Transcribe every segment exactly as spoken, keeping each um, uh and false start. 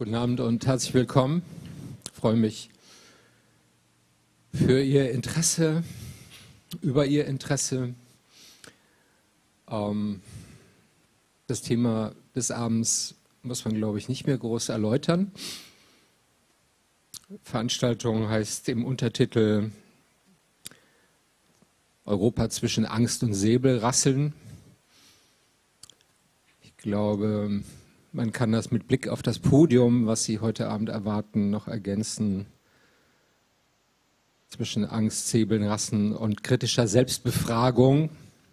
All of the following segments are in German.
Guten Abend und herzlich willkommen. Ich freue mich für Ihr Interesse, über Ihr Interesse. Ähm, das Thema des Abends muss man, glaube ich, nicht mehr groß erläutern. Veranstaltung heißt im Untertitel Europa zwischen Angst und Säbelrasseln. Ich glaube, man kann das mit Blick auf das Podium, was Sie heute Abend erwarten, noch ergänzen. Zwischen Angst, Säbelrasseln und kritischer Selbstbefragung.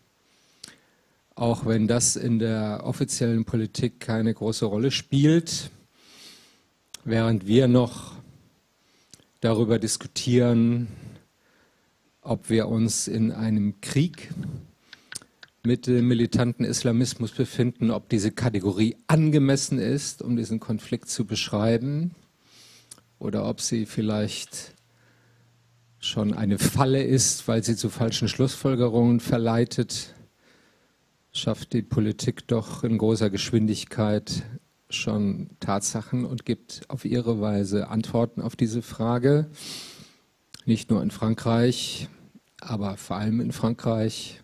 Auch wenn das in der offiziellen Politik keine große Rolle spielt, während wir noch darüber diskutieren, ob wir uns in einem Krieg mit dem militanten Islamismus befinden, ob diese Kategorie angemessen ist, um diesen Konflikt zu beschreiben, oder ob sie vielleicht schon eine Falle ist, weil sie zu falschen Schlussfolgerungen verleitet, schafft die Politik doch in großer Geschwindigkeit schon Tatsachen und gibt auf ihre Weise Antworten auf diese Frage. Nicht nur in Frankreich, aber vor allem in Frankreich.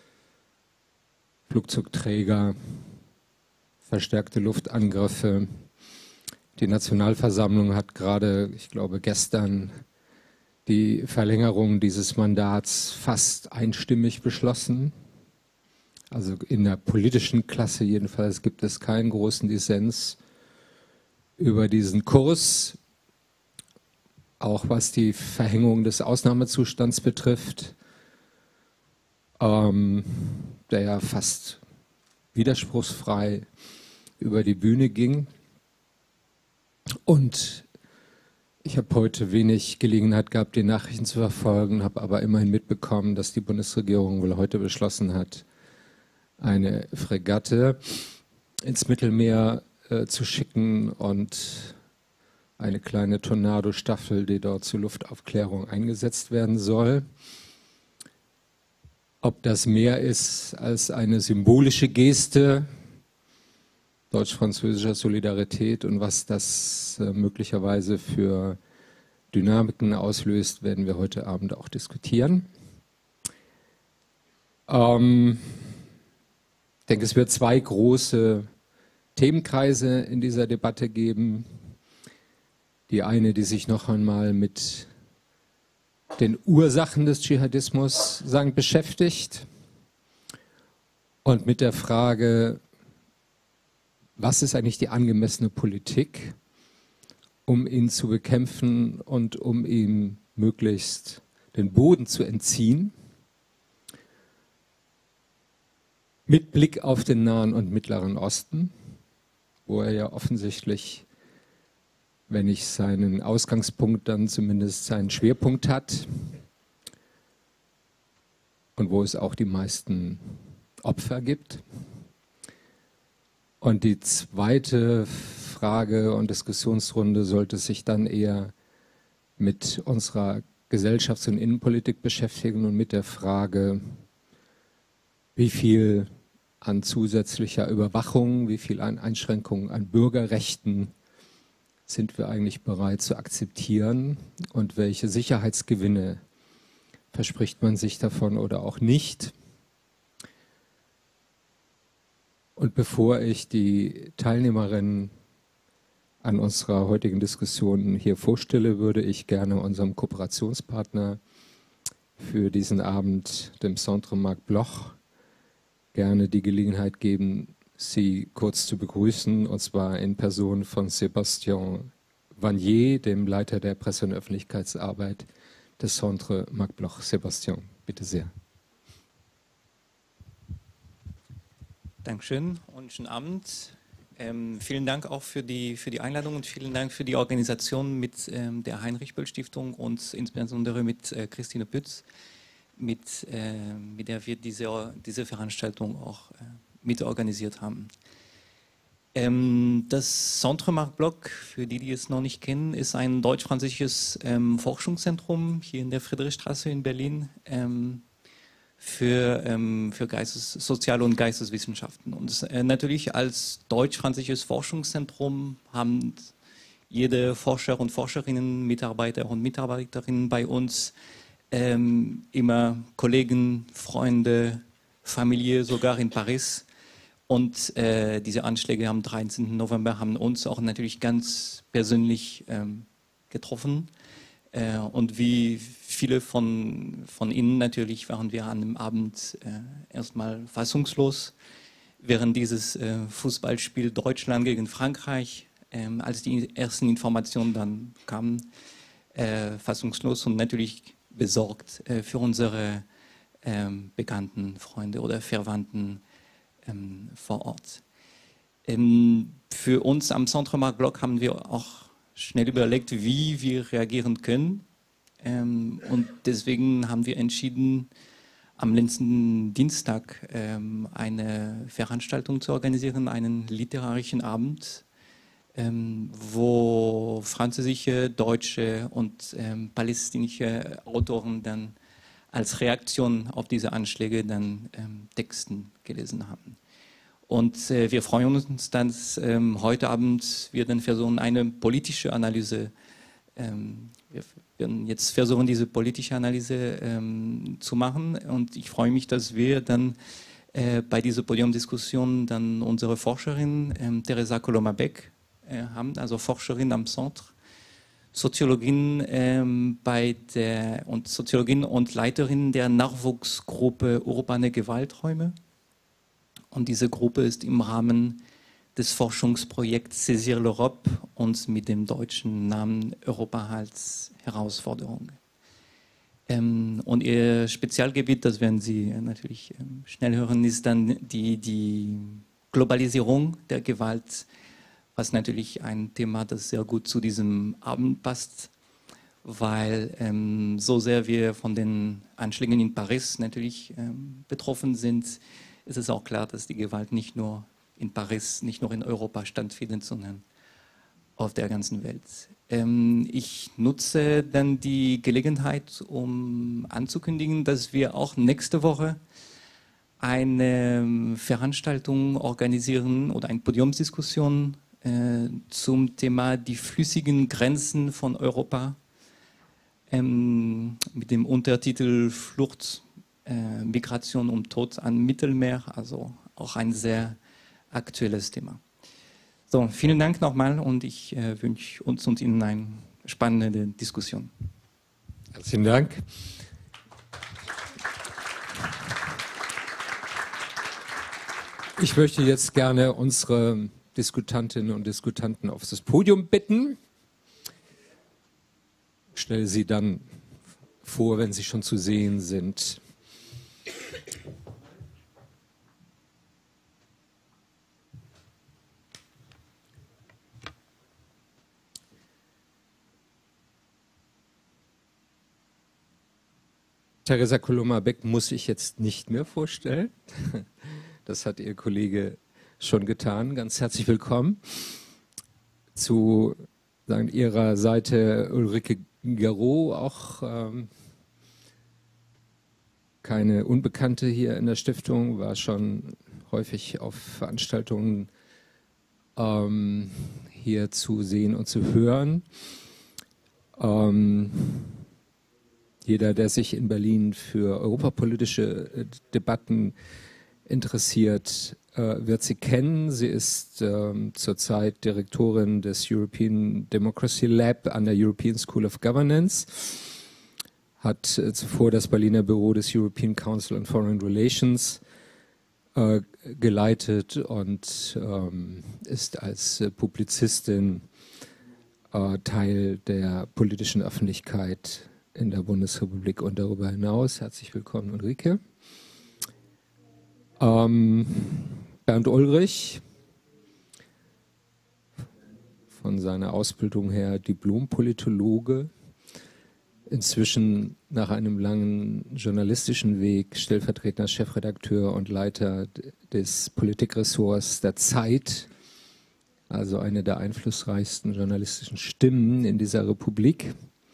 Flugzeugträger, verstärkte Luftangriffe. Die Nationalversammlung hat gerade, ich glaube gestern, die Verlängerung dieses Mandats fast einstimmig beschlossen. Also in der politischen Klasse jedenfalls gibt es keinen großen Dissens über diesen Kurs, auch was die Verhängung des Ausnahmezustands betrifft, ähm, der ja fast widerspruchsfrei über die Bühne ging. Und ich habe heute wenig Gelegenheit gehabt, die Nachrichten zu verfolgen, habe aber immerhin mitbekommen, dass die Bundesregierung wohl heute beschlossen hat, eine Fregatte ins Mittelmeer äh, zu schicken und eine kleine Tornado-Staffel, die dort zur Luftaufklärung eingesetzt werden soll. Ob das mehr ist als eine symbolische Geste deutsch-französischer Solidarität und was das äh, möglicherweise für Dynamiken auslöst, werden wir heute Abend auch diskutieren. Ähm, ich denke, es wird zwei große Themenkreise in dieser Debatte geben. Die eine, die sich noch einmal mit den Ursachen des Dschihadismus sagen, beschäftigt und mit der Frage, was ist eigentlich die angemessene Politik, um ihn zu bekämpfen und um ihm möglichst den Boden zu entziehen, mit Blick auf den Nahen und Mittleren Osten, wo er ja offensichtlich, wenn nicht seinen Ausgangspunkt, dann zumindest seinen Schwerpunkt hat und wo es auch die meisten Opfer gibt. Und die zweite Frage und Diskussionsrunde sollte sich dann eher mit unserer Gesellschafts- und Innenpolitik beschäftigen und mit der Frage, wie viel an zusätzlicher Überwachung, wie viel an Einschränkungen an Bürgerrechten sind wir eigentlich bereit zu akzeptieren und welche Sicherheitsgewinne verspricht man sich davon oder auch nicht. Und bevor ich die Teilnehmerinnen an unserer heutigen Diskussion hier vorstelle, würde ich gerne unserem Kooperationspartner für diesen Abend, dem Centre Marc Bloch, gerne die Gelegenheit geben, Sie kurz zu begrüßen, und zwar in Person von Sébastien Vanier, dem Leiter der Presse- und Öffentlichkeitsarbeit des Centre Marc Bloch. Sébastien, bitte sehr. Dankeschön und schönen Abend. Ähm, vielen Dank auch für die, für die Einladung und vielen Dank für die Organisation mit ähm, der Heinrich-Böll-Stiftung und insbesondere mit äh, Christine Pütz, mit, äh, mit der wir diese, diese Veranstaltung auch äh, mitorganisiert haben. Ähm, das Centre Marc Bloch, für die, die es noch nicht kennen, ist ein deutsch-französisches ähm, Forschungszentrum hier in der Friedrichstraße in Berlin ähm, für, ähm, für Geistes-, Sozial- und Geisteswissenschaften. Und äh, natürlich als deutsch-französisches Forschungszentrum haben jede Forscher und Forscherinnen, Mitarbeiter und Mitarbeiterinnen bei uns, ähm, immer Kollegen, Freunde, Familie, sogar in Paris. Und äh, diese Anschläge am dreizehnten November haben uns auch natürlich ganz persönlich ähm, getroffen. Äh, und wie viele von, von Ihnen natürlich waren wir an dem Abend äh, erstmal fassungslos während dieses äh, Fußballspiel Deutschland gegen Frankreich, ähm, als die ersten Informationen dann kamen, äh, fassungslos und natürlich besorgt äh, für unsere ähm, bekannten Freunde oder Verwandten ähm, vor Ort. Ähm, für uns am Centre Marc Bloch haben wir auch schnell überlegt, wie wir reagieren können. Ähm, und deswegen haben wir entschieden, am letzten Dienstag ähm, eine Veranstaltung zu organisieren, einen literarischen Abend, ähm, wo französische, deutsche und ähm, palästinische Autoren dann als Reaktion auf diese Anschläge dann ähm, Texten gelesen haben. Und äh, wir freuen uns, dass ähm, heute Abend wir dann versuchen, eine politische Analyse, ähm, wir werden jetzt versuchen, diese politische Analyse ähm, zu machen. Und ich freue mich, dass wir dann äh, bei dieser Podiumdiskussion dann unsere Forscherin ähm, Teresa Coloma-Beck äh, haben, also Forscherin am Centre, Soziologin ähm, bei der und Soziologin und Leiterin der Nachwuchsgruppe Urbane Gewalträume. Und diese Gruppe ist im Rahmen des Forschungsprojekts Saisir l'Europe und mit dem deutschen Namen Europa als Herausforderung. Ähm, und ihr Spezialgebiet, das werden Sie natürlich ähm, schnell hören, ist dann die, die Globalisierung der Gewalt, was natürlich ein Thema, das sehr gut zu diesem Abend passt, weil ähm, so sehr wir von den Anschlägen in Paris natürlich ähm, betroffen sind, ist es auch klar, dass die Gewalt nicht nur in Paris, nicht nur in Europa stattfindet, sondern auf der ganzen Welt. Ähm, ich nutze dann die Gelegenheit, um anzukündigen, dass wir auch nächste Woche eine Veranstaltung organisieren oder eine Podiumsdiskussion äh, zum Thema die flüssigen Grenzen von Europa ähm, mit dem Untertitel Flucht, äh, Migration und Tod am Mittelmeer, also auch ein sehr aktuelles Thema. So, vielen Dank nochmal und ich äh, wünsche uns und Ihnen eine spannende Diskussion. Herzlichen Dank. Ich möchte jetzt gerne unsere Diskutantinnen und Diskutanten auf das Podium bitten. Ich stelle sie dann vor, wenn sie schon zu sehen sind. Teresa Coloma-Beck muss ich jetzt nicht mehr vorstellen. Das hat Ihr Kollege schon getan. Ganz herzlich willkommen. Zu sagen, Ihrer Seite Ulrike Garot, auch ähm, keine Unbekannte hier in der Stiftung, war schon häufig auf Veranstaltungen ähm, hier zu sehen und zu hören. Ähm, Jeder, der sich in Berlin für europapolitische äh, Debatten interessiert, äh, wird sie kennen. Sie ist ähm, zurzeit Direktorin des European Democracy Lab an der European School of Governance, hat äh, zuvor das Berliner Büro des European Council on Foreign Relations äh, geleitet und ähm, ist als äh, Publizistin äh, Teil der politischen Öffentlichkeit in der Bundesrepublik und darüber hinaus. Herzlich willkommen, Ulrike. Ähm, Bernd Ulrich, von seiner Ausbildung her Diplom-Politologe, inzwischen nach einem langen journalistischen Weg stellvertretender Chefredakteur und Leiter des Politikressorts der Zeit, also eine der einflussreichsten journalistischen Stimmen in dieser Republik.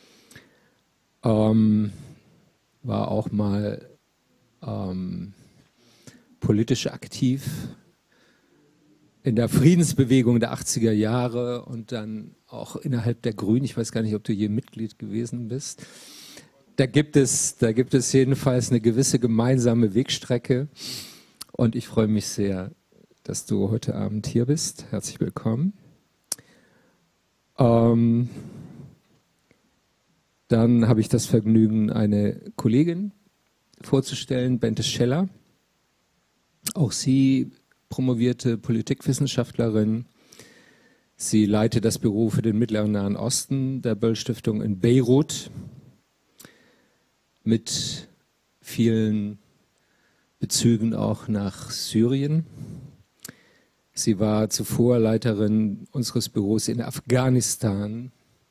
Ähm, war auch mal ähm, politisch aktiv, in der Friedensbewegung der achtziger Jahre und dann auch innerhalb der Grünen. Ich weiß gar nicht, ob du je Mitglied gewesen bist. Da gibt es, da gibt es jedenfalls eine gewisse gemeinsame Wegstrecke. Und ich freue mich sehr, dass du heute Abend hier bist. Herzlich willkommen. Ähm, dann habe ich das Vergnügen, eine Kollegin vorzustellen, Bente Scheller. Auch sie promovierte Politikwissenschaftlerin. Sie leitet das Büro für den Mittleren Nahen Osten der Böll-Stiftung in Beirut mit vielen Bezügen auch nach Syrien. Sie war zuvor Leiterin unseres Büros in Afghanistan,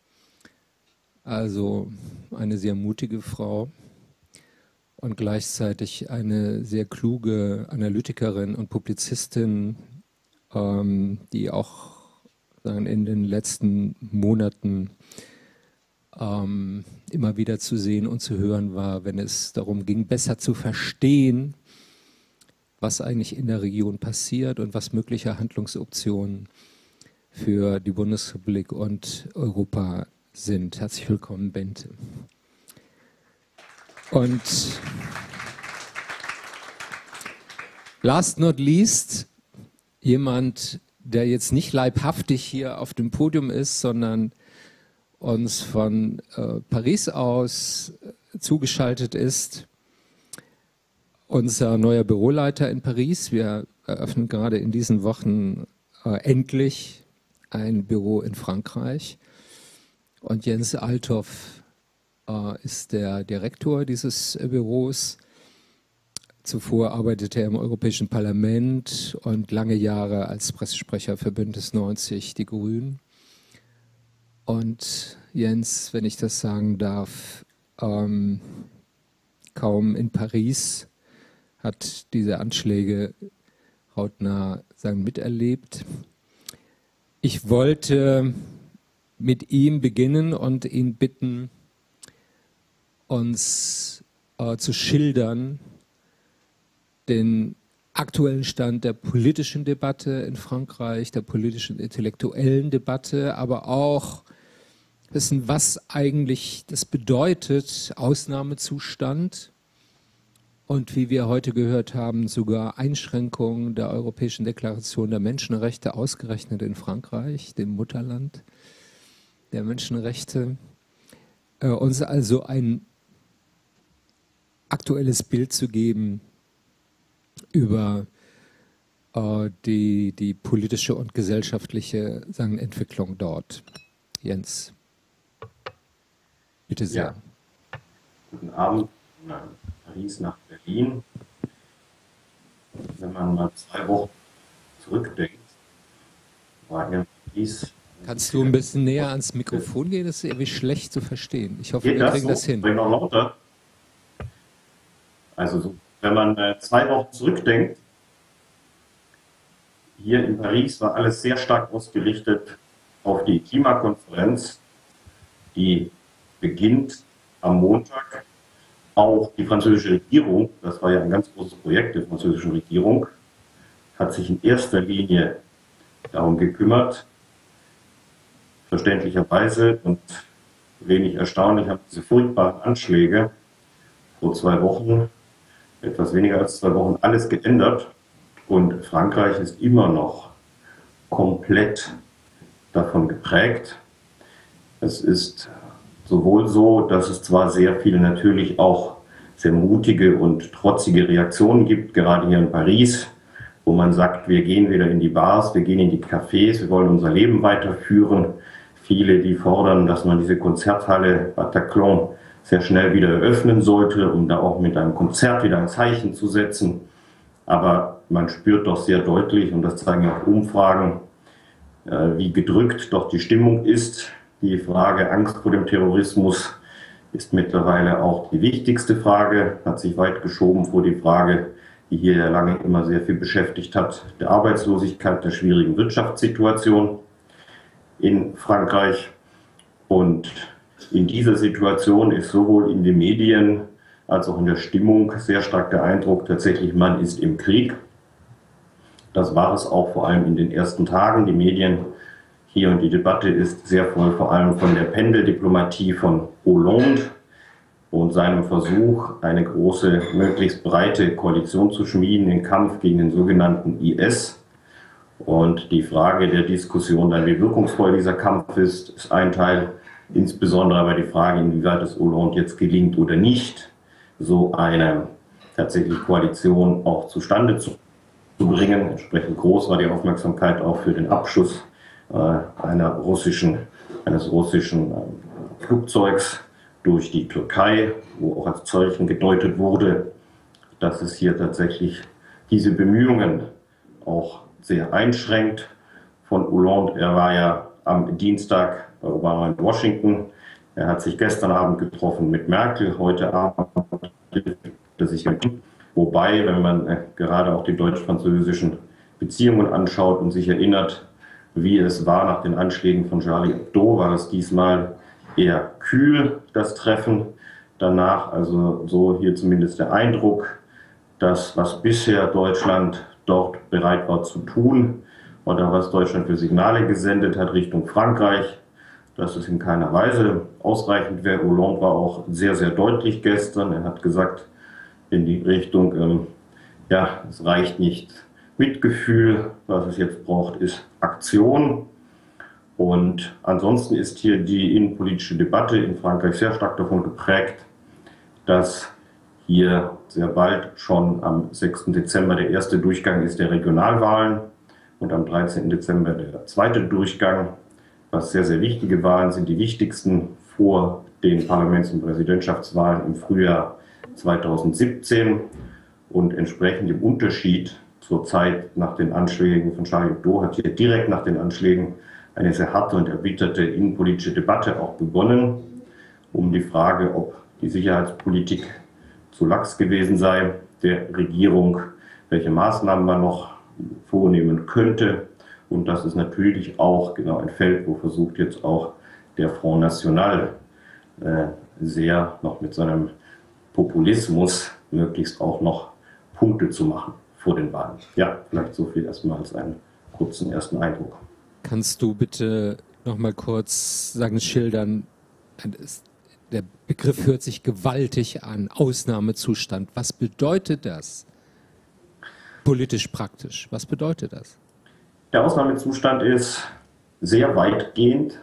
also eine sehr mutige Frau und gleichzeitig eine sehr kluge Analytikerin und Publizistin, ähm, die auch sagen, in den letzten Monaten ähm, immer wieder zu sehen und zu hören war, wenn es darum ging, besser zu verstehen, was eigentlich in der Region passiert und was mögliche Handlungsoptionen für die Bundesrepublik und Europa sind. Herzlich willkommen, Bente. Und last not least, jemand, der jetzt nicht leibhaftig hier auf dem Podium ist, sondern uns von äh, Paris aus äh, zugeschaltet ist, unser neuer Büroleiter in Paris. Wir eröffnen gerade in diesen Wochen äh, endlich ein Büro in Frankreich. Und Jens Althoff äh, ist der Direktor dieses äh, Büros. Zuvor arbeitete er im Europäischen Parlament und lange Jahre als Pressesprecher für Bündnis neunzig, die Grünen. Und Jens, wenn ich das sagen darf, ähm, kaum in Paris hat diese Anschläge hautnah sagen, miterlebt. Ich wollte mit ihm beginnen und ihn bitten, uns äh, zu schildern, den aktuellen Stand der politischen Debatte in Frankreich, der politischen intellektuellen Debatte, aber auch wissen, was eigentlich das bedeutet, Ausnahmezustand und wie wir heute gehört haben, sogar Einschränkungen der Europäischen Deklaration der Menschenrechte, ausgerechnet in Frankreich, dem Mutterland der Menschenrechte, äh, uns also ein aktuelles Bild zu geben über äh, die, die politische und gesellschaftliche sagen, Entwicklung dort. Jens, bitte sehr. Ja. Guten Abend von Paris nach Berlin. Wenn man mal zwei Wochen zurückdenkt, war in Paris... Kannst du ein bisschen näher ans Mikrofon gehen? Das ist irgendwie schlecht zu verstehen. Ich hoffe, Geht wir das kriegen so? das hin. Bring noch lauter. Also so, wenn man äh, zwei Wochen zurückdenkt, hier in Paris war alles sehr stark ausgerichtet auf die Klimakonferenz, die beginnt am Montag. Auch die französische Regierung, das war ja ein ganz großes Projekt der französischen Regierung, hat sich in erster Linie darum gekümmert, verständlicherweise und wenig erstaunlich haben diese furchtbaren Anschläge vor zwei Wochen, etwas weniger als zwei Wochen, alles geändert. Und Frankreich ist immer noch komplett davon geprägt. Es ist sowohl so, dass es zwar sehr viele natürlich auch sehr mutige und trotzige Reaktionen gibt, gerade hier in Paris, wo man sagt, wir gehen wieder in die Bars, wir gehen in die Cafés, wir wollen unser Leben weiterführen. Viele, die fordern, dass man diese Konzerthalle Bataclan sehr schnell wieder eröffnen sollte, um da auch mit einem Konzert wieder ein Zeichen zu setzen. Aber man spürt doch sehr deutlich, und das zeigen auch Umfragen, wie gedrückt doch die Stimmung ist. Die Frage Angst vor dem Terrorismus ist mittlerweile auch die wichtigste Frage, hat sich weit geschoben vor die Frage, die hier ja lange immer sehr viel beschäftigt hat, der Arbeitslosigkeit, der schwierigen Wirtschaftssituation in Frankreich. Und in dieser Situation ist sowohl in den Medien als auch in der Stimmung sehr stark der Eindruck, tatsächlich man ist im Krieg. das war es auch vor allem in den ersten Tagen. Die Medien hier und die Debatte ist sehr voll, vor allem von der Pendeldiplomatie von Hollande und seinem Versuch, eine große, möglichst breite Koalition zu schmieden im Kampf gegen den sogenannten I S. Und die Frage der Diskussion dann, wie wirkungsvoll dieser Kampf ist, ist ein Teil, insbesondere aber die Frage, inwieweit es Hollande jetzt gelingt oder nicht, so eine tatsächlich Koalition auch zustande zu bringen. Entsprechend groß war die Aufmerksamkeit auch für den Abschuss äh, einer russischen, eines russischen äh, Flugzeugs durch die Türkei, wo auch als Zeichen gedeutet wurde, dass es hier tatsächlich diese Bemühungen auch sehr einschränkt von Hollande. Er war ja am Dienstag bei Obama in Washington. Er hat sich gestern Abend getroffen mit Merkel. Heute Abend trifft er sich mit ihm. Wobei, wenn man äh, gerade auch die deutsch-französischen Beziehungen anschaut und sich erinnert, wie es war nach den Anschlägen von Charlie Hebdo, war es diesmal eher kühl, das Treffen danach. Also so hier zumindest der Eindruck, dass was bisher Deutschland dort bereit war zu tun oder was Deutschland für Signale gesendet hat Richtung Frankreich, dass es in keiner Weise ausreichend wäre. Hollande war auch sehr, sehr deutlich gestern. Er hat gesagt in die Richtung, ähm, ja, es reicht nicht Mitgefühl, was es jetzt braucht, ist Aktion. Und ansonsten ist hier die innenpolitische Debatte in Frankreich sehr stark davon geprägt, dass hier sehr bald schon am sechsten Dezember der erste Durchgang ist der Regionalwahlen und am dreizehnten Dezember der zweite Durchgang. Was sehr, sehr wichtige Wahlen sind, die wichtigsten vor den Parlaments- und Präsidentschaftswahlen im Frühjahr zweitausendsiebzehn. Und entsprechend im Unterschied zur Zeit nach den Anschlägen von Charlie Hebdo hat hier direkt nach den Anschlägen eine sehr harte und erbitterte innenpolitische Debatte auch begonnen, um die Frage, ob die Sicherheitspolitik zu lax gewesen sei, der Regierung, welche Maßnahmen man noch vornehmen könnte. Und das ist natürlich auch genau ein Feld, wo versucht jetzt auch der Front National äh, sehr noch mit seinem Populismus möglichst auch noch Punkte zu machen vor den Wahlen. Ja, vielleicht so viel erstmal als einen kurzen ersten Eindruck. Kannst du bitte noch mal kurz sagen, schildern, der Begriff hört sich gewaltig an, Ausnahmezustand. Was bedeutet das politisch praktisch? Was bedeutet das? Der Ausnahmezustand ist sehr weitgehend.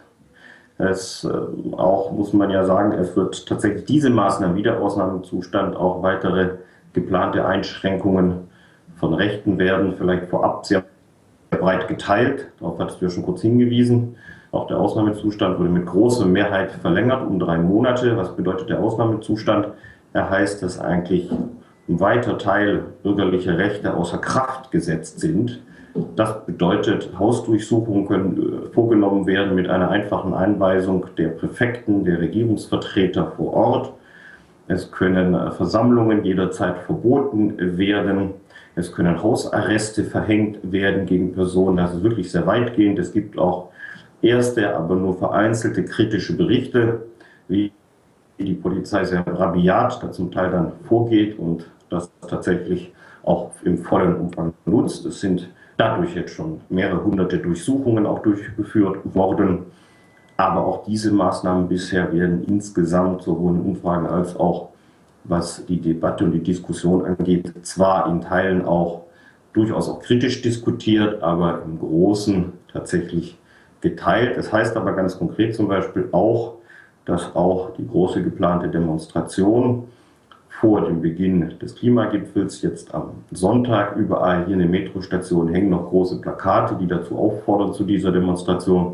Es äh, auch, muss man ja sagen, es wird tatsächlich diese Maßnahmen wie der Ausnahmezustand auch weitere geplante Einschränkungen von Rechten werden, vielleicht vorab sehr breit geteilt. Darauf hattest du ja schon kurz hingewiesen. Auch der Ausnahmezustand wurde mit großer Mehrheit verlängert um drei Monate. Was bedeutet der Ausnahmezustand? Er heißt, dass eigentlich ein weiter Teil bürgerlicher Rechte außer Kraft gesetzt sind. Das bedeutet, Hausdurchsuchungen können vorgenommen werden mit einer einfachen Einweisung der Präfekten, der Regierungsvertreter vor Ort. Es können Versammlungen jederzeit verboten werden. Es können Hausarreste verhängt werden gegen Personen. Das ist wirklich sehr weitgehend. Es gibt auch erste, aber nur vereinzelte kritische Berichte, wie die Polizei sehr rabiat da zum Teil dann vorgeht und das tatsächlich auch im vollen Umfang nutzt. Es sind dadurch jetzt schon mehrere hunderte Durchsuchungen auch durchgeführt worden. Aber auch diese Maßnahmen bisher werden insgesamt sowohl in Umfragen als auch was die Debatte und die Diskussion angeht, zwar in Teilen auch durchaus auch kritisch diskutiert, aber im Großen tatsächlich geteilt. Das heißt aber ganz konkret zum Beispiel auch, dass auch die große geplante Demonstration vor dem Beginn des Klimagipfels jetzt am Sonntag überall hier in den Metrostationen hängen noch große Plakate, die dazu auffordern zu dieser Demonstration,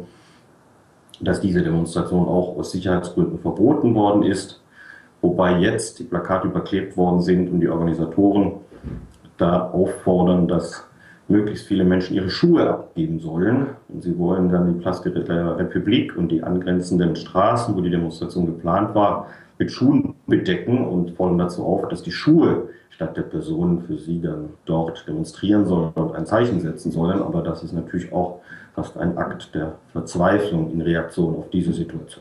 dass diese Demonstration auch aus Sicherheitsgründen verboten worden ist. Wobei jetzt die Plakate überklebt worden sind und die Organisatoren da auffordern, dass möglichst viele Menschen ihre Schuhe abgeben sollen. Und sie wollen dann die Place de la République und die angrenzenden Straßen, wo die Demonstration geplant war, mit Schuhen bedecken und fordern dazu auf, dass die Schuhe statt der Personen für sie dann dort demonstrieren sollen und ein Zeichen setzen sollen. Aber das ist natürlich auch fast ein Akt der Verzweiflung in Reaktion auf diese Situation.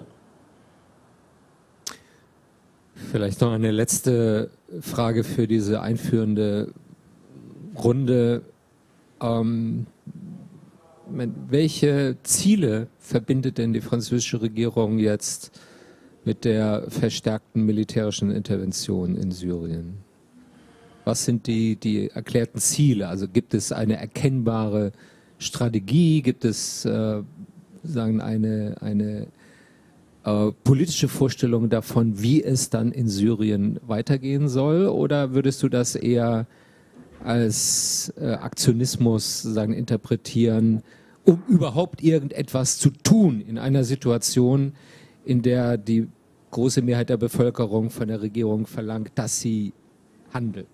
Vielleicht noch eine letzte Frage für diese einführende Runde. Ähm, welche Ziele verbindet denn die französische Regierung jetzt mit der verstärkten militärischen Intervention in Syrien? Was sind die, die erklärten Ziele? Also gibt es eine erkennbare Strategie? Gibt es äh, sagen eine, eine äh, politische Vorstellung davon, wie es dann in Syrien weitergehen soll? Oder würdest du das eher als äh, Aktionismus sagen, interpretieren, um überhaupt irgendetwas zu tun in einer Situation, in der die große Mehrheit der Bevölkerung von der Regierung verlangt, dass sie handelt?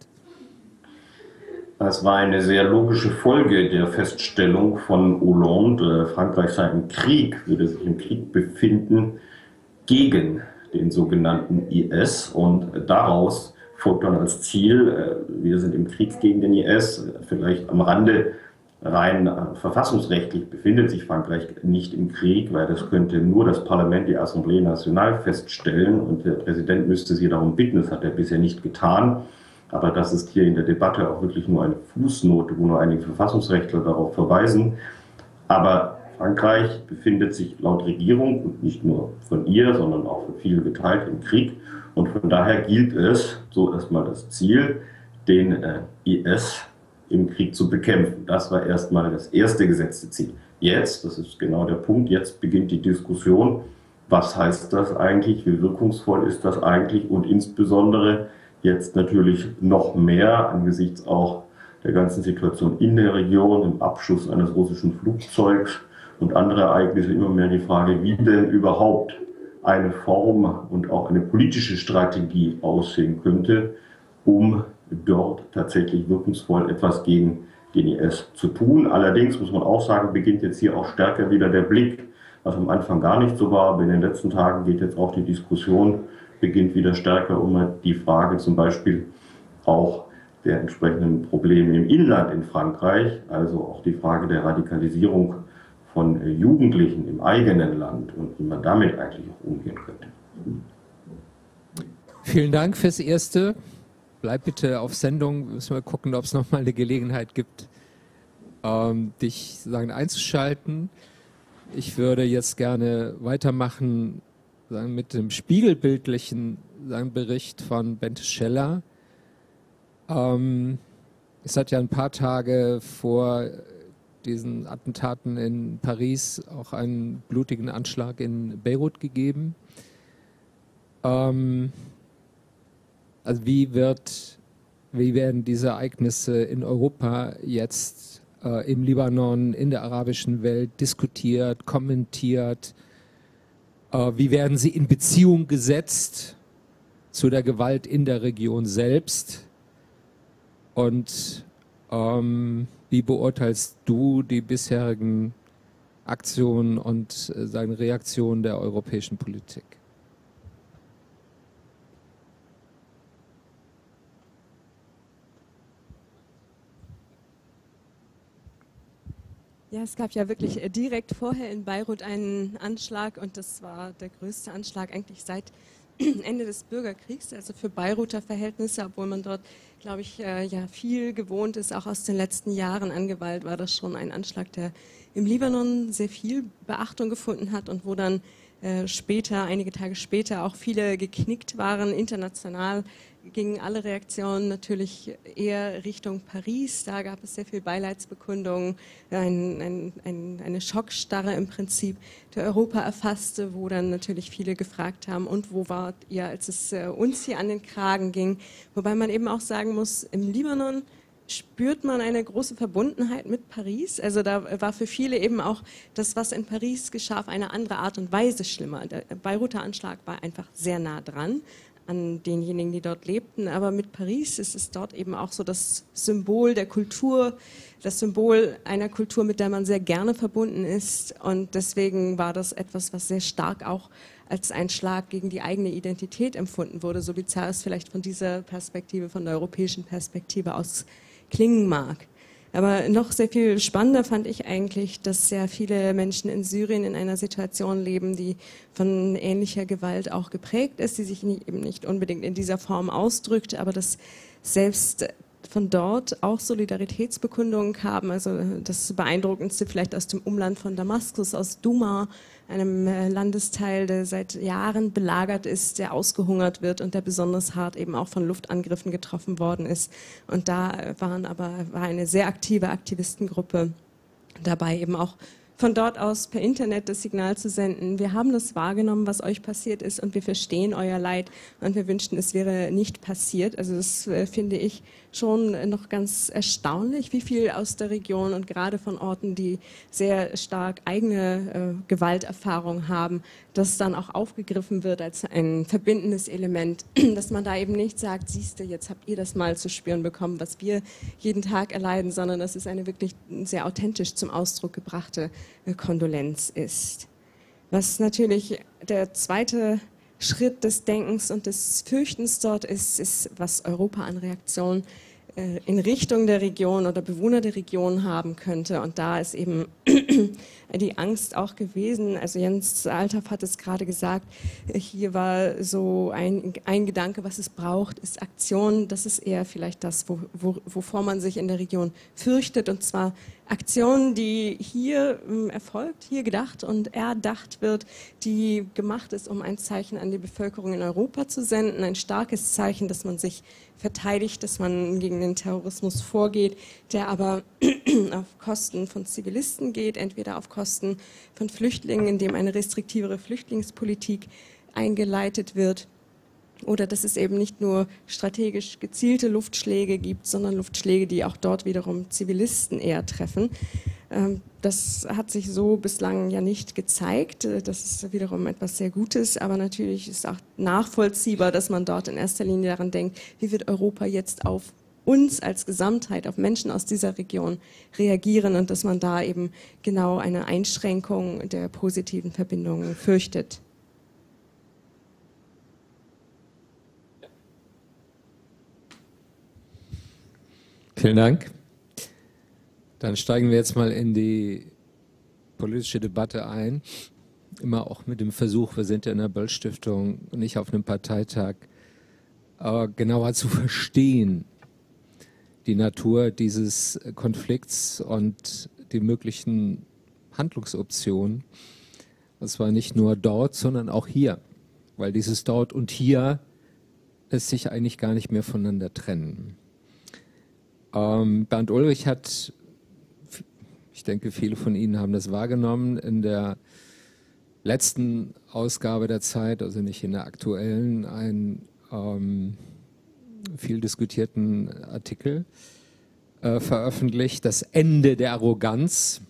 Das war eine sehr logische Folge der Feststellung von Hollande, Frankreich sei im Krieg, würde sich im Krieg befinden, gegen den sogenannten I S. Und daraus folgt dann als Ziel, wir sind im Krieg gegen den I S, vielleicht am Rande, rein verfassungsrechtlich befindet sich Frankreich nicht im Krieg, weil das könnte nur das Parlament, die Assemblée Nationale, feststellen und der Präsident müsste sie darum bitten, das hat er bisher nicht getan. Aber das ist hier in der Debatte auch wirklich nur eine Fußnote, wo nur einige Verfassungsrechtler darauf verweisen. Aber Frankreich befindet sich laut Regierung und nicht nur von ihr, sondern auch von vielen geteilt im Krieg. Und von daher gilt es, so erstmal das Ziel, den äh, I S im Krieg zu bekämpfen. Das war erstmal das erste gesetzte Ziel. Jetzt, das ist genau der Punkt, jetzt beginnt die Diskussion, was heißt das eigentlich, wie wirkungsvoll ist das eigentlich und insbesondere jetzt natürlich noch mehr angesichts auch der ganzen Situation in der Region, im Abschuss eines russischen Flugzeugs und andere Ereignisse immer mehr die Frage, wie denn überhaupt eine Form und auch eine politische Strategie aussehen könnte, um dort tatsächlich wirkungsvoll etwas gegen den I S zu tun. Allerdings muss man auch sagen, beginnt jetzt hier auch stärker wieder der Blick, was am Anfang gar nicht so war, aber in den letzten Tagen geht jetzt auch die Diskussion, beginnt wieder stärker um die Frage zum Beispiel auch der entsprechenden Probleme im Inland in Frankreich, also auch die Frage der Radikalisierung von Jugendlichen im eigenen Land und wie man damit eigentlich auch umgehen könnte. Vielen Dank fürs Erste. Bleib bitte auf Sendung. Müssen wir gucken, ob es noch mal eine Gelegenheit gibt, ähm, dich sagen, einzuschalten. Ich würde jetzt gerne weitermachen sagen, mit dem spiegelbildlichen sagen, Bericht von Bente Scheller. Ähm, es hat ja ein paar Tage vor diesen Attentaten in Paris auch einen blutigen Anschlag in Beirut gegeben. Ähm, also wie wird, wie werden diese Ereignisse in Europa jetzt äh, im Libanon, in der arabischen Welt diskutiert, kommentiert? Äh, wie werden sie in Beziehung gesetzt zu der Gewalt in der Region selbst? Und ähm, wie beurteilst du die bisherigen Aktionen und äh, seine Reaktionen der europäischen Politik? Ja, es gab ja wirklich direkt vorher in Beirut einen Anschlag und das war der größte Anschlag eigentlich seit Ende des Bürgerkriegs, also für Beiruter Verhältnisse, obwohl man dort, glaube ich, äh, ja viel gewohnt ist, auch aus den letzten Jahren an Gewalt, war das schon ein Anschlag, der im Libanon sehr viel Beachtung gefunden hat und wo dann äh, später, einige Tage später, auch viele geknickt waren. International gingen alle Reaktionen natürlich eher Richtung Paris. Da gab es sehr viel Beileidsbekundungen, ein, ein, ein, eine Schockstarre im Prinzip, die Europa erfasste, wo dann natürlich viele gefragt haben, und wo wart ihr, als es äh, uns hier an den Kragen ging. Wobei man eben auch sagen muss, im Libanon spürt man eine große Verbundenheit mit Paris. Also da war für viele eben auch das, was in Paris geschah, auf eine andere Art und Weise schlimmer. Der Beiruter Anschlag war einfach sehr nah dran an denjenigen, die dort lebten. Aber mit Paris ist es dort eben auch so das Symbol der Kultur, das Symbol einer Kultur, mit der man sehr gerne verbunden ist. Und deswegen war das etwas, was sehr stark auch als ein Schlag gegen die eigene Identität empfunden wurde, so bizarr es vielleicht von dieser Perspektive, von der europäischen Perspektive aus klingen mag. Aber noch sehr viel spannender fand ich eigentlich, dass sehr viele Menschen in Syrien in einer Situation leben, die von ähnlicher Gewalt auch geprägt ist, die sich nicht, eben nicht unbedingt in dieser Form ausdrückt, aber dass selbst von dort auch Solidaritätsbekundungen haben. Also das Beeindruckendste vielleicht aus dem Umland von Damaskus, aus Duma, einem Landesteil, der seit Jahren belagert ist, der ausgehungert wird und der besonders hart eben auch von Luftangriffen getroffen worden ist. Und da waren aber, war eine sehr aktive Aktivistengruppe dabei, eben auch von dort aus per Internet das Signal zu senden. Wir haben das wahrgenommen, was euch passiert ist, und wir verstehen euer Leid und wir wünschten, es wäre nicht passiert. Also das äh, finde ich schon noch ganz erstaunlich, wie viel aus der Region und gerade von Orten, die sehr stark eigene äh, Gewalterfahrung haben, das dann auch aufgegriffen wird als ein verbindendes Element, dass man da eben nicht sagt, siehst du, jetzt habt ihr das mal zu spüren bekommen, was wir jeden Tag erleiden, sondern das ist eine wirklich sehr authentisch zum Ausdruck gebrachte Kondolenz ist. Was natürlich der zweite Schritt des Denkens und des Fürchtens dort ist, ist, was Europa an Reaktion äh, in Richtung der Region oder Bewohner der Region haben könnte. Und da ist eben die Angst auch gewesen. Also Jens Althoff hat es gerade gesagt, hier war so ein, ein Gedanke, was es braucht, ist Aktion. Das ist eher vielleicht das, wo, wo, wovor man sich in der Region fürchtet, und zwar Aktion, die hier ähm, erfolgt, hier gedacht und erdacht wird, die gemacht ist, um ein Zeichen an die Bevölkerung in Europa zu senden, ein starkes Zeichen, dass man sich verteidigt, dass man gegen den Terrorismus vorgeht, der aber auf Kosten von Zivilisten geht, entweder auf Kosten von Flüchtlingen, indem eine restriktivere Flüchtlingspolitik eingeleitet wird, oder dass es eben nicht nur strategisch gezielte Luftschläge gibt, sondern Luftschläge, die auch dort wiederum Zivilisten eher treffen. Das hat sich so bislang ja nicht gezeigt. Das ist wiederum etwas sehr Gutes, aber natürlich ist auch nachvollziehbar, dass man dort in erster Linie daran denkt, wie wird Europa jetzt auf uns als Gesamtheit, auf Menschen aus dieser Region reagieren, und dass man da eben genau eine Einschränkung der positiven Verbindungen fürchtet. Vielen Dank. Dann steigen wir jetzt mal in die politische Debatte ein. Immer auch mit dem Versuch, wir sind ja in der Böll-Stiftung und nicht auf einem Parteitag, aber genauer zu verstehen, die Natur dieses Konflikts und die möglichen Handlungsoptionen. Und zwar nicht nur dort, sondern auch hier. Weil dieses dort und hier lässt sich eigentlich gar nicht mehr voneinander trennen. Ähm, Bernd Ulrich hat, ich denke, viele von Ihnen haben das wahrgenommen, in der letzten Ausgabe der Zeit, also nicht in der aktuellen, einen ähm, viel diskutierten Artikel äh, veröffentlicht, das Ende der Arroganz,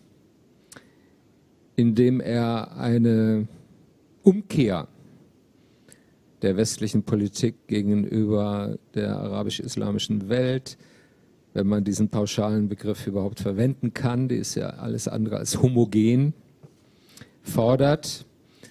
in dem er eine Umkehr der westlichen Politik gegenüber der arabisch-islamischen Welt, wenn man diesen pauschalen Begriff überhaupt verwenden kann, die ist ja alles andere als homogen, fordert.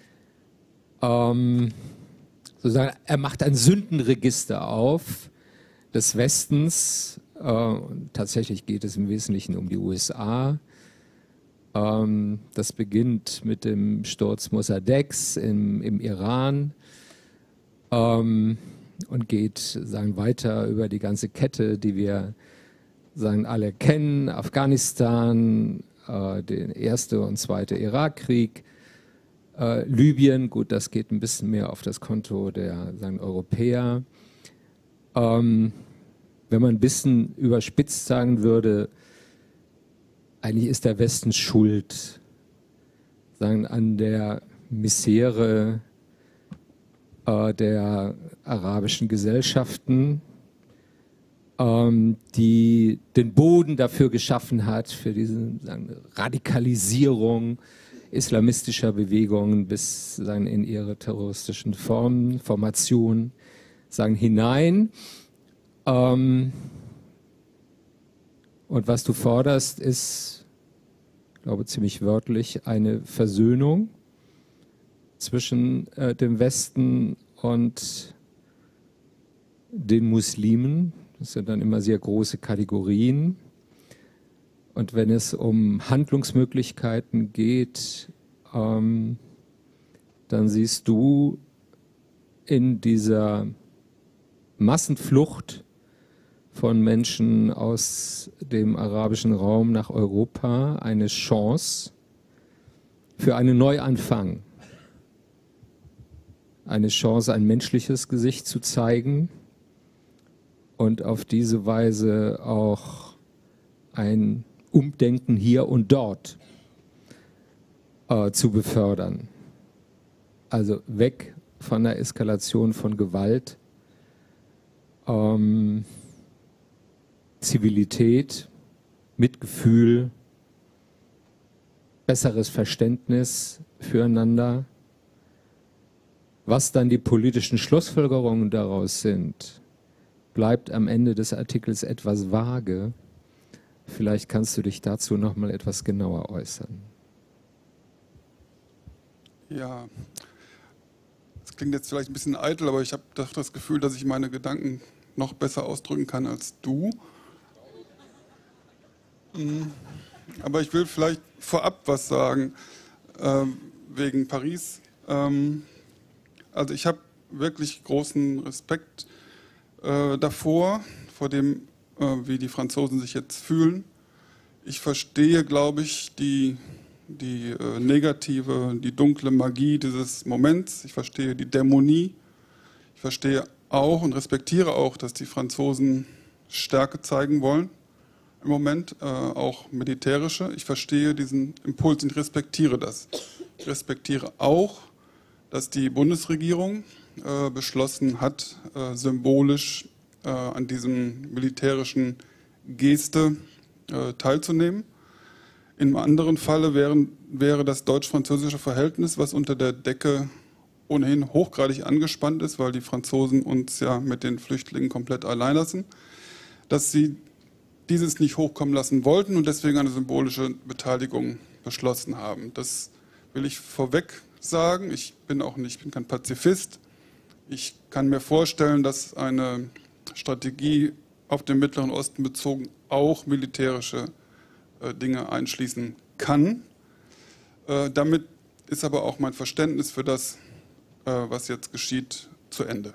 Ähm, sozusagen, er macht ein Sündenregister auf des Westens. Äh, tatsächlich geht es im Wesentlichen um die U S A. Ähm, das beginnt mit dem Sturz Mossadeghs im, im Iran ähm, und geht sagen, weiter über die ganze Kette, die wir sagen alle kennen, Afghanistan, äh, der erste und zweite Irakkrieg, äh, Libyen, gut, das geht ein bisschen mehr auf das Konto der sagen, Europäer. Ähm, wenn man ein bisschen überspitzt sagen würde, eigentlich ist der Westen schuld sagen, an der Misere äh, der arabischen Gesellschaften, die den Boden dafür geschaffen hat, für diese sagen, Radikalisierung islamistischer Bewegungen bis sagen, in ihre terroristischen Formen, Formationen sagen, hinein. Ähm, und was du forderst, ist, ich glaube ziemlich wörtlich, eine Versöhnung zwischen äh, dem Westen und den Muslimen. Das sind dann immer sehr große Kategorien. Und wenn es um Handlungsmöglichkeiten geht, ähm, dann siehst du in dieser Massenflucht von Menschen aus dem arabischen Raum nach Europa eine Chance für einen Neuanfang. Eine Chance, ein menschliches Gesicht zu zeigen und auf diese Weise auch ein Umdenken hier und dort äh, zu befördern. Also weg von der Eskalation von Gewalt, ähm, Zivilität, Mitgefühl, besseres Verständnis füreinander. Was dann die politischen Schlussfolgerungen daraus sind, bleibt am Ende des Artikels etwas vage. Vielleicht kannst du dich dazu noch mal etwas genauer äußern. Ja, das klingt jetzt vielleicht ein bisschen eitel, aber ich habe doch das Gefühl, dass ich meine Gedanken noch besser ausdrücken kann als du. Aber ich will vielleicht vorab was sagen, äh, wegen Paris. Ähm, also ich habe wirklich großen Respekt äh, davor, vor dem, äh, wie die Franzosen sich jetzt fühlen. Ich verstehe, glaube ich, die, die äh, negative, die dunkle Magie dieses Moments. Ich verstehe die Dämonie. Ich verstehe auch und respektiere auch, dass die Franzosen Stärke zeigen wollen im Moment, äh, auch militärische. Ich verstehe diesen Impuls und respektiere das. Ich respektiere auch, dass die Bundesregierung äh, beschlossen hat, äh, symbolisch äh, an diesem militärischen Geste äh, teilzunehmen. Im anderen Falle wären, wäre das deutsch-französische Verhältnis, was unter der Decke ohnehin hochgradig angespannt ist, weil die Franzosen uns ja mit den Flüchtlingen komplett allein lassen, dass sie dieses nicht hochkommen lassen wollten und deswegen eine symbolische Beteiligung beschlossen haben. Das will ich vorweg sagen. Ich bin auch nicht, ich bin kein Pazifist. Ich kann mir vorstellen, dass eine Strategie auf den Mittleren Osten bezogen auch militärische äh, Dinge einschließen kann. Äh, damit ist aber auch mein Verständnis für das, äh, was jetzt geschieht, zu Ende.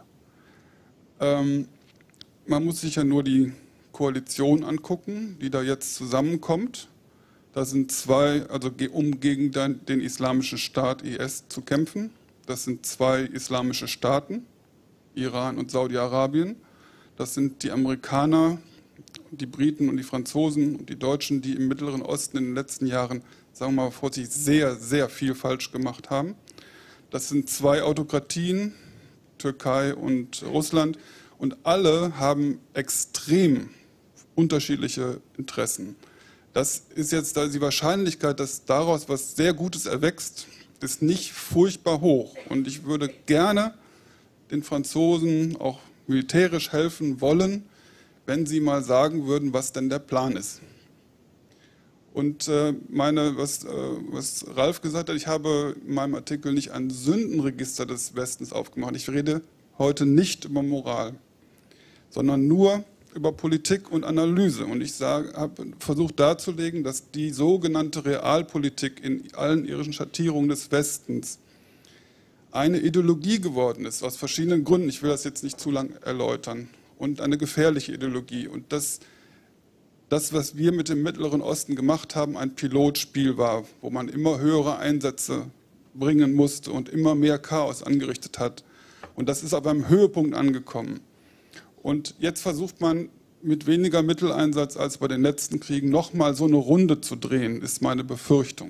Ähm, man muss sich ja nur die Koalition angucken, die da jetzt zusammenkommt. Da sind zwei, also um gegen den islamischen Staat I S zu kämpfen. Das sind zwei islamische Staaten, Iran und Saudi-Arabien. Das sind die Amerikaner, die Briten und die Franzosen und die Deutschen, die im Mittleren Osten in den letzten Jahren, sagen wir mal vorsichtig, sehr, sehr viel falsch gemacht haben. Das sind zwei Autokratien, Türkei und Russland, und alle haben extrem unterschiedliche Interessen. Das ist jetzt die Wahrscheinlichkeit, dass daraus was sehr Gutes erwächst, ist nicht furchtbar hoch. Und ich würde gerne den Franzosen auch militärisch helfen wollen, wenn sie mal sagen würden, was denn der Plan ist. Und äh, meine, was, äh, was Ralf gesagt hat, ich habe in meinem Artikel nicht ein Sündenregister des Westens aufgemacht. Ich rede heute nicht über Moral, sondern nur über Politik und Analyse. Und ich habe versucht darzulegen, dass die sogenannte Realpolitik in allen ihren Schattierungen des Westens eine Ideologie geworden ist, aus verschiedenen Gründen. Ich will das jetzt nicht zu lang erläutern. Und eine gefährliche Ideologie. Und dass das, was wir mit dem Mittleren Osten gemacht haben, ein Pilotspiel war, wo man immer höhere Einsätze bringen musste und immer mehr Chaos angerichtet hat. Und das ist auf einem Höhepunkt angekommen. Und jetzt versucht man mit weniger Mitteleinsatz als bei den letzten Kriegen nochmal so eine Runde zu drehen, ist meine Befürchtung.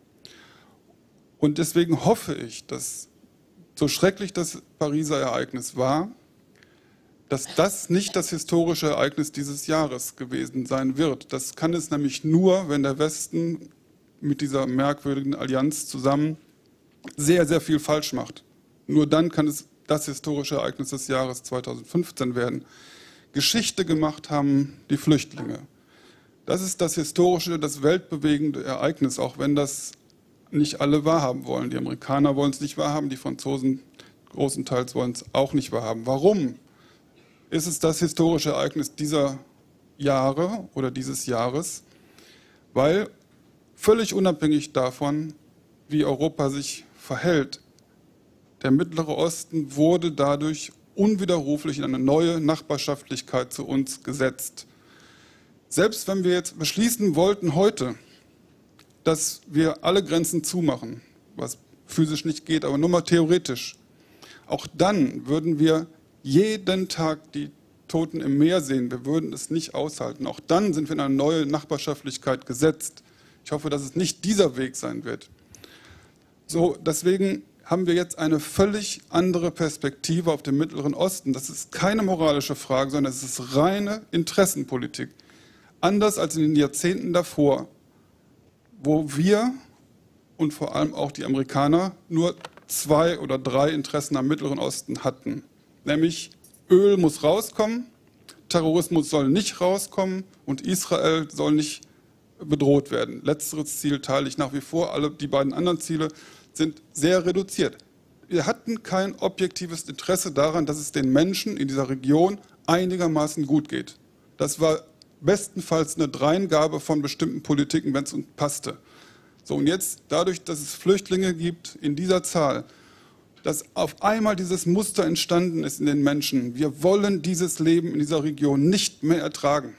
Und deswegen hoffe ich, dass, so schrecklich das Pariser Ereignis war, dass das nicht das historische Ereignis dieses Jahres gewesen sein wird. Das kann es nämlich nur, wenn der Westen mit dieser merkwürdigen Allianz zusammen sehr, sehr viel falsch macht. Nur dann kann es das historische Ereignis des Jahres zweitausendfünfzehn werden. Geschichte gemacht haben die Flüchtlinge. Das ist das historische, das weltbewegende Ereignis, auch wenn das nicht alle wahrhaben wollen. Die Amerikaner wollen es nicht wahrhaben, die Franzosen großenteils wollen es auch nicht wahrhaben. Warum ist es das historische Ereignis dieser Jahre oder dieses Jahres? Weil völlig unabhängig davon, wie Europa sich verhält, der Mittlere Osten wurde dadurch unwiderruflich in eine neue Nachbarschaftlichkeit zu uns gesetzt. Selbst wenn wir jetzt beschließen wollten heute, dass wir alle Grenzen zumachen, was physisch nicht geht, aber nur mal theoretisch, auch dann würden wir jeden Tag die Toten im Meer sehen. Wir würden es nicht aushalten. Auch dann sind wir in eine neue Nachbarschaftlichkeit gesetzt. Ich hoffe, dass es nicht dieser Weg sein wird. So, deswegen haben wir jetzt eine völlig andere Perspektive auf den Mittleren Osten. Das ist keine moralische Frage, sondern es ist reine Interessenpolitik. Anders als in den Jahrzehnten davor, wo wir und vor allem auch die Amerikaner nur zwei oder drei Interessen am Mittleren Osten hatten. Nämlich Öl muss rauskommen, Terrorismus soll nicht rauskommen und Israel soll nicht bedroht werden. Letzteres Ziel teile ich nach wie vor. Alle die beiden anderen Ziele sind sehr reduziert. Wir hatten kein objektives Interesse daran, dass es den Menschen in dieser Region einigermaßen gut geht. Das war bestenfalls eine Dreingabe von bestimmten Politiken, wenn es uns passte. So, und jetzt, dadurch, dass es Flüchtlinge gibt in dieser Zahl, dass auf einmal dieses Muster entstanden ist in den Menschen. Wir wollen dieses Leben in dieser Region nicht mehr ertragen.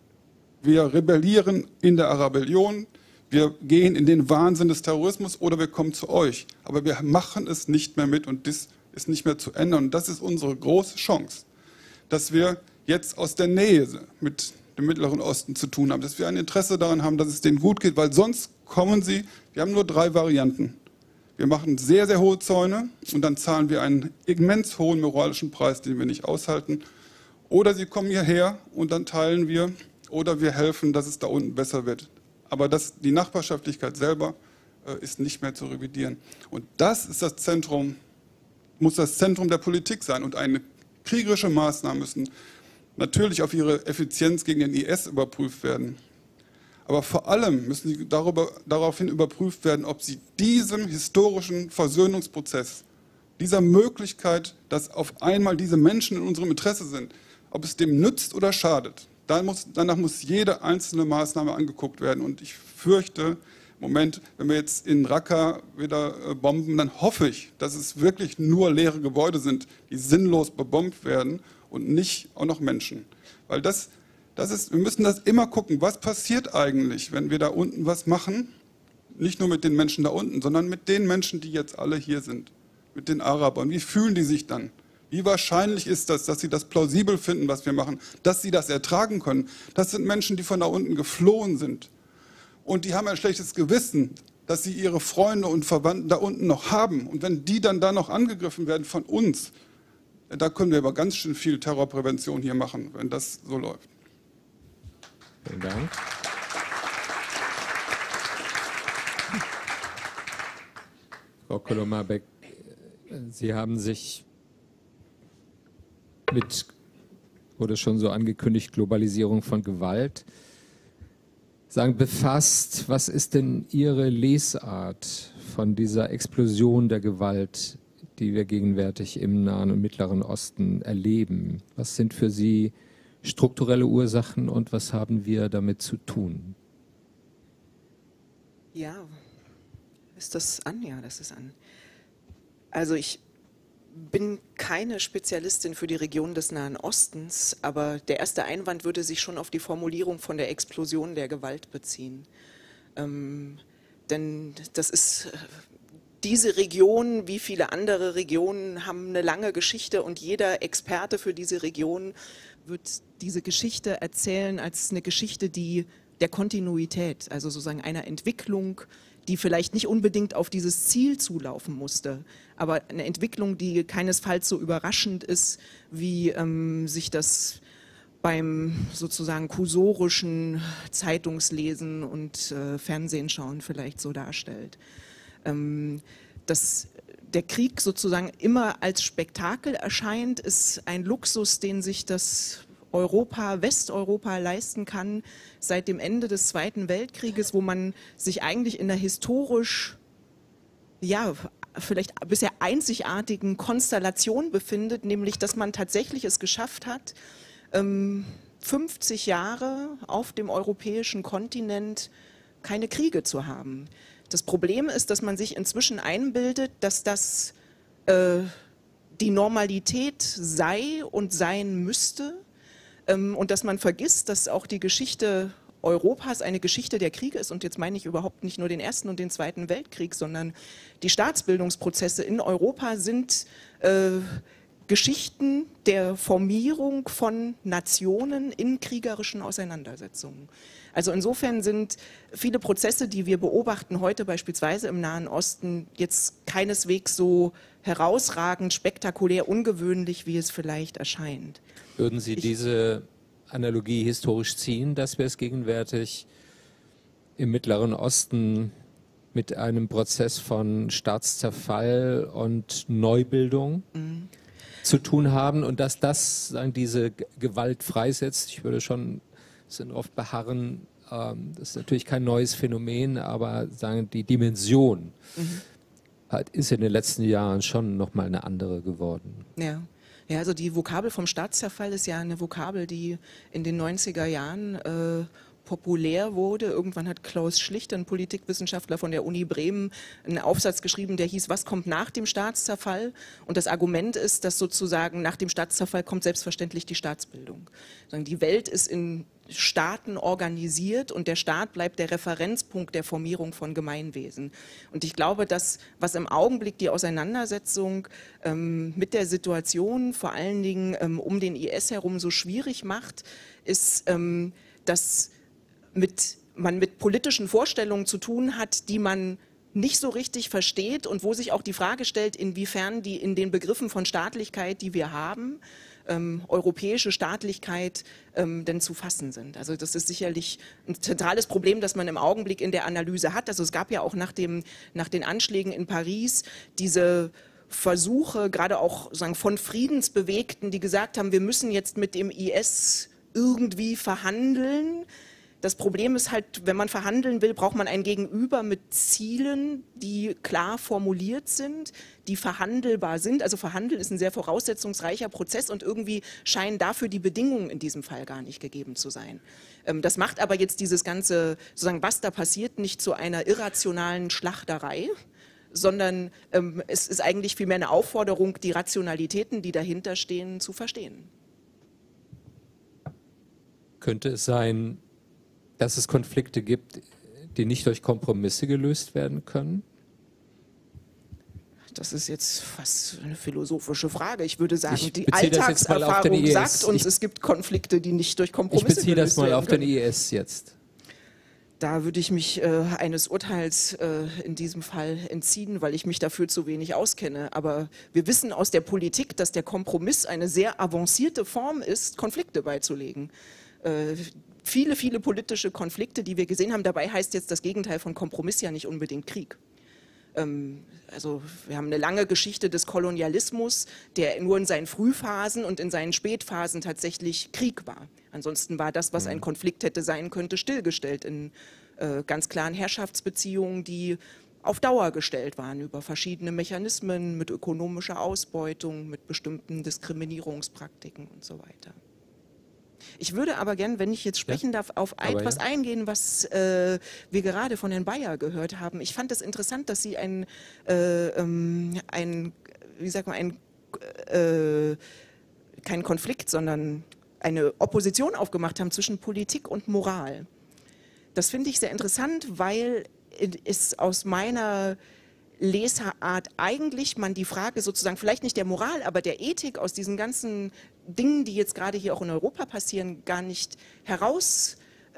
Wir rebellieren in der Arabellion, wir gehen in den Wahnsinn des Terrorismus oder wir kommen zu euch. Aber wir machen es nicht mehr mit und das ist nicht mehr zu ändern. Und das ist unsere große Chance, dass wir jetzt aus der Nähe mit dem Mittleren Osten zu tun haben, dass wir ein Interesse daran haben, dass es denen gut geht, weil sonst kommen sie, wir haben nur drei Varianten. Wir machen sehr, sehr hohe Zäune und dann zahlen wir einen immens hohen moralischen Preis, den wir nicht aushalten. Oder sie kommen hierher und dann teilen wir oder wir helfen, dass es da unten besser wird. Aber das, die Nachbarschaftlichkeit selber äh, ist nicht mehr zu revidieren. Und das ist das Zentrum, muss das Zentrum der Politik sein. Und eine kriegerische Maßnahmen müssen natürlich auf ihre Effizienz gegen den I S überprüft werden. Aber vor allem müssen sie darüber, daraufhin überprüft werden, ob sie diesem historischen Versöhnungsprozess, dieser Möglichkeit, dass auf einmal diese Menschen in unserem Interesse sind, ob es dem nützt oder schadet. Da muss, danach muss jede einzelne Maßnahme angeguckt werden. Und ich fürchte, im Moment, wenn wir jetzt in Raqqa wieder bomben, dann hoffe ich, dass es wirklich nur leere Gebäude sind, die sinnlos bebombt werden und nicht auch noch Menschen. Weil das, das ist, wir müssen das immer gucken, was passiert eigentlich, wenn wir da unten was machen, nicht nur mit den Menschen da unten, sondern mit den Menschen, die jetzt alle hier sind, mit den Arabern. Wie fühlen die sich dann? Wie wahrscheinlich ist das, dass sie das plausibel finden, was wir machen, dass sie das ertragen können? Das sind Menschen, die von da unten geflohen sind. Und die haben ein schlechtes Gewissen, dass sie ihre Freunde und Verwandten da unten noch haben. Und wenn die dann da noch angegriffen werden von uns, da können wir aber ganz schön viel Terrorprävention hier machen, wenn das so läuft. Vielen Dank. Frau Kolomar-Beck, Sie haben sich mit, wurde schon so angekündigt, Globalisierung von Gewalt, sagen, befasst. Was ist denn Ihre Lesart von dieser Explosion der Gewalt, die wir gegenwärtig im Nahen und Mittleren Osten erleben? Was sind für Sie strukturelle Ursachen und was haben wir damit zu tun? Ja, ist das an? Ja, das ist an. Also ich bin keine Spezialistin für die Region des Nahen Ostens, aber der erste Einwand würde sich schon auf die Formulierung von der Explosion der Gewalt beziehen. Ähm, denn das ist, diese Region, wie viele andere Regionen, haben eine lange Geschichte und jeder Experte für diese Region wird diese Geschichte erzählen als eine Geschichte, die der Kontinuität, also sozusagen einer Entwicklung, die vielleicht nicht unbedingt auf dieses Ziel zulaufen musste, aber eine Entwicklung, die keinesfalls so überraschend ist, wie ähm, sich das beim sozusagen kursorischen Zeitungslesen und äh, Fernsehen schauen vielleicht so darstellt. Ähm, dass der Krieg sozusagen immer als Spektakel erscheint, ist ein Luxus, den sich das Europa, Westeuropa leisten kann seit dem Ende des Zweiten Weltkrieges, wo man sich eigentlich in einer historisch, ja, vielleicht bisher einzigartigen Konstellation befindet, nämlich, dass man tatsächlich es geschafft hat, fünfzig Jahre auf dem europäischen Kontinent keine Kriege zu haben. Das Problem ist, dass man sich inzwischen einbildet, dass das äh, die Normalität sei und sein müsste ähm, und dass man vergisst, dass auch die Geschichte Europas eine Geschichte der Kriege ist, und jetzt meine ich überhaupt nicht nur den Ersten und den Zweiten Weltkrieg, sondern die Staatsbildungsprozesse in Europa sind äh, Geschichten der Formierung von Nationen in kriegerischen Auseinandersetzungen. Also insofern sind viele Prozesse, die wir beobachten heute beispielsweise im Nahen Osten, jetzt keineswegs so herausragend, spektakulär, ungewöhnlich, wie es vielleicht erscheint. Würden Sie Ich, diese Analogie historisch ziehen, dass wir es gegenwärtig im Mittleren Osten mit einem Prozess von Staatszerfall und Neubildung mhm. zu tun haben und dass das sagen, diese Gewalt freisetzt? Ich würde schon sind oft beharren, ähm, das ist natürlich kein neues Phänomen, aber sagen die Dimension mhm. hat, ist in den letzten Jahren schon nochmal eine andere geworden. Ja. Ja, also die Vokabel vom Staatszerfall ist ja eine Vokabel, die in den neunziger Jahren äh, populär wurde. Irgendwann hat Klaus Schlichter, ein Politikwissenschaftler von der Uni Bremen, einen Aufsatz geschrieben, der hieß, was kommt nach dem Staatszerfall? Und das Argument ist, dass sozusagen nach dem Staatszerfall kommt selbstverständlich die Staatsbildung. Die Welt ist in Staaten organisiert und der Staat bleibt der Referenzpunkt der Formierung von Gemeinwesen. Und ich glaube, dass was im Augenblick die Auseinandersetzung ähm, mit der Situation, vor allen Dingen ähm, um den I S herum, so schwierig macht, ist, ähm, dass mit, man mit politischen Vorstellungen zu tun hat, die man nicht so richtig versteht und wo sich auch die Frage stellt, inwiefern die in den Begriffen von Staatlichkeit, die wir haben, Ähm, europäische Staatlichkeit ähm, denn zu fassen sind. Also das ist sicherlich ein zentrales Problem, das man im Augenblick in der Analyse hat. Also es gab ja auch nach, dem, nach den Anschlägen in Paris diese Versuche, gerade auch sagen, von Friedensbewegten, die gesagt haben, wir müssen jetzt mit dem I S irgendwie verhandeln. Das Problem ist halt, wenn man verhandeln will, braucht man ein Gegenüber mit Zielen, die klar formuliert sind, die verhandelbar sind. Also verhandeln ist ein sehr voraussetzungsreicher Prozess und irgendwie scheinen dafür die Bedingungen in diesem Fall gar nicht gegeben zu sein. Das macht aber jetzt dieses ganze, sozusagen, was da passiert, nicht zu einer irrationalen Schlachterei, sondern ähm, es ist eigentlich vielmehr eine Aufforderung, die Rationalitäten, die dahinter stehen, zu verstehen. Könnte es sein, dass es Konflikte gibt, die nicht durch Kompromisse gelöst werden können? Das ist jetzt fast eine philosophische Frage. Ich würde sagen, ich die Alltagserfahrung sagt uns, ich, es gibt Konflikte, die nicht durch Kompromisse gelöst werden können. Ich beziehe das mal auf den I S jetzt. Da würde ich mich äh, eines Urteils äh, in diesem Fall entziehen, weil ich mich dafür zu wenig auskenne. Aber wir wissen aus der Politik, dass der Kompromiss eine sehr avancierte Form ist, Konflikte beizulegen. Äh, viele, viele politische Konflikte, die wir gesehen haben, dabei heißt jetzt das Gegenteil von Kompromiss ja nicht unbedingt Krieg. Ähm, also wir haben eine lange Geschichte des Kolonialismus, der nur in seinen Frühphasen und in seinen Spätphasen tatsächlich Krieg war. Ansonsten war das, was ein Konflikt hätte sein könnte, stillgestellt in äh, ganz klaren Herrschaftsbeziehungen, die auf Dauer gestellt waren über verschiedene Mechanismen, mit ökonomischer Ausbeutung, mit bestimmten Diskriminierungspraktiken und so weiter. Ich würde aber gern, wenn ich jetzt sprechen ja, darf, auf etwas ja. eingehen, was äh, wir gerade von Herrn Bayer gehört haben. Ich fand es interessant, dass Sie ein, äh, ähm, ein wie sagt man, ein, äh, keinen Konflikt, sondern eine Opposition aufgemacht haben zwischen Politik und Moral. Das finde ich sehr interessant, weil es aus meiner Lesart eigentlich man die Frage sozusagen, vielleicht nicht der Moral, aber der Ethik aus diesen ganzen Dingen, die jetzt gerade hier auch in Europa passieren, gar nicht herauslösen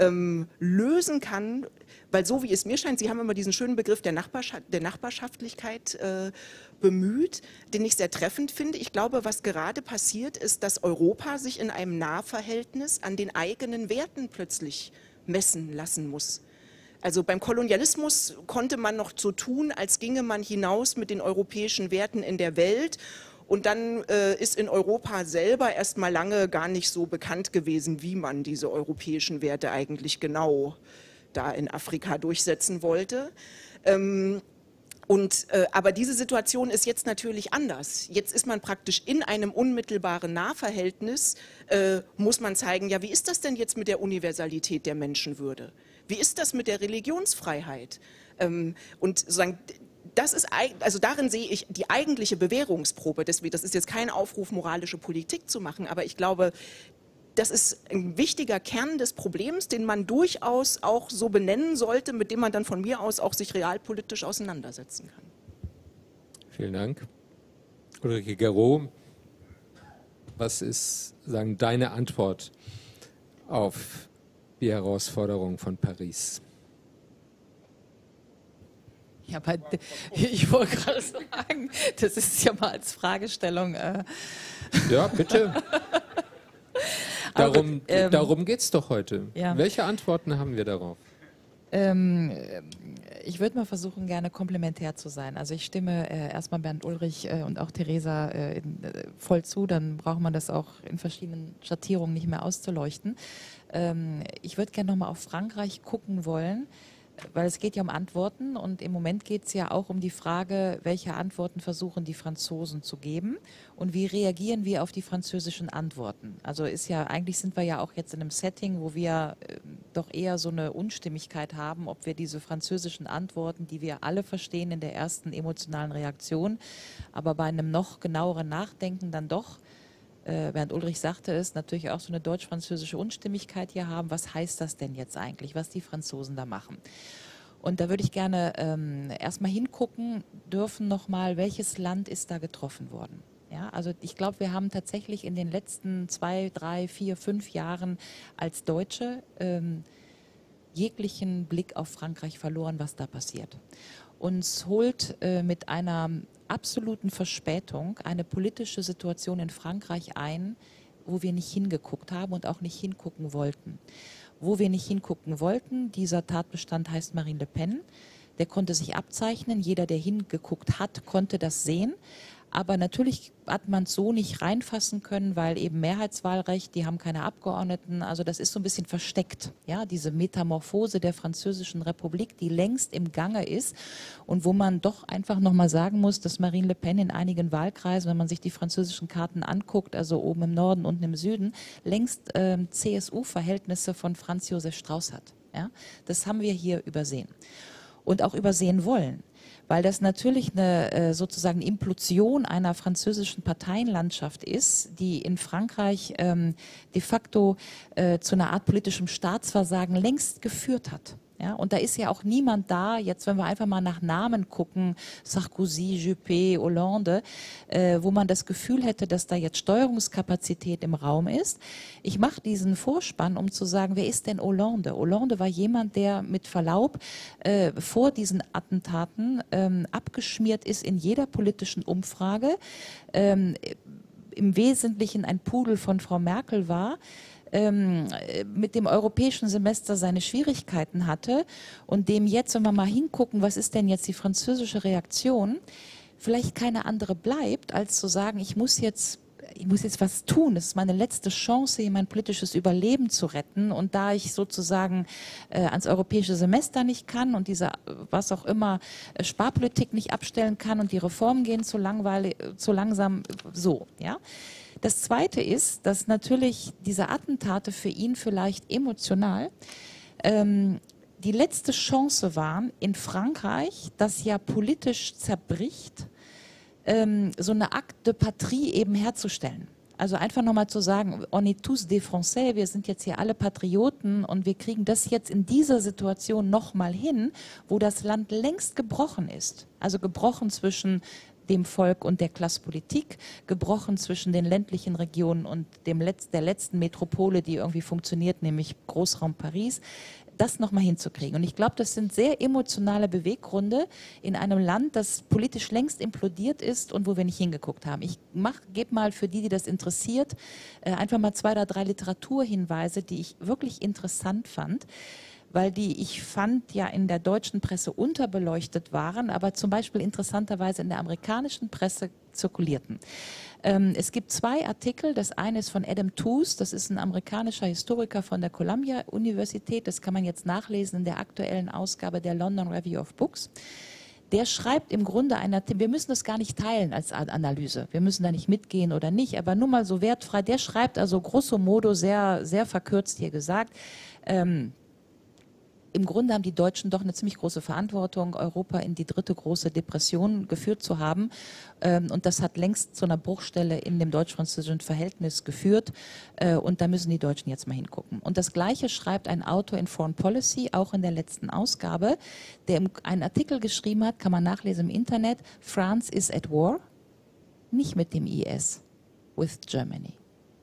ähm, kann, weil so wie es mir scheint, Sie haben immer diesen schönen Begriff der, Nachbarschaft, der Nachbarschaftlichkeit äh, bemüht, den ich sehr treffend finde. Ich glaube, was gerade passiert ist, dass Europa sich in einem Nahverhältnis an den eigenen Werten plötzlich messen lassen muss. Also beim Kolonialismus konnte man noch so tun, als ginge man hinaus mit den europäischen Werten in der Welt. Und dann äh, ist in Europa selber erst mal lange gar nicht so bekannt gewesen, wie man diese europäischen Werte eigentlich genau da in Afrika durchsetzen wollte. Ähm, und, äh, aber diese Situation ist jetzt natürlich anders. Jetzt ist man praktisch in einem unmittelbaren Nahverhältnis, äh, muss man zeigen, ja, wie ist das denn jetzt mit der Universalität der Menschenwürde? Wie ist das mit der Religionsfreiheit? Ähm, und sozusagen das ist, also darin sehe ich die eigentliche Bewährungsprobe. Deswegen, das ist jetzt kein Aufruf, moralische Politik zu machen, aber ich glaube, das ist ein wichtiger Kern des Problems, den man durchaus auch so benennen sollte, mit dem man dann von mir aus auch sich realpolitisch auseinandersetzen kann. Vielen Dank. Ulrike Guérot, was ist, sagen, deine Antwort auf die Herausforderung von Paris? Ja, aber ich wollte gerade sagen, das ist ja mal als Fragestellung. Äh ja, bitte. Darum, gut, ähm, darum geht es doch heute. Ja. Welche Antworten haben wir darauf? Ähm, ich würde mal versuchen, gerne komplementär zu sein. Also ich stimme äh, erstmal Bernd Ulrich äh, und auch Theresa äh, in, äh, voll zu, dann braucht man das auch in verschiedenen Schattierungen nicht mehr auszuleuchten. Ähm, ich würde gerne nochmal auf Frankreich gucken wollen, weil es geht ja um Antworten und im Moment geht es ja auch um die Frage, welche Antworten versuchen die Franzosen zu geben und wie reagieren wir auf die französischen Antworten. Also ist ja, eigentlich sind wir ja auch jetzt in einem Setting, wo wir äh, doch eher so eine Unstimmigkeit haben, ob wir diese französischen Antworten, die wir alle verstehen in der ersten emotionalen Reaktion, aber bei einem noch genaueren Nachdenken dann doch, Äh, Bernd Ulrich sagte es, natürlich auch so eine deutsch-französische Unstimmigkeit hier haben. Was heißt das denn jetzt eigentlich, was die Franzosen da machen? Und da würde ich gerne ähm, erstmal hingucken dürfen nochmal, welches Land ist da getroffen worden. Ja, also ich glaube, wir haben tatsächlich in den letzten zwei, drei, vier, fünf Jahren als Deutsche ähm, jeglichen Blick auf Frankreich verloren, was da passiert. Uns holt äh, mit einer absoluten Verspätung eine politische Situation in Frankreich ein, wo wir nicht hingeguckt haben und auch nicht hingucken wollten. Wo wir nicht hingucken wollten, dieser Tatbestand heißt Marine Le Pen, der konnte sich abzeichnen, jeder, der hingeguckt hat, konnte das sehen. Aber natürlich hat man es so nicht reinfassen können, weil eben Mehrheitswahlrecht, die haben keine Abgeordneten, also das ist so ein bisschen versteckt, ja, diese Metamorphose der Französischen Republik, die längst im Gange ist und wo man doch einfach nochmal sagen muss, dass Marine Le Pen in einigen Wahlkreisen, wenn man sich die französischen Karten anguckt, also oben im Norden, unten im Süden, längst äh, C S U-Verhältnisse von Franz Josef Strauß hat. Ja? Das haben wir hier übersehen und auch übersehen wollen. Weil das natürlich eine äh, sozusagen Implosion einer französischen Parteienlandschaft ist, die in Frankreich ähm, de facto äh, zu einer Art politischem Staatsversagen längst geführt hat. Ja, und da ist ja auch niemand da, jetzt wenn wir einfach mal nach Namen gucken, Sarkozy, Juppé, Hollande, äh, wo man das Gefühl hätte, dass da jetzt Steuerungskapazität im Raum ist. Ich mache diesen Vorspann, um zu sagen, wer ist denn Hollande? Hollande war jemand, der mit Verlaub äh, vor diesen Attentaten ähm, abgeschmiert ist in jeder politischen Umfrage, ähm, im Wesentlichen ein Pudel von Frau Merkel war, Ähm, mit dem europäischen Semester seine Schwierigkeiten hatte und dem jetzt, wenn wir mal hingucken, was ist denn jetzt die französische Reaktion, vielleicht keine andere bleibt, als zu sagen, ich muss jetzt, ich muss jetzt was tun, das ist meine letzte Chance, hier mein politisches Überleben zu retten und da ich sozusagen äh, ans europäische Semester nicht kann und diese, was auch immer, äh, Sparpolitik nicht abstellen kann und die Reformen gehen zu langweilig, zu langsam, so, ja. Das Zweite ist, dass natürlich diese Attentate für ihn vielleicht emotional ähm, die letzte Chance waren, in Frankreich, das ja politisch zerbricht, ähm, so eine Acte de Patrie eben herzustellen. Also einfach nochmal zu sagen, on est tous des Français, wir sind jetzt hier alle Patrioten und wir kriegen das jetzt in dieser Situation nochmal hin, wo das Land längst gebrochen ist. Also gebrochen zwischen dem Volk und der Klasse Politik, gebrochen zwischen den ländlichen Regionen und dem Letz-, der letzten Metropole, die irgendwie funktioniert, nämlich Großraum Paris, das nochmal hinzukriegen. Und ich glaube, das sind sehr emotionale Beweggründe in einem Land, das politisch längst implodiert ist und wo wir nicht hingeguckt haben. Ich gebe mal für die, die das interessiert, äh, einfach mal zwei oder drei Literaturhinweise, die ich wirklich interessant fand, weil die, ich fand, ja in der deutschen Presse unterbeleuchtet waren, aber zum Beispiel interessanterweise in der amerikanischen Presse zirkulierten. Ähm, es gibt zwei Artikel, das eine ist von Adam Tooze, das ist ein amerikanischer Historiker von der Columbia-Universität, das kann man jetzt nachlesen in der aktuellen Ausgabe der London Review of Books. Der schreibt im Grunde einer, wir müssen das gar nicht teilen als Analyse, wir müssen da nicht mitgehen oder nicht, aber nur mal so wertfrei, der schreibt also grosso modo, sehr, sehr verkürzt hier gesagt, ähm, im Grunde haben die Deutschen doch eine ziemlich große Verantwortung, Europa in die dritte große Depression geführt zu haben. Ähm, und das hat längst zu einer Bruchstelle in dem deutsch-französischen Verhältnis geführt. Äh, und da müssen die Deutschen jetzt mal hingucken. Und das Gleiche schreibt ein Autor in Foreign Policy, auch in der letzten Ausgabe, der einen Artikel geschrieben hat, kann man nachlesen im Internet, France is at war, nicht mit dem I S, with Germany.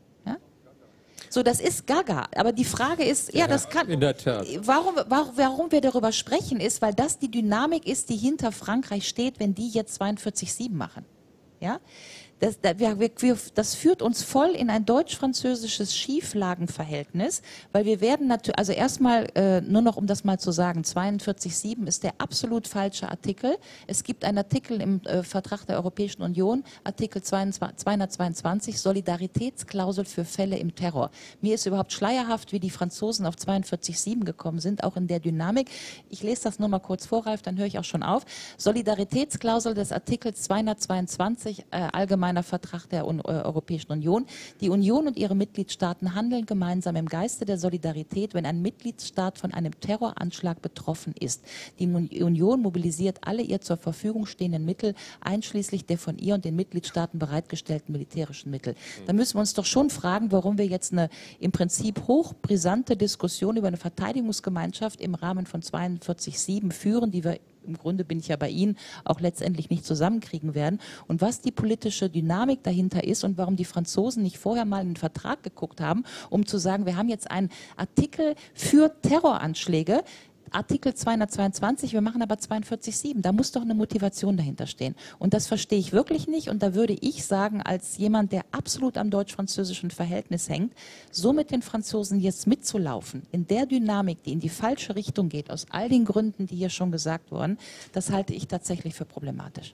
So, das ist gaga. Aber die Frage ist, ja, ja, das kann. In der Tat. Warum, warum, warum wir darüber sprechen, ist, weil das die Dynamik ist, die hinter Frankreich steht, wenn die jetzt zweiundvierzig sieben machen. Ja? Das, das, wir, wir, das führt uns voll in ein deutsch-französisches Schieflagenverhältnis, weil wir werden natürlich, also erstmal, äh, nur noch um das mal zu sagen, zweiundvierzig sieben ist der absolut falsche Artikel. Es gibt einen Artikel im äh, Vertrag der Europäischen Union, Artikel zweihundertzweiundzwanzig, Solidaritätsklausel für Fälle im Terror. Mir ist überhaupt schleierhaft, wie die Franzosen auf zweiundvierzig sieben gekommen sind, auch in der Dynamik. Ich lese das nur mal kurz vor, Ralf, dann höre ich auch schon auf. Solidaritätsklausel des Artikels zweihundertzweiundzwanzig, äh, allgemein Vertrag der Un- äh, Europäischen Union. Die Union und ihre Mitgliedstaaten handeln gemeinsam im Geiste der Solidarität, wenn ein Mitgliedstaat von einem Terroranschlag betroffen ist. Die Union mobilisiert alle ihr zur Verfügung stehenden Mittel, einschließlich der von ihr und den Mitgliedstaaten bereitgestellten militärischen Mittel. Da müssen wir uns doch schon fragen, warum wir jetzt eine im Prinzip hochbrisante Diskussion über eine Verteidigungsgemeinschaft im Rahmen von zweiundvierzig sieben führen, die wir im Grunde, bin ich ja bei Ihnen, auch letztendlich nicht zusammenkriegen werden. Und was die politische Dynamik dahinter ist und warum die Franzosen nicht vorher mal in den Vertrag geguckt haben, um zu sagen, wir haben jetzt einen Artikel für Terroranschläge, Artikel zweihundertzweiundzwanzig, wir machen aber zweiundvierzig sieben. Da muss doch eine Motivation dahinter stehen. Und das verstehe ich wirklich nicht. Und da würde ich sagen, als jemand, der absolut am deutsch-französischen Verhältnis hängt, so mit den Franzosen jetzt mitzulaufen, in der Dynamik, die in die falsche Richtung geht, aus all den Gründen, die hier schon gesagt wurden, das halte ich tatsächlich für problematisch.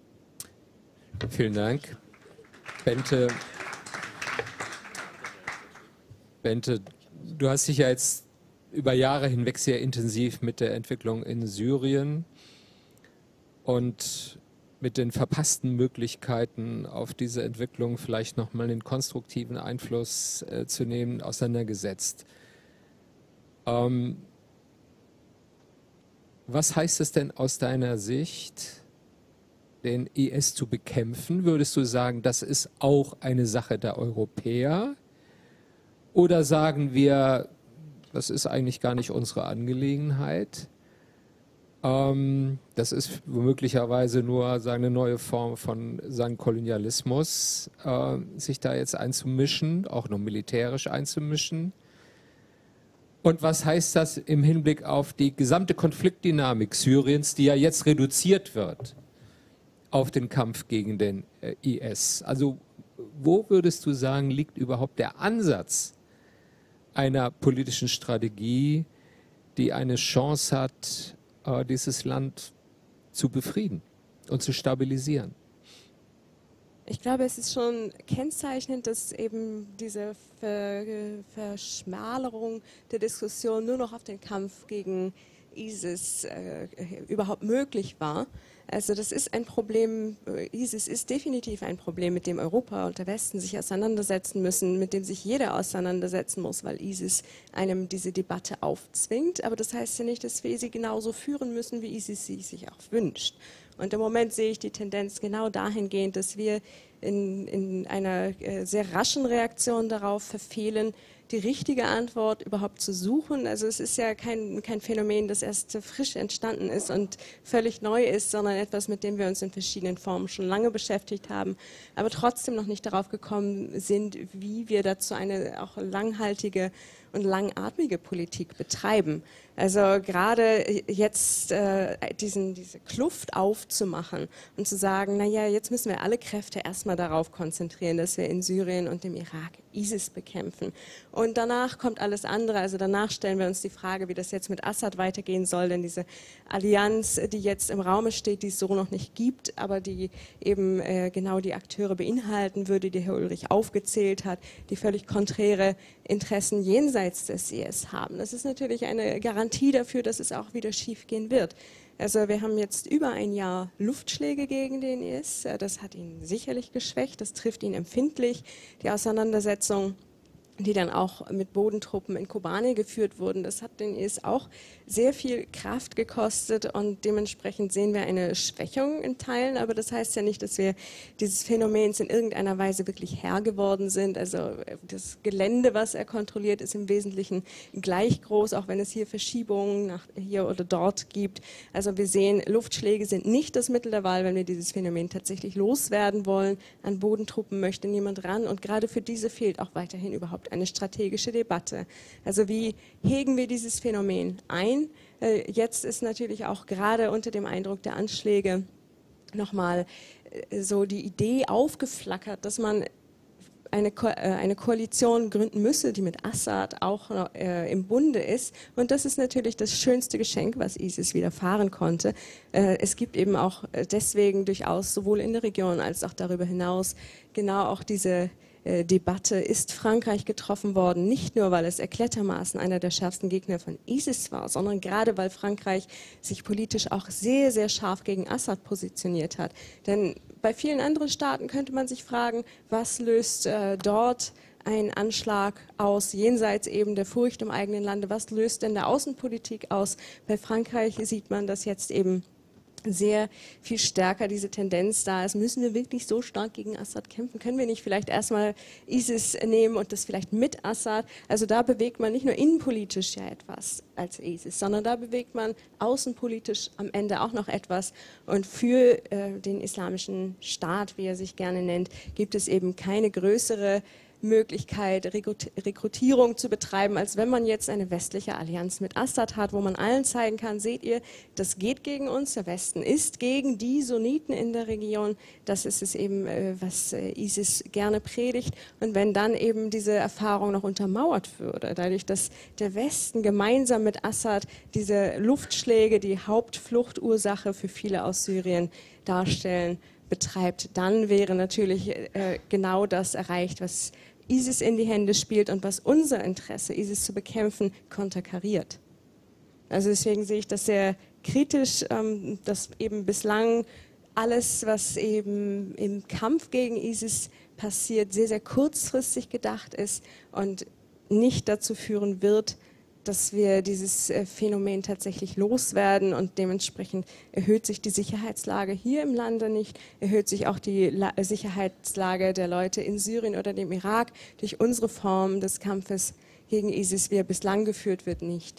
Vielen Dank. Bente, Bente, du hast dich ja jetzt über Jahre hinweg sehr intensiv mit der Entwicklung in Syrien und mit den verpassten Möglichkeiten auf diese Entwicklung vielleicht nochmal einen konstruktiven Einfluss äh, zu nehmen, auseinandergesetzt. Ähm, was heißt es denn aus deiner Sicht, den I S zu bekämpfen? Würdest du sagen, das ist auch eine Sache der Europäer? Oder sagen wir, das ist eigentlich gar nicht unsere Angelegenheit. Ähm, das ist möglicherweise nur sagen, eine neue Form von sagen, Kolonialismus, äh, sich da jetzt einzumischen, auch noch militärisch einzumischen. Und was heißt das im Hinblick auf die gesamte Konfliktdynamik Syriens, die ja jetzt reduziert wird auf den Kampf gegen den äh, I S? Also wo würdest du sagen, liegt überhaupt der Ansatz einer politischen Strategie, die eine Chance hat, äh, dieses Land zu befrieden und zu stabilisieren? Ich glaube, es ist schon kennzeichnend, dass eben diese Ver Verschmalerung der Diskussion nur noch auf den Kampf gegen ISIS äh, überhaupt möglich war. Also das ist ein Problem, ISIS ist definitiv ein Problem, mit dem Europa und der Westen sich auseinandersetzen müssen, mit dem sich jeder auseinandersetzen muss, weil ISIS einem diese Debatte aufzwingt. Aber das heißt ja nicht, dass wir sie genauso führen müssen, wie ISIS sie sich auch wünscht. Und im Moment sehe ich die Tendenz genau dahingehend, dass wir in, in einer äh, sehr raschen Reaktion darauf verfehlen, die richtige Antwort überhaupt zu suchen. Also es ist ja kein, kein Phänomen, das erst frisch entstanden ist und völlig neu ist, sondern etwas, mit dem wir uns in verschiedenen Formen schon lange beschäftigt haben, aber trotzdem noch nicht darauf gekommen sind, wie wir dazu eine auch langhaltige und langatmige Politik betreiben. Also gerade jetzt äh, diesen, diese Kluft aufzumachen und zu sagen, naja, jetzt müssen wir alle Kräfte erstmal darauf konzentrieren, dass wir in Syrien und im Irak ISIS bekämpfen. Und danach kommt alles andere. Also danach stellen wir uns die Frage, wie das jetzt mit Assad weitergehen soll, denn diese Allianz, die jetzt im Raume steht, die es so noch nicht gibt, aber die eben äh, genau die Akteure beinhalten würde, die Herr Ulrich aufgezählt hat, die völlig konträre Interessen jenseits des I S haben. Das ist natürlich eine Garantie dafür, dass es auch wieder schiefgehen wird. Also wir haben jetzt über ein Jahr Luftschläge gegen den I S. Das hat ihn sicherlich geschwächt, das trifft ihn empfindlich. Die Auseinandersetzung die dann auch mit Bodentruppen in Kobane geführt wurden. Das hat den I S auch sehr viel Kraft gekostet und dementsprechend sehen wir eine Schwächung in Teilen, aber das heißt ja nicht, dass wir dieses Phänomens in irgendeiner Weise wirklich Herr geworden sind. Also das Gelände, was er kontrolliert, ist im Wesentlichen gleich groß, auch wenn es hier Verschiebungen nach hier oder dort gibt. Also wir sehen, Luftschläge sind nicht das Mittel der Wahl, wenn wir dieses Phänomen tatsächlich loswerden wollen. An Bodentruppen möchte niemand ran und gerade für diese fehlt auch weiterhin überhaupt eine strategische Debatte. Also wie hegen wir dieses Phänomen ein? Jetzt ist natürlich auch gerade unter dem Eindruck der Anschläge nochmal so die Idee aufgeflackert, dass man eine, Ko eine Koalition gründen müsse, die mit Assad auch äh, im Bunde ist. Und das ist natürlich das schönste Geschenk, was ISIS widerfahren konnte. Äh, es gibt eben auch deswegen durchaus sowohl in der Region als auch darüber hinaus genau auch diese Debatte, ist Frankreich getroffen worden, nicht nur, weil es erklärtermaßen einer der schärfsten Gegner von ISIS war, sondern gerade, weil Frankreich sich politisch auch sehr, sehr scharf gegen Assad positioniert hat. Denn bei vielen anderen Staaten könnte man sich fragen, was löst äh, dort ein Anschlag aus, jenseits eben der Furcht im eigenen Lande, was löst denn der Außenpolitik aus? Bei Frankreich sieht man, dass jetzt eben sehr viel stärker diese Tendenz da ist. Müssen wir wirklich so stark gegen Assad kämpfen? Können wir nicht vielleicht erstmal ISIS nehmen und das vielleicht mit Assad? Also da bewegt man nicht nur innenpolitisch ja etwas als ISIS, sondern da bewegt man außenpolitisch am Ende auch noch etwas. Und für äh, den islamischen Staat, wie er sich gerne nennt, gibt es eben keine größere Möglichkeit, Rekrutierung zu betreiben, als wenn man jetzt eine westliche Allianz mit Assad hat, wo man allen zeigen kann, seht ihr, das geht gegen uns, der Westen ist gegen die Sunniten in der Region, das ist es eben, was ISIS gerne predigt. Und wenn dann eben diese Erfahrung noch untermauert würde, dadurch, dass der Westen gemeinsam mit Assad diese Luftschläge, die Hauptfluchtursache für viele aus Syrien darstellen, betreibt, dann wäre natürlich äh, genau das erreicht, was ISIS in die Hände spielt und was unser Interesse, ISIS zu bekämpfen, konterkariert. Also deswegen sehe ich das sehr kritisch, ähm, dass eben bislang alles, was eben im Kampf gegen ISIS passiert, sehr, sehr kurzfristig gedacht ist und nicht dazu führen wird, dass wir dieses Phänomen tatsächlich loswerden und dementsprechend erhöht sich die Sicherheitslage hier im Lande nicht, erhöht sich auch die La- Sicherheitslage der Leute in Syrien oder dem Irak durch unsere Form des Kampfes gegen ISIS, wie er bislang geführt wird, nicht.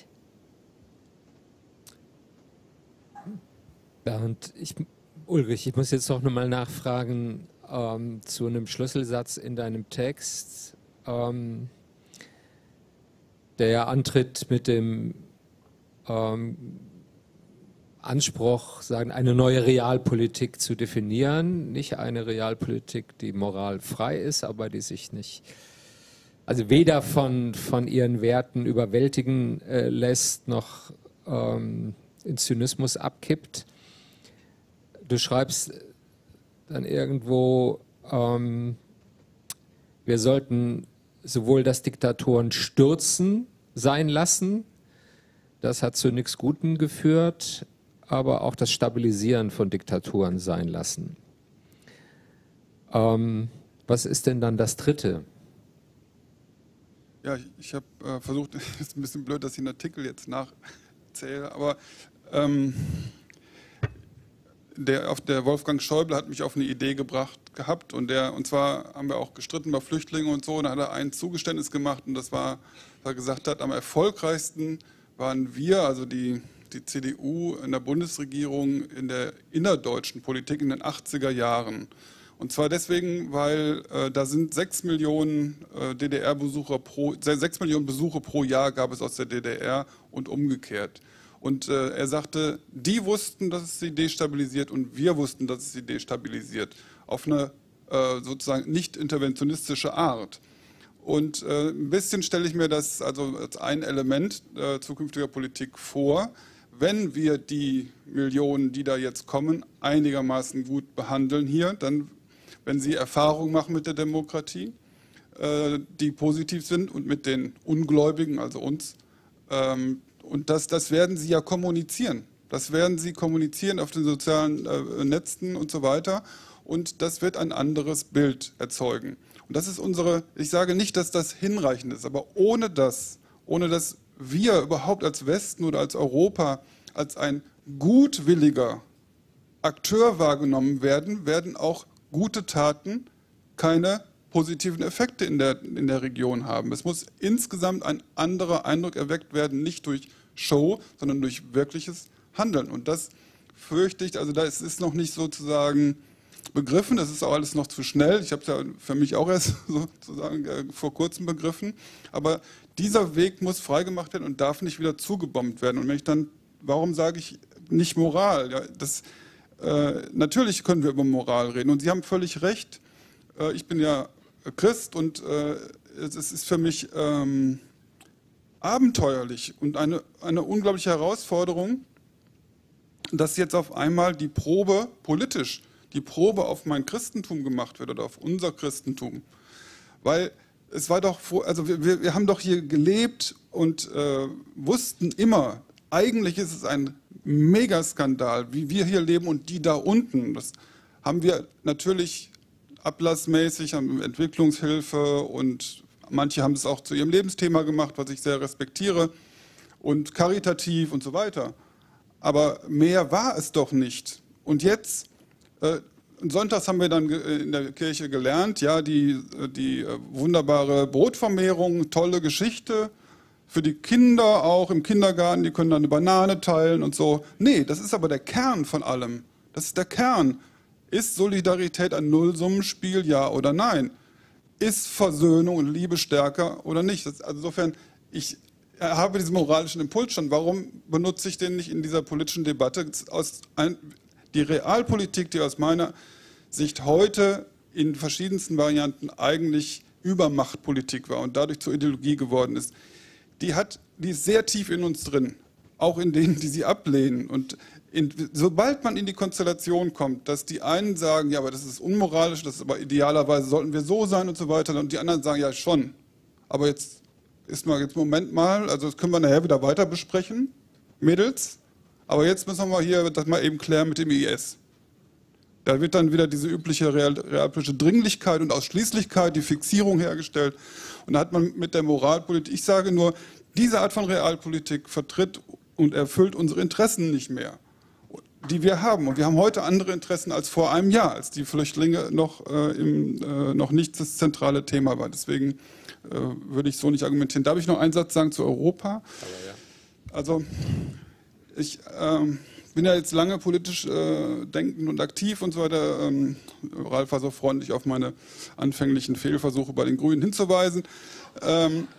Bernd, ich, Ulrich, ich muss jetzt noch mal nachfragen ähm, zu einem Schlüsselsatz in deinem Text. Ähm, der ja antritt mit dem ähm, Anspruch, sagen, eine neue Realpolitik zu definieren. Nicht eine Realpolitik, die moralfrei ist, aber die sich nicht, also weder von, von ihren Werten überwältigen äh, lässt, noch ähm, in Zynismus abkippt. Du schreibst dann irgendwo, ähm, wir sollten sowohl das Diktatoren stürzen sein lassen, das hat zu nichts Gutem geführt, aber auch das Stabilisieren von Diktaturen sein lassen. Ähm, was ist denn dann das Dritte? Ja, ich, ich habe äh, versucht, es ist ein bisschen blöd, dass ich den Artikel jetzt nachzähle, aber ähm, der, auf der Wolfgang Schäuble hat mich auf eine Idee gebracht gehabt und der, und zwar haben wir auch gestritten bei Flüchtlingen und so, und da hat er ein Zugeständnis gemacht und das war, was er gesagt hat, am erfolgreichsten waren wir, also die, die C D U in der Bundesregierung in der innerdeutschen Politik in den achtziger Jahren. Und zwar deswegen, weil äh, da sind sechs Millionen äh, D D R-Besucher pro, sechs Millionen Besuche pro Jahr gab es aus der D D R und umgekehrt. Und äh, er sagte, die wussten, dass es sie destabilisiert und wir wussten, dass es sie destabilisiert. Auf eine äh, sozusagen nicht interventionistische Art. Und äh, ein bisschen stelle ich mir das also als ein Element äh, zukünftiger Politik vor. Wenn wir die Millionen, die da jetzt kommen, einigermaßen gut behandeln hier, dann, wenn sie Erfahrung machen mit der Demokratie, äh, die positiv sind und mit den Ungläubigen, also uns, ähm, und das, das werden sie ja kommunizieren. Das werden sie kommunizieren auf den sozialen äh, Netzen und so weiter. und das wird ein anderes Bild erzeugen. Und das ist unsere, ich sage nicht, dass das hinreichend ist, aber ohne das, ohne dass wir überhaupt als Westen oder als Europa als ein gutwilliger Akteur wahrgenommen werden, werden auch gute Taten keine positiven Effekte in der, in der Region haben. Es muss insgesamt ein anderer Eindruck erweckt werden, nicht durch Show, sondern durch wirkliches Handeln. Und das fürchte ich, also da ist es noch nicht sozusagen begriffen, das ist auch alles noch zu schnell. Ich habe es ja für mich auch erst sozusagen äh, vor kurzem begriffen. Aber dieser Weg muss freigemacht werden und darf nicht wieder zugebombt werden. Und wenn ich dann, warum sage ich nicht Moral? Ja, das, äh, natürlich können wir über Moral reden. Und Sie haben völlig recht. Äh, ich bin ja Christ und äh, es ist für mich ähm, abenteuerlich und eine, eine unglaubliche Herausforderung, dass jetzt auf einmal die Probe politisch, die Probe auf mein Christentum gemacht wird oder auf unser Christentum. Weil es war doch, also wir, wir haben doch hier gelebt und äh, wussten immer, eigentlich ist es ein Megaskandal, wie wir hier leben und die da unten. Das haben wir natürlich ablassmäßig, haben Entwicklungshilfe und manche haben es auch zu ihrem Lebensthema gemacht, was ich sehr respektiere und karitativ und so weiter. Aber mehr war es doch nicht. Und jetzt, äh, sonntags haben wir dann in der Kirche gelernt, ja, die, die wunderbare Brotvermehrung, tolle Geschichte, für die Kinder auch im Kindergarten, die können dann eine Banane teilen und so. Nee, das ist aber der Kern von allem. Das ist der Kern. Ist Solidarität ein Nullsummenspiel, ja oder nein? Ist Versöhnung und Liebe stärker oder nicht? Das, also insofern, ich habe diesen moralischen Impuls schon. Warum benutze ich den nicht in dieser politischen Debatte? Aus ein, die Realpolitik, die aus meiner Sicht heute in verschiedensten Varianten eigentlich Übermachtpolitik war und dadurch zur Ideologie geworden ist, die, hat, die ist sehr tief in uns drin, auch in denen, die sie ablehnen. Und in, sobald man in die Konstellation kommt, dass die einen sagen, ja, aber das ist unmoralisch, das ist aber idealerweise sollten wir so sein und so weiter, und die anderen sagen, ja schon, aber jetzt ist mal, jetzt Moment mal, also das können wir nachher wieder weiter besprechen, Mädels, aber jetzt müssen wir mal hier das mal eben klären mit dem I S. Da wird dann wieder diese übliche real, realpolitische Dringlichkeit und Ausschließlichkeit, die Fixierung hergestellt. Und da hat man mit der Moralpolitik, ich sage nur, diese Art von Realpolitik vertritt und erfüllt unsere Interessen nicht mehr, die wir haben. Und wir haben heute andere Interessen als vor einem Jahr, als die Flüchtlinge noch, äh, im, äh, noch nicht das zentrale Thema war. Deswegen äh, würde ich so nicht argumentieren. Darf ich noch einen Satz sagen zu Europa? Aber ja. Also ich ähm, bin ja jetzt lange politisch äh, denkend und aktiv und so weiter. Ähm, Ralf war so freundlich, auf meine anfänglichen Fehlversuche bei den Grünen hinzuweisen. Ähm,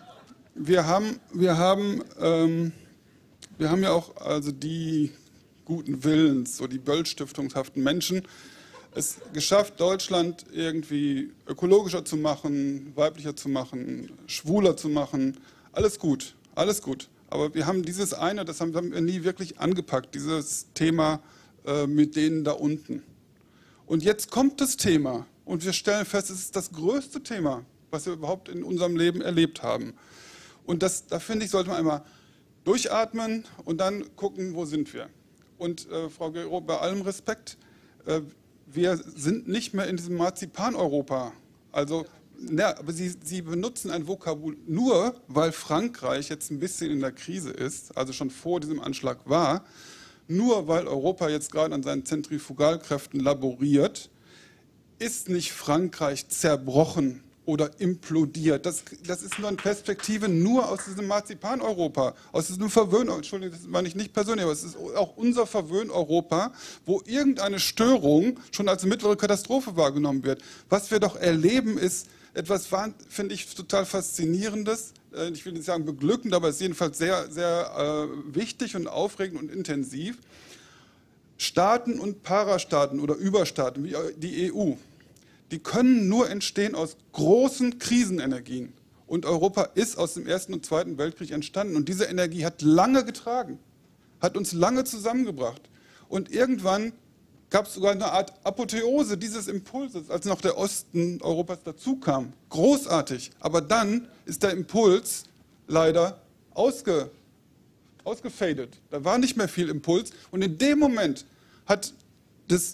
wir haben, wir haben, ähm, wir haben ja auch also die guten Willens, so die Böll-stiftungshaften Menschen, es geschafft, Deutschland irgendwie ökologischer zu machen, weiblicher zu machen, schwuler zu machen. Alles gut, alles gut. Aber wir haben dieses eine, das haben wir nie wirklich angepackt, dieses Thema äh, mit denen da unten. Und jetzt kommt das Thema und wir stellen fest, es ist das größte Thema, was wir überhaupt in unserem Leben erlebt haben. Und das, da finde ich, sollte man einmal durchatmen und dann gucken, wo sind wir. Und äh, Frau Gero, bei allem Respekt, äh, wir sind nicht mehr in diesem Marzipan-Europa. Also, ja, aber Sie, Sie benutzen ein Vokabular nur, weil Frankreich jetzt ein bisschen in der Krise ist, also schon vor diesem Anschlag war, nur weil Europa jetzt gerade an seinen Zentrifugalkräften laboriert, ist nicht Frankreich zerbrochen oder implodiert. Das, das ist nur eine Perspektive nur aus diesem Marzipan-Europa, aus diesem Verwöhn, Entschuldigung, das meine ich nicht persönlich, aber es ist auch unser Verwöhn-Europa, wo irgendeine Störung schon als mittlere Katastrophe wahrgenommen wird. Was wir doch erleben, ist etwas, finde ich, total Faszinierendes. Ich will nicht sagen beglückend, aber es ist jedenfalls sehr, sehr äh, wichtig und aufregend und intensiv. Staaten und Parastaaten oder Überstaaten wie die E U, die können nur entstehen aus großen Krisenenergien. Und Europa ist aus dem Ersten und Zweiten Weltkrieg entstanden. Und diese Energie hat lange getragen, hat uns lange zusammengebracht. Und irgendwann gab es sogar eine Art Apotheose dieses Impulses, als noch der Osten Europas dazu kam. Großartig. Aber dann ist der Impuls leider ausge, ausgefadet. Da war nicht mehr viel Impuls. Und in dem Moment hat das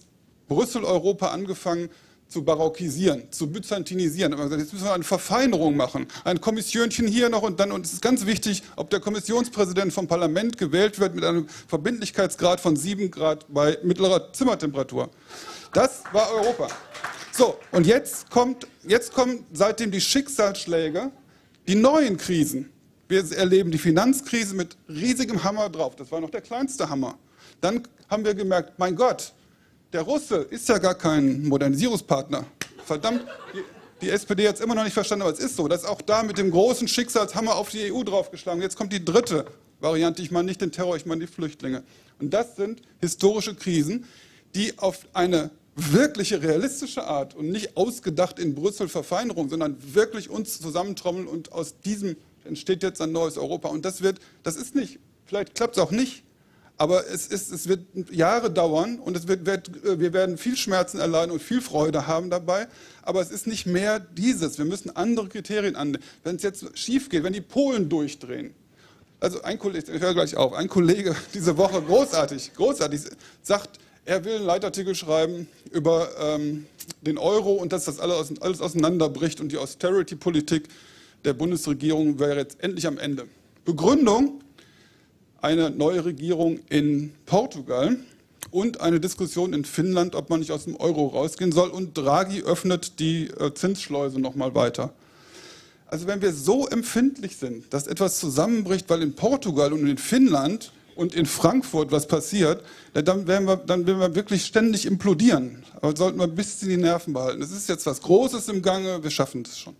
Brüssel Europa angefangen zu barockisieren, zu byzantinisieren. Aber jetzt müssen wir eine Verfeinerung machen, ein Kommissionchen hier noch und dann. Und es ist ganz wichtig, ob der Kommissionspräsident vom Parlament gewählt wird mit einem Verbindlichkeitsgrad von sieben Grad bei mittlerer Zimmertemperatur. Das war Europa. So, und jetzt kommt, jetzt kommen seitdem die Schicksalsschläge, die neuen Krisen. Wir erleben die Finanzkrise mit riesigem Hammer drauf. Das war noch der kleinste Hammer. Dann haben wir gemerkt, mein Gott, der Russe ist ja gar kein Modernisierungspartner. Verdammt, die, die S P D hat es immer noch nicht verstanden, aber es ist so. Das ist auch da mit dem großen Schicksalshammer auf die E U draufgeschlagen. Jetzt kommt die dritte Variante. Ich meine nicht den Terror, ich meine die Flüchtlinge. Und das sind historische Krisen, die auf eine wirkliche realistische Art und nicht ausgedacht in Brüssel Verfeinerung, sondern wirklich uns zusammentrommeln und aus diesem entsteht jetzt ein neues Europa. Und das wird, das ist nicht, vielleicht klappt es auch nicht, aber es, ist, es wird Jahre dauern und es wird, wird, wir werden viel Schmerzen erleiden und viel Freude haben dabei. Aber es ist nicht mehr dieses. Wir müssen andere Kriterien annehmen. Wenn es jetzt schief geht, wenn die Polen durchdrehen. Also ein Kollege, ich höre gleich auf, ein Kollege diese Woche, großartig, großartig, sagt, er will einen Leitartikel schreiben über ähm, den Euro und dass das alles, alles auseinanderbricht und die Austerity-Politik der Bundesregierung wäre jetzt endlich am Ende. Begründung: eine neue Regierung in Portugal und eine Diskussion in Finnland, ob man nicht aus dem Euro rausgehen soll. Und Draghi öffnet die äh, Zinsschleuse noch mal weiter. Also wenn wir so empfindlich sind, dass etwas zusammenbricht, weil in Portugal und in Finnland und in Frankfurt was passiert, dann werden wir, dann werden wir wirklich ständig implodieren. Aber sollten wir ein bisschen die Nerven behalten. Es ist jetzt was Großes im Gange, wir schaffen das schon.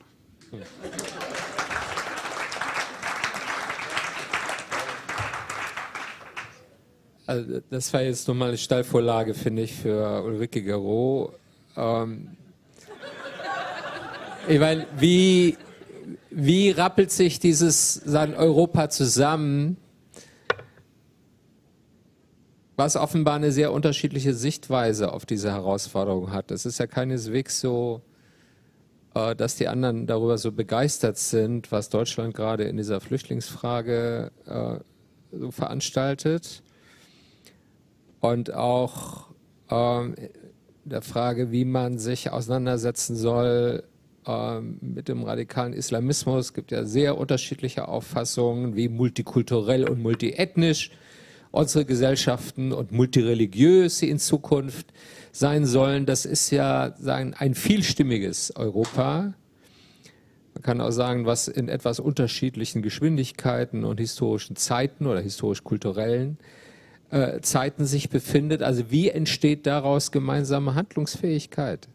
Also das war jetzt nochmal eine Steilvorlage, finde ich, für Ulrike Guérot. Ähm ich meine, wie, wie rappelt sich dieses sein Europa zusammen, was offenbar eine sehr unterschiedliche Sichtweise auf diese Herausforderung hat. Es ist ja keineswegs so, äh, dass die anderen darüber so begeistert sind, was Deutschland gerade in dieser Flüchtlingsfrage äh, so veranstaltet. Und auch ähm, der Frage, wie man sich auseinandersetzen soll ähm, mit dem radikalen Islamismus. Es gibt ja sehr unterschiedliche Auffassungen, wie multikulturell und multiethnisch unsere Gesellschaften und multireligiös sie in Zukunft sein sollen. Das ist ja sagen, ein vielstimmiges Europa. Man kann auch sagen, was in etwas unterschiedlichen Geschwindigkeiten und historischen Zeiten oder historisch-kulturellen Äh, Zeiten sich befindet. Also wie entsteht daraus gemeinsame Handlungsfähigkeit?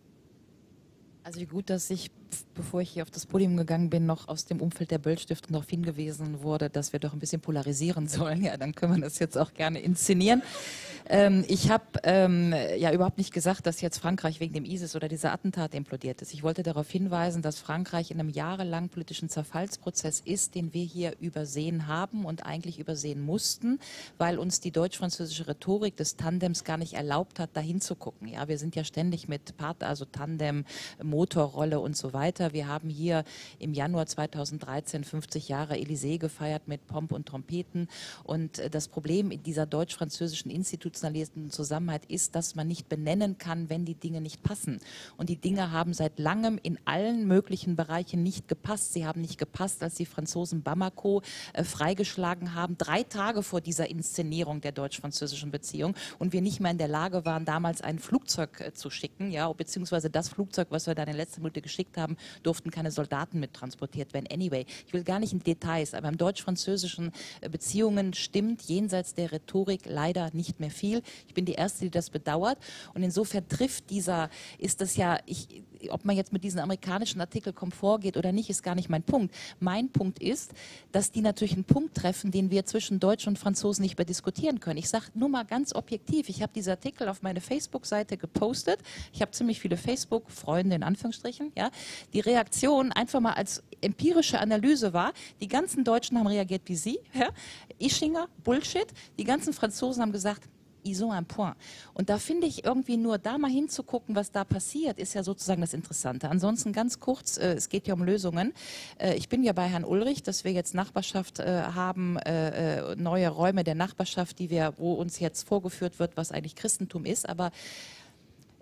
Also wie gut, dass ich, bevor ich hier auf das Podium gegangen bin, noch aus dem Umfeld der Böll-Stiftung darauf hingewiesen wurde, dass wir doch ein bisschen polarisieren sollen. Ja, dann können wir das jetzt auch gerne inszenieren. Ähm, ich habe ähm, ja überhaupt nicht gesagt, dass jetzt Frankreich wegen dem ISIS oder dieser Attentate implodiert ist. Ich wollte darauf hinweisen, dass Frankreich in einem jahrelangen politischen Zerfallsprozess ist, den wir hier übersehen haben und eigentlich übersehen mussten, weil uns die deutsch-französische Rhetorik des Tandems gar nicht erlaubt hat, da hinzugucken. Ja, wir sind ja ständig mit Part, also Tandem, Motorrolle und so weiter. Wir haben hier im Januar zweitausenddreizehn fünfzig Jahre Élysée gefeiert mit Pomp und Trompeten. Und das Problem in dieser deutsch-französischen institutionalisierten Zusammenhalt ist, dass man nicht benennen kann, wenn die Dinge nicht passen. Und die Dinge haben seit langem in allen möglichen Bereichen nicht gepasst. Sie haben nicht gepasst, als die Franzosen Bamako äh, freigeschlagen haben, drei Tage vor dieser Inszenierung der deutsch-französischen Beziehung. Und wir nicht mehr in der Lage waren, damals ein Flugzeug äh, zu schicken, ja, beziehungsweise das Flugzeug, was wir dann in letzter Minute geschickt haben, durften keine Soldaten mit transportiert werden. Anyway, ich will gar nicht in Details, aber im deutsch-französischen Beziehungen stimmt jenseits der Rhetorik leider nicht mehr viel. Ich bin die Erste, die das bedauert. Und insofern trifft dieser, ist das ja, ich, ob man jetzt mit diesem amerikanischen Artikel Komfort geht oder nicht, ist gar nicht mein Punkt. Mein Punkt ist, dass die natürlich einen Punkt treffen, den wir zwischen Deutschen und Franzosen nicht mehr diskutieren können. Ich sage nur mal ganz objektiv, ich habe diese Artikel auf meine Facebook-Seite gepostet. Ich habe ziemlich viele Facebook-Freunde in Anführungsstrichen. Ja. Die Reaktion einfach mal als empirische Analyse war, die ganzen Deutschen haben reagiert wie Sie. Ja. Ischinger, Bullshit. Die ganzen Franzosen haben gesagt, ils ont un point. Und da finde ich irgendwie nur, da mal hinzugucken, was da passiert, ist ja sozusagen das Interessante. Ansonsten ganz kurz, äh, es geht ja um Lösungen. Äh, ich bin ja bei Herrn Ulrich, dass wir jetzt Nachbarschaft äh, haben, äh, neue Räume der Nachbarschaft, die wir, wo uns jetzt vorgeführt wird, was eigentlich Christentum ist. Aber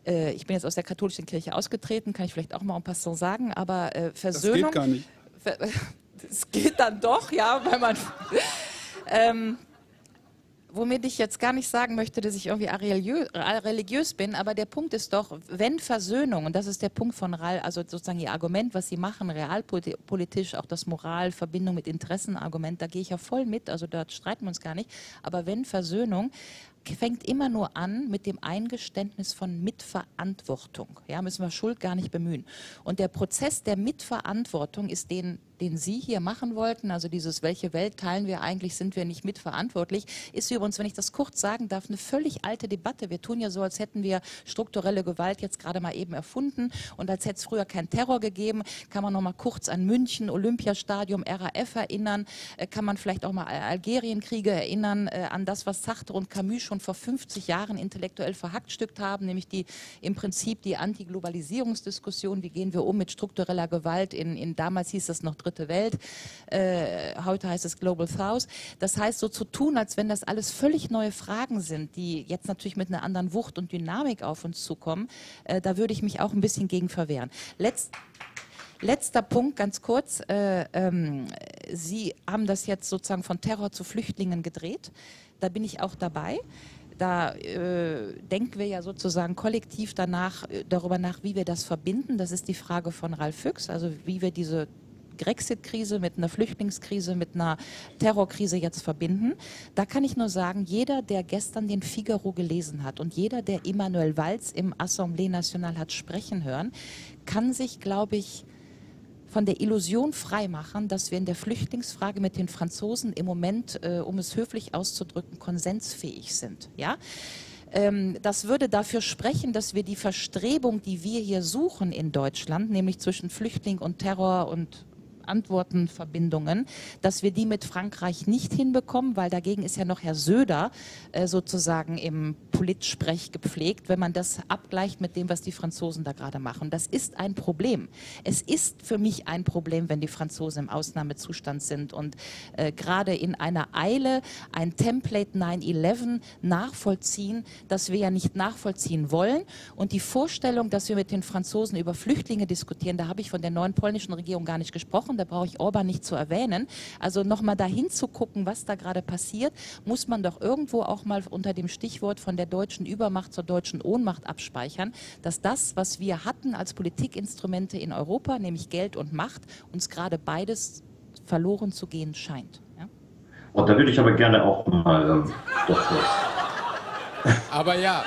Äh, ich bin jetzt aus der katholischen Kirche ausgetreten, kann ich vielleicht auch mal en passant sagen, aber äh, Versöhnung... Das geht gar nicht. Das geht dann doch, ja, weil man... ähm, womit ich jetzt gar nicht sagen möchte, dass ich irgendwie religiös bin, aber der Punkt ist doch, wenn Versöhnung, und das ist der Punkt von Rall, also sozusagen ihr Argument, was sie machen, realpolitisch, auch das Moral, Verbindung mit Interessenargument, da gehe ich ja voll mit, also da streiten wir uns gar nicht, aber wenn Versöhnung fängt immer nur an mit dem Eingeständnis von Mitverantwortung. Ja, müssen wir Schuld gar nicht bemühen. Und der Prozess der Mitverantwortung ist den, den Sie hier machen wollten, also dieses, welche Welt teilen wir eigentlich, sind wir nicht mitverantwortlich, ist übrigens, wenn ich das kurz sagen darf, eine völlig alte Debatte. Wir tun ja so, als hätten wir strukturelle Gewalt jetzt gerade mal eben erfunden und als hätte es früher keinen Terror gegeben. Kann man noch mal kurz an München, Olympiastadion, R A F erinnern, kann man vielleicht auch mal an Algerienkriege erinnern, an das, was Sartre und Camus schon vor fünfzig Jahren intellektuell verhackstückt haben, nämlich die im Prinzip die Antiglobalisierungsdiskussion, wie gehen wir um mit struktureller Gewalt, in, in damals hieß das noch Dritte Welt, äh, heute heißt es Global South. Das heißt, so zu tun, als wenn das alles völlig neue Fragen sind, die jetzt natürlich mit einer anderen Wucht und Dynamik auf uns zukommen, äh, da würde ich mich auch ein bisschen gegen verwehren. Letzt Letzter Punkt, ganz kurz. Äh, ähm, Sie haben das jetzt sozusagen von Terror zu Flüchtlingen gedreht. Da bin ich auch dabei. Da äh, denken wir ja sozusagen kollektiv danach, äh, darüber nach, wie wir das verbinden. Das ist die Frage von Ralf Füchs, also wie wir diese Grexit-Krise mit einer Flüchtlingskrise, mit einer Terrorkrise jetzt verbinden. Da kann ich nur sagen, jeder, der gestern den Figaro gelesen hat und jeder, der Emmanuel Valls im Assemblée Nationale hat sprechen hören, kann sich, glaube ich, von der Illusion freimachen, dass wir in der Flüchtlingsfrage mit den Franzosen im Moment, äh, um es höflich auszudrücken, konsensfähig sind. Ja? Ähm, das würde dafür sprechen, dass wir die Verstrebung, die wir hier suchen in Deutschland, nämlich zwischen Flüchtling und Terror und Antwortenverbindungen, dass wir die mit Frankreich nicht hinbekommen, weil dagegen ist ja noch Herr Söder äh, sozusagen im Politsprech gepflegt, wenn man das abgleicht mit dem, was die Franzosen da gerade machen. Das ist ein Problem. Es ist für mich ein Problem, wenn die Franzosen im Ausnahmezustand sind und äh, gerade in einer Eile ein Template neun elf nachvollziehen, das wir ja nicht nachvollziehen wollen. Und die Vorstellung, dass wir mit den Franzosen über Flüchtlinge diskutieren, da habe ich von der neuen polnischen Regierung gar nicht gesprochen. Da brauche ich Orban nicht zu erwähnen. Also nochmal dahin zu gucken, was da gerade passiert, muss man doch irgendwo auch mal unter dem Stichwort von der deutschen Übermacht zur deutschen Ohnmacht abspeichern, dass das, was wir hatten als Politikinstrumente in Europa, nämlich Geld und Macht, uns gerade beides verloren zu gehen scheint. Ja? Und da würde ich aber gerne auch mal ähm, doch was aber ja.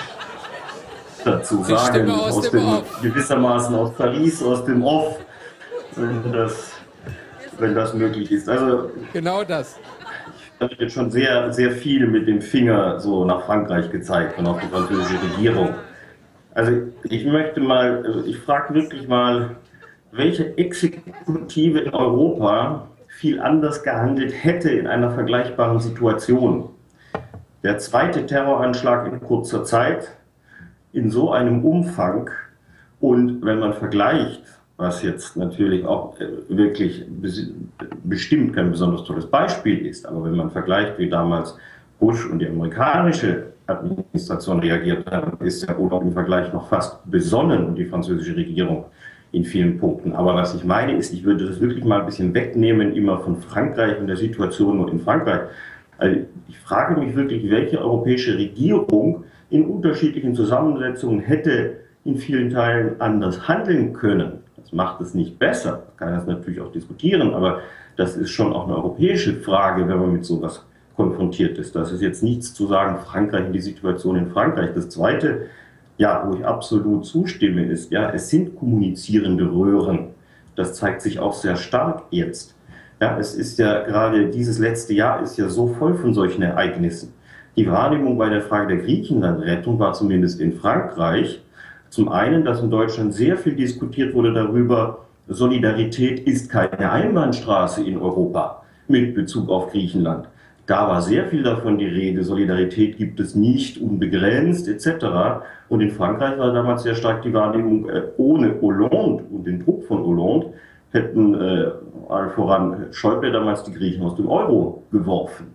dazu sagen, aus, aus dem, dem gewissermaßen aus Paris, aus dem Off, wenn das wenn das möglich ist. Also genau das. Ich habe jetzt schon sehr, sehr viel mit dem Finger so nach Frankreich gezeigt und auf die französische Regierung. Also ich möchte mal, also ich frage wirklich mal, welche Exekutive in Europa viel anders gehandelt hätte in einer vergleichbaren Situation. Der zweite Terroranschlag in kurzer Zeit, in so einem Umfang und wenn man vergleicht, was jetzt natürlich auch wirklich bestimmt kein besonders tolles Beispiel ist, aber wenn man vergleicht, wie damals Bush und die amerikanische Administration reagiert hat, ist ja wohl auch im Vergleich noch fast besonnen und die französische Regierung in vielen Punkten. Aber was ich meine ist, ich würde das wirklich mal ein bisschen wegnehmen, immer von Frankreich und der Situation nur in Frankreich. Also ich frage mich wirklich, welche europäische Regierung in unterschiedlichen Zusammensetzungen hätte in vielen Teilen anders handeln können. Das macht es nicht besser, man kann das natürlich auch diskutieren, aber das ist schon auch eine europäische Frage, wenn man mit sowas konfrontiert ist. Das ist jetzt nichts zu sagen, Frankreich und die Situation in Frankreich. Das Zweite, ja, wo ich absolut zustimme, ist, ja, es sind kommunizierende Röhren. Das zeigt sich auch sehr stark jetzt. Ja, es ist ja gerade dieses letzte Jahr ist ja so voll von solchen Ereignissen. Die Wahrnehmung bei der Frage der Griechenland-Rettung war zumindest in Frankreich zum einen, dass in Deutschland sehr viel diskutiert wurde darüber, Solidarität ist keine Einbahnstraße in Europa mit Bezug auf Griechenland. Da war sehr viel davon die Rede, Solidarität gibt es nicht, unbegrenzt et cetera. Und in Frankreich war damals sehr stark die Wahrnehmung, ohne Hollande und den Druck von Hollande hätten äh, allen voran Schäuble damals die Griechen aus dem Euro geworfen.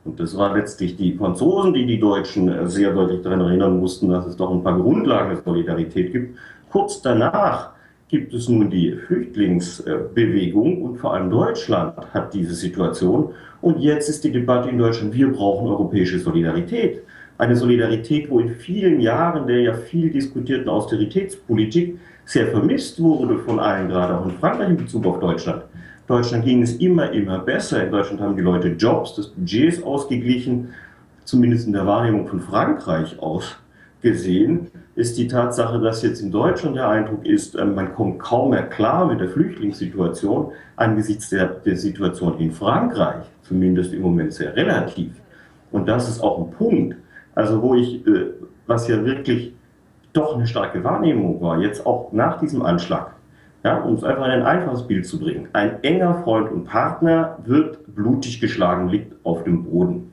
Und das war letztlich die Franzosen, die die Deutschen sehr deutlich daran erinnern mussten, dass es doch ein paar Grundlagen der Solidarität gibt. Kurz danach gibt es nun die Flüchtlingsbewegung und vor allem Deutschland hat diese Situation. Und jetzt ist die Debatte in Deutschland, wir brauchen europäische Solidarität. Eine Solidarität, wo in vielen Jahren der ja viel diskutierten Austeritätspolitik sehr vermisst wurde von allen, gerade auch in Frankreich in Bezug auf Deutschland. Deutschland ging es immer, immer besser. In Deutschland haben die Leute Jobs, das Budget ist ausgeglichen, zumindest in der Wahrnehmung von Frankreich aus gesehen, ist die Tatsache, dass jetzt in Deutschland der Eindruck ist, man kommt kaum mehr klar mit der Flüchtlingssituation angesichts der, der Situation in Frankreich, zumindest im Moment sehr relativ. Und das ist auch ein Punkt, also wo ich, was ja wirklich doch eine starke Wahrnehmung war, jetzt auch nach diesem Anschlag, ja, um es einfach in ein einfaches Bild zu bringen. Ein enger Freund und Partner wird blutig geschlagen, liegt auf dem Boden.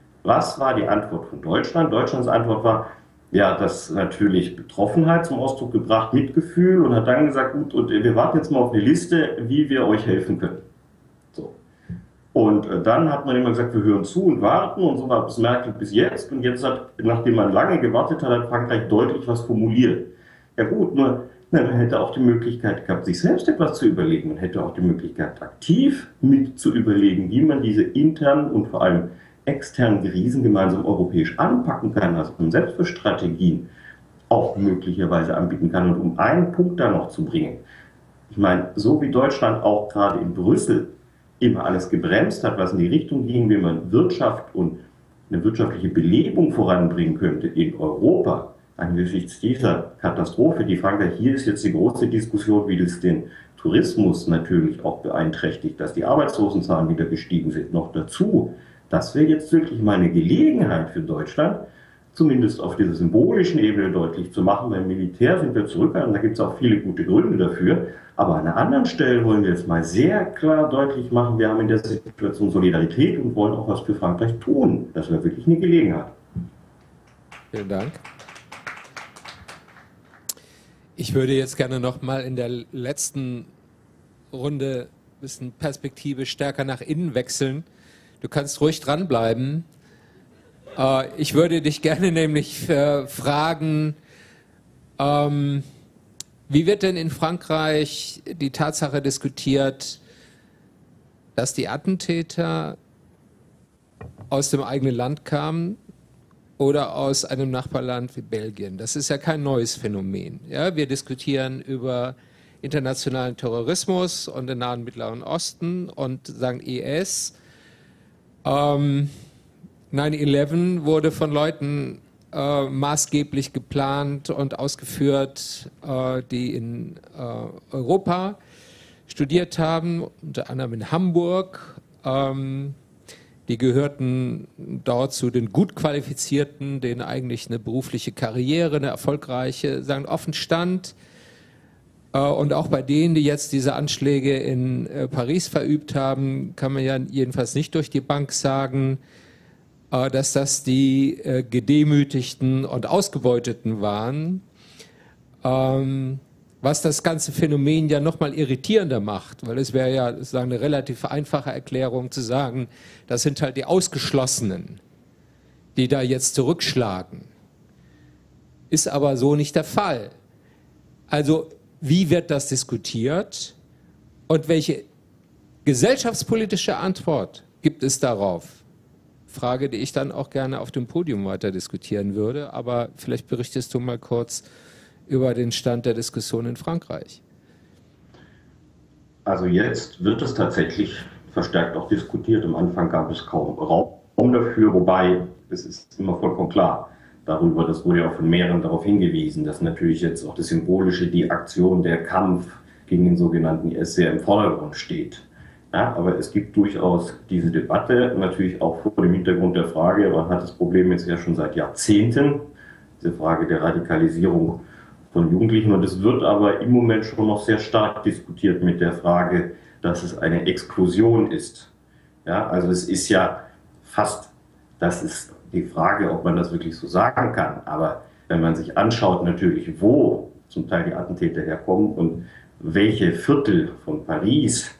Was war die Antwort von Deutschland? Deutschlands Antwort war, ja, das natürlich Betroffenheit zum Ausdruck gebracht, Mitgefühl und hat dann gesagt, gut, und wir warten jetzt mal auf eine Liste, wie wir euch helfen können. So. Und dann hat man immer gesagt, wir hören zu und warten und so war bis Merkel bis jetzt. Und jetzt hat, nachdem man lange gewartet hat, hat Frankreich deutlich was formuliert. Ja gut, nur man hätte auch die Möglichkeit gehabt, sich selbst etwas zu überlegen. Man hätte auch die Möglichkeit, aktiv mit zu überlegen, wie man diese internen und vor allem externen Krisen gemeinsam europäisch anpacken kann, also um Selbststrategien auch möglicherweise anbieten kann. Und um einen Punkt da noch zu bringen, ich meine, so wie Deutschland auch gerade in Brüssel immer alles gebremst hat, was in die Richtung ging, wie man Wirtschaft und eine wirtschaftliche Belebung voranbringen könnte in Europa, angesichts dieser Katastrophe, die Frankreich, hier ist jetzt die große Diskussion, wie das den Tourismus natürlich auch beeinträchtigt, dass die Arbeitslosenzahlen wieder gestiegen sind. Noch dazu, das wäre jetzt wirklich mal eine Gelegenheit für Deutschland, zumindest auf dieser symbolischen Ebene deutlich zu machen. Beim Militär sind wir zurückgegangen, da gibt es auch viele gute Gründe dafür. Aber an einer anderen Stelle wollen wir jetzt mal sehr klar deutlich machen, wir haben in der Situation Solidarität und wollen auch was für Frankreich tun. Das wäre wirklich eine Gelegenheit. Vielen Dank. Ich würde jetzt gerne noch mal in der letzten Runde ein bisschen Perspektive stärker nach innen wechseln. Du kannst ruhig dranbleiben. Äh, ich würde dich gerne nämlich äh, fragen, ähm, wie wird denn in Frankreich die Tatsache diskutiert, dass die Attentäter aus dem eigenen Land kamen oder aus einem Nachbarland wie Belgien? Das ist ja kein neues Phänomen. Ja, wir diskutieren über internationalen Terrorismus und den Nahen Mittleren Osten und sagen I S. Ähm, neun elf wurde von Leuten äh, maßgeblich geplant und ausgeführt, äh, die in äh, Europa studiert haben, unter anderem in Hamburg. Ähm, die gehörten dort zu den gut Qualifizierten, denen eigentlich eine berufliche Karriere, eine erfolgreiche, sagen offen stand. Und auch bei denen, die jetzt diese Anschläge in äh, Paris verübt haben, kann man ja jedenfalls nicht durch die Bank sagen, äh, dass das die äh, Gedemütigten und Ausgebeuteten waren. Ähm, was das ganze Phänomen ja nochmal irritierender macht, weil es wäre ja sozusagen eine relativ einfache Erklärung zu sagen, das sind halt die Ausgeschlossenen, die da jetzt zurückschlagen. Ist aber so nicht der Fall. Also wie wird das diskutiert und welche gesellschaftspolitische Antwort gibt es darauf? Frage, die ich dann auch gerne auf dem Podium weiter diskutieren würde, aber vielleicht berichtest du mal kurz über den Stand der Diskussion in Frankreich. Also jetzt wird es tatsächlich verstärkt auch diskutiert. Am Anfang gab es kaum Raum dafür, wobei es ist immer vollkommen klar, darüber, das wurde ja auch von mehreren darauf hingewiesen, dass natürlich jetzt auch das Symbolische, die Aktion, der Kampf gegen den sogenannten I S sehr im Vordergrund steht. Ja, aber es gibt durchaus diese Debatte, natürlich auch vor dem Hintergrund der Frage, man hat das Problem jetzt ja schon seit Jahrzehnten, diese Frage der Radikalisierung von Jugendlichen, und es wird aber im Moment schon noch sehr stark diskutiert mit der Frage, dass es eine Exklusion ist. Ja, also es ist ja fast, das ist die Frage, ob man das wirklich so sagen kann. Aber wenn man sich anschaut, natürlich, wo zum Teil die Attentäter herkommen und welche Viertel von Paris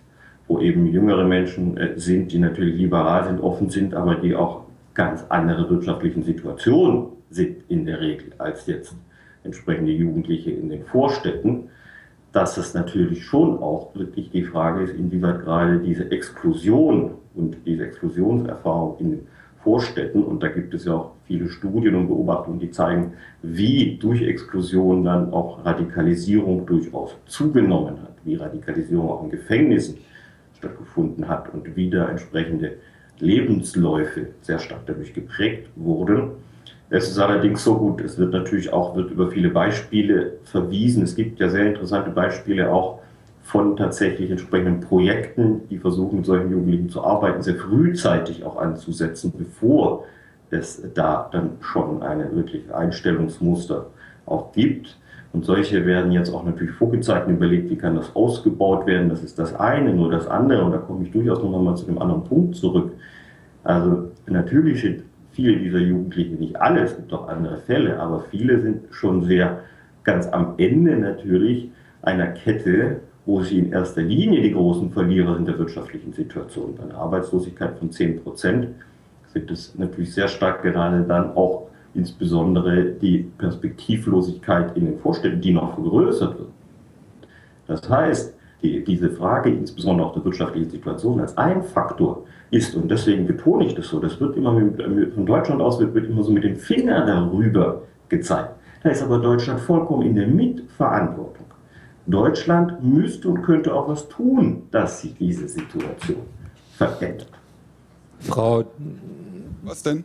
wo eben jüngere Menschen äh, sind, die natürlich liberal sind, offen sind, aber die auch ganz andere wirtschaftlichen Situationen sind in der Regel als jetzt entsprechende Jugendliche in den Vorstädten, dass es natürlich schon auch wirklich die Frage ist, inwieweit gerade diese Exklusion und diese Exklusionserfahrung in den Vorstädten, und da gibt es ja auch viele Studien und Beobachtungen, die zeigen, wie durch Exklusion dann auch Radikalisierung durchaus zugenommen hat, wie Radikalisierung auch in Gefängnissen stattgefunden hat und wie da entsprechende Lebensläufe sehr stark dadurch geprägt wurden. Es ist allerdings so gut, es wird natürlich auch wird über viele Beispiele verwiesen. Es gibt ja sehr interessante Beispiele auch von tatsächlich entsprechenden Projekten, die versuchen, mit solchen Jugendlichen zu arbeiten, sehr frühzeitig auch anzusetzen, bevor es da dann schon eine wirkliche Einstellungsmuster auch gibt. Und solche werden jetzt auch natürlich vorgezeigt und überlegt, wie kann das ausgebaut werden. Das ist das eine, nur das andere. Und da komme ich durchaus noch mal zu dem anderen Punkt zurück. Also natürlich sind viele dieser Jugendlichen, nicht alle, es gibt auch andere Fälle, aber viele sind schon sehr ganz am Ende natürlich einer Kette, wo sie in erster Linie die großen Verlierer sind der wirtschaftlichen Situation. Bei einer Arbeitslosigkeit von zehn Prozent sind es natürlich sehr stark gerade dann auch insbesondere die Perspektivlosigkeit in den Vorstädten, die noch vergrößert wird. Das heißt, die, diese Frage, insbesondere auch der wirtschaftlichen Situation, als ein Faktor ist, und deswegen betone ich das so, das wird immer mit, von Deutschland aus wird, wird immer so mit dem Finger darüber gezeigt. Da ist aber Deutschland vollkommen in der Mitverantwortung. Deutschland müsste und könnte auch was tun, dass sich diese Situation verändert. Frau... Was denn?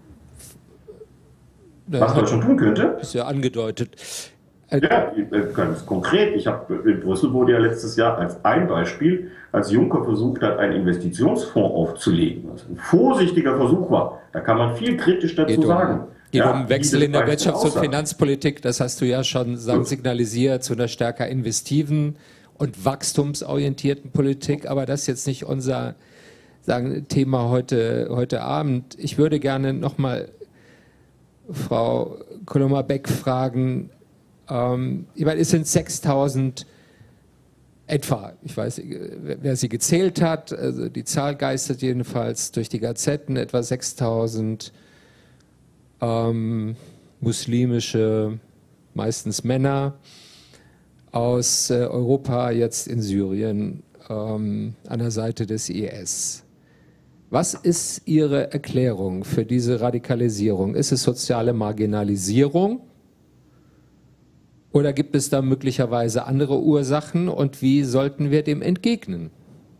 Was Deutschland tun könnte? Ist ja angedeutet. Ja, ganz konkret. Ich habe in Brüssel wurde ja letztes Jahr als ein Beispiel, als Juncker versucht hat, einen Investitionsfonds aufzulegen, was ein vorsichtiger Versuch war. Da kann man viel kritisch dazu Geht um, sagen. Geht ja, um Wechsel in der Wirtschafts- und aussah. Finanzpolitik. Das hast du ja schon sagen, signalisiert, zu einer stärker investiven und wachstumsorientierten Politik. Aber das ist jetzt nicht unser sagen, Thema heute, heute Abend. Ich würde gerne nochmal Frau Coloma-Beck fragen, ähm, ich meine, es sind sechstausend etwa, ich weiß, wer sie gezählt hat, also die Zahl geistert jedenfalls durch die Gazetten, etwa sechstausend ähm, muslimische, meistens Männer aus äh, Europa jetzt in Syrien ähm, an der Seite des I S. Was ist Ihre Erklärung für diese Radikalisierung? Ist es soziale Marginalisierung? Oder gibt es da möglicherweise andere Ursachen und wie sollten wir dem entgegnen?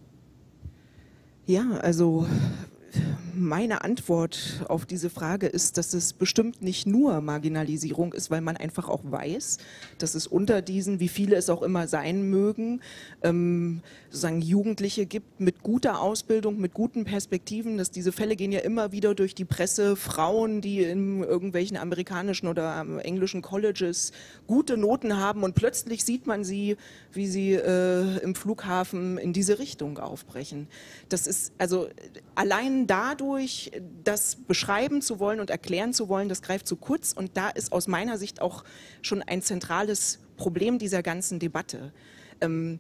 Ja, also meine Antwort auf diese Frage ist, dass es bestimmt nicht nur Marginalisierung ist, weil man einfach auch weiß, dass es unter diesen, wie viele es auch immer sein mögen, ähm, sozusagen Jugendliche gibt mit guter Ausbildung, mit guten Perspektiven. Dass diese Fälle gehen ja immer wieder durch die Presse. Frauen, die in irgendwelchen amerikanischen oder englischen Colleges gute Noten haben und plötzlich sieht man sie, wie sie äh, im Flughafen in diese Richtung aufbrechen. Das ist also allein dadurch, das beschreiben zu wollen und erklären zu wollen, das greift zu kurz. Und da ist aus meiner Sicht auch schon ein zentrales Problem dieser ganzen Debatte. Ähm,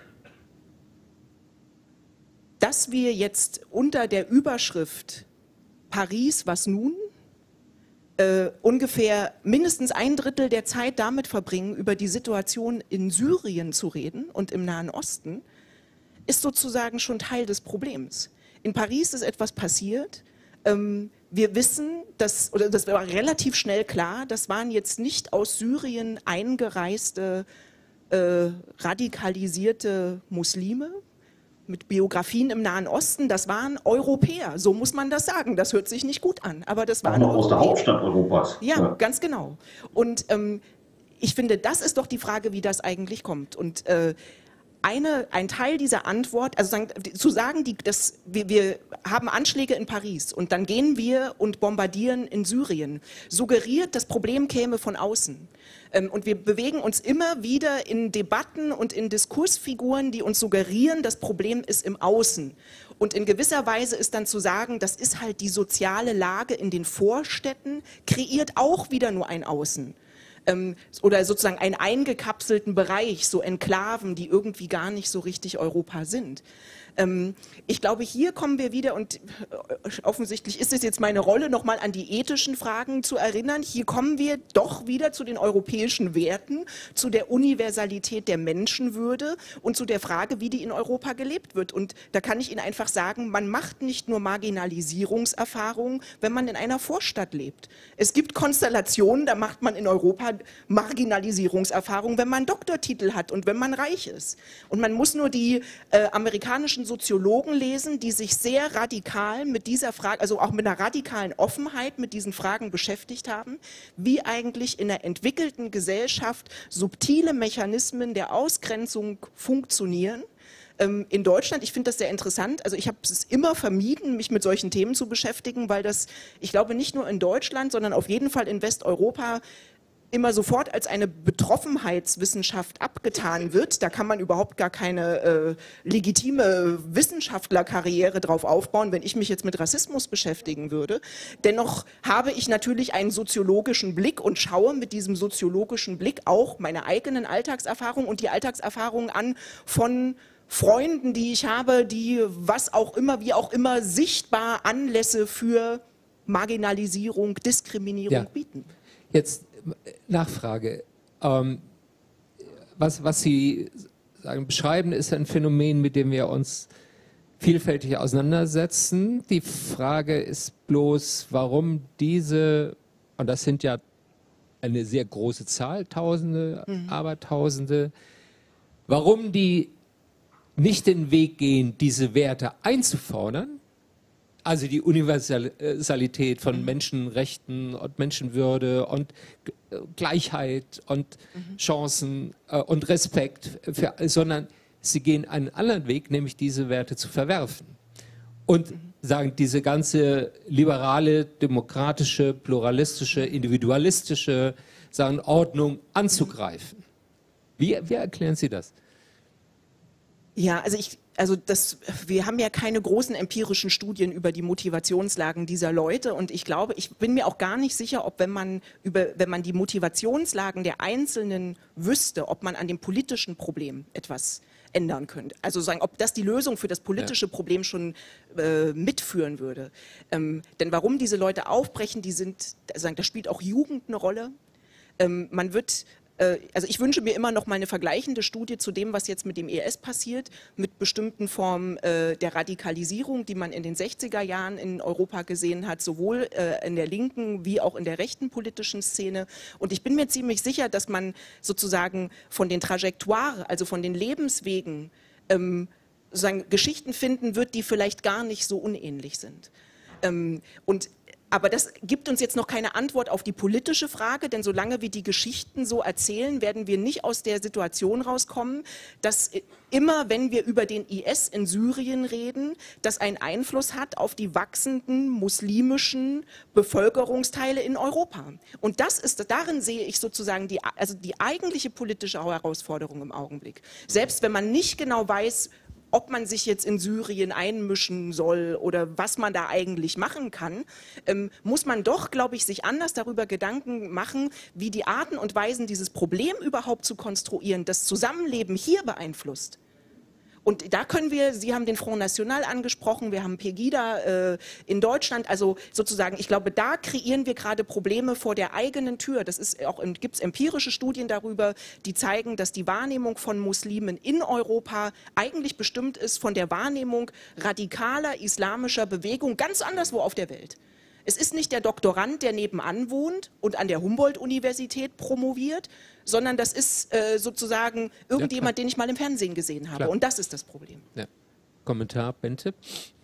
dass wir jetzt unter der Überschrift Paris, was nun? Äh, ungefähr mindestens ein Drittel der Zeit damit verbringen, über die Situation in Syrien zu reden und im Nahen Osten, ist sozusagen schon Teil des Problems. In Paris ist etwas passiert. Ähm, wir wissen, dass, oder das war relativ schnell klar, das waren jetzt nicht aus Syrien eingereiste, äh, radikalisierte Muslime mit Biografien im Nahen Osten, das waren Europäer, so muss man das sagen. Das hört sich nicht gut an, aber das waren auch noch aus der Europäer. Hauptstadt Europas. Ja, Ja. ganz genau. Und ähm, ich finde, das ist doch die Frage, wie das eigentlich kommt. Und äh, Eine, ein Teil dieser Antwort, also sagen, zu sagen, die, das, wir, wir haben Anschläge in Paris und dann gehen wir und bombardieren in Syrien, suggeriert, das Problem käme von außen. Ähm, und wir bewegen uns immer wieder in Debatten und in Diskursfiguren, die uns suggerieren, das Problem ist im Außen. Und in gewisser Weise ist dann zu sagen, das ist halt die soziale Lage in den Vorstädten, kreiert auch wieder nur ein Außen. Oder sozusagen einen eingekapselten Bereich, so Enklaven, die irgendwie gar nicht so richtig Europa sind. Ähm, ich glaube, hier kommen wir wieder, und offensichtlich ist es jetzt meine Rolle, nochmal an die ethischen Fragen zu erinnern. Hier kommen wir doch wieder zu den europäischen Werten, zu der Universalität der Menschenwürde und zu der Frage, wie die in Europa gelebt wird. Und da kann ich Ihnen einfach sagen, man macht nicht nur Marginalisierungserfahrungen, wenn man in einer Vorstadt lebt. Es gibt Konstellationen, da macht man in Europa Marginalisierungserfahrungen, wenn man einen Doktortitel hat und wenn man reich ist. Und man muss nur die äh, amerikanischen Soziologen lesen, die sich sehr radikal mit dieser Frage, also auch mit einer radikalen Offenheit mit diesen Fragen beschäftigt haben, wie eigentlich in einer entwickelten Gesellschaft subtile Mechanismen der Ausgrenzung funktionieren. Ähm, in Deutschland, ich finde das sehr interessant, also ich habe es immer vermieden, mich mit solchen Themen zu beschäftigen, weil das, ich glaube, nicht nur in Deutschland, sondern auf jeden Fall in Westeuropa immer sofort als eine Betroffenheitswissenschaft abgetan wird. Da kann man überhaupt gar keine äh, legitime Wissenschaftlerkarriere drauf aufbauen, wenn ich mich jetzt mit Rassismus beschäftigen würde. Dennoch habe ich natürlich einen soziologischen Blick und schaue mit diesem soziologischen Blick auch meine eigenen Alltagserfahrungen und die Alltagserfahrungen an von Freunden, die ich habe, die was auch immer, wie auch immer, sichtbar Anlässe für Marginalisierung, Diskriminierung ja. bieten. Jetzt Nachfrage. Ähm, was, was Sie sagen, beschreiben, ist ein Phänomen, mit dem wir uns vielfältig auseinandersetzen. Die Frage ist bloß, warum diese, und das sind ja eine sehr große Zahl, Tausende, mhm. Abertausende, warum die nicht den Weg gehen, diese Werte einzufordern, also die Universalität von Menschenrechten und Menschenwürde und Gleichheit und mhm. Chancen äh, und Respekt, für, sondern sie gehen einen anderen Weg, nämlich diese Werte zu verwerfen. Und mhm. sagen, diese ganze liberale, demokratische, pluralistische, individualistische sagen, Ordnung anzugreifen. Wie, wie erklären Sie das? Ja, also ich, also das, wir haben ja keine großen empirischen Studien über die Motivationslagen dieser Leute und ich glaube, ich bin mir auch gar nicht sicher, ob wenn man über, wenn man die Motivationslagen der Einzelnen wüsste, ob man an dem politischen Problem etwas ändern könnte. Also sagen, ob das die Lösung für das politische ja. Problem schon äh, mitführen würde. Ähm, denn warum diese Leute aufbrechen, die sind, sagen, da spielt auch Jugend eine Rolle. Ähm, man wird Also ich wünsche mir immer noch mal eine vergleichende Studie zu dem, was jetzt mit dem I S passiert, mit bestimmten Formen äh, der Radikalisierung, die man in den sechziger Jahren in Europa gesehen hat, sowohl äh, in der linken wie auch in der rechten politischen Szene. Und ich bin mir ziemlich sicher, dass man sozusagen von den Trajektoires, also von den Lebenswegen, ähm, sozusagen Geschichten finden wird, die vielleicht gar nicht so unähnlich sind. Ähm, und Aber das gibt uns jetzt noch keine Antwort auf die politische Frage, denn solange wir die Geschichten so erzählen, werden wir nicht aus der Situation rauskommen, dass immer, wenn wir über den I S in Syrien reden, das einen Einfluss hat auf die wachsenden muslimischen Bevölkerungsteile in Europa. Und das ist, darin sehe ich sozusagen die, also die eigentliche politische Herausforderung im Augenblick. Selbst wenn man nicht genau weiß, ob man sich jetzt in Syrien einmischen soll oder was man da eigentlich machen kann, ähm, muss man doch, glaube ich, sich anders darüber Gedanken machen, wie die Arten und Weisen, dieses Problem überhaupt zu konstruieren, das Zusammenleben hier beeinflusst. Und da können wir, Sie haben den Front National angesprochen, wir haben Pegida äh, in Deutschland, also sozusagen, ich glaube, da kreieren wir gerade Probleme vor der eigenen Tür. Das ist auch, gibt es empirische Studien darüber, die zeigen, dass die Wahrnehmung von Muslimen in Europa eigentlich bestimmt ist von der Wahrnehmung radikaler islamischer Bewegung ganz anderswo auf der Welt. Es ist nicht der Doktorand, der nebenan wohnt und an der Humboldt-Universität promoviert, sondern das ist äh, sozusagen irgendjemand, ja, den ich mal im Fernsehen gesehen habe. Klar. Und das ist das Problem. Ja. Kommentar, Bente?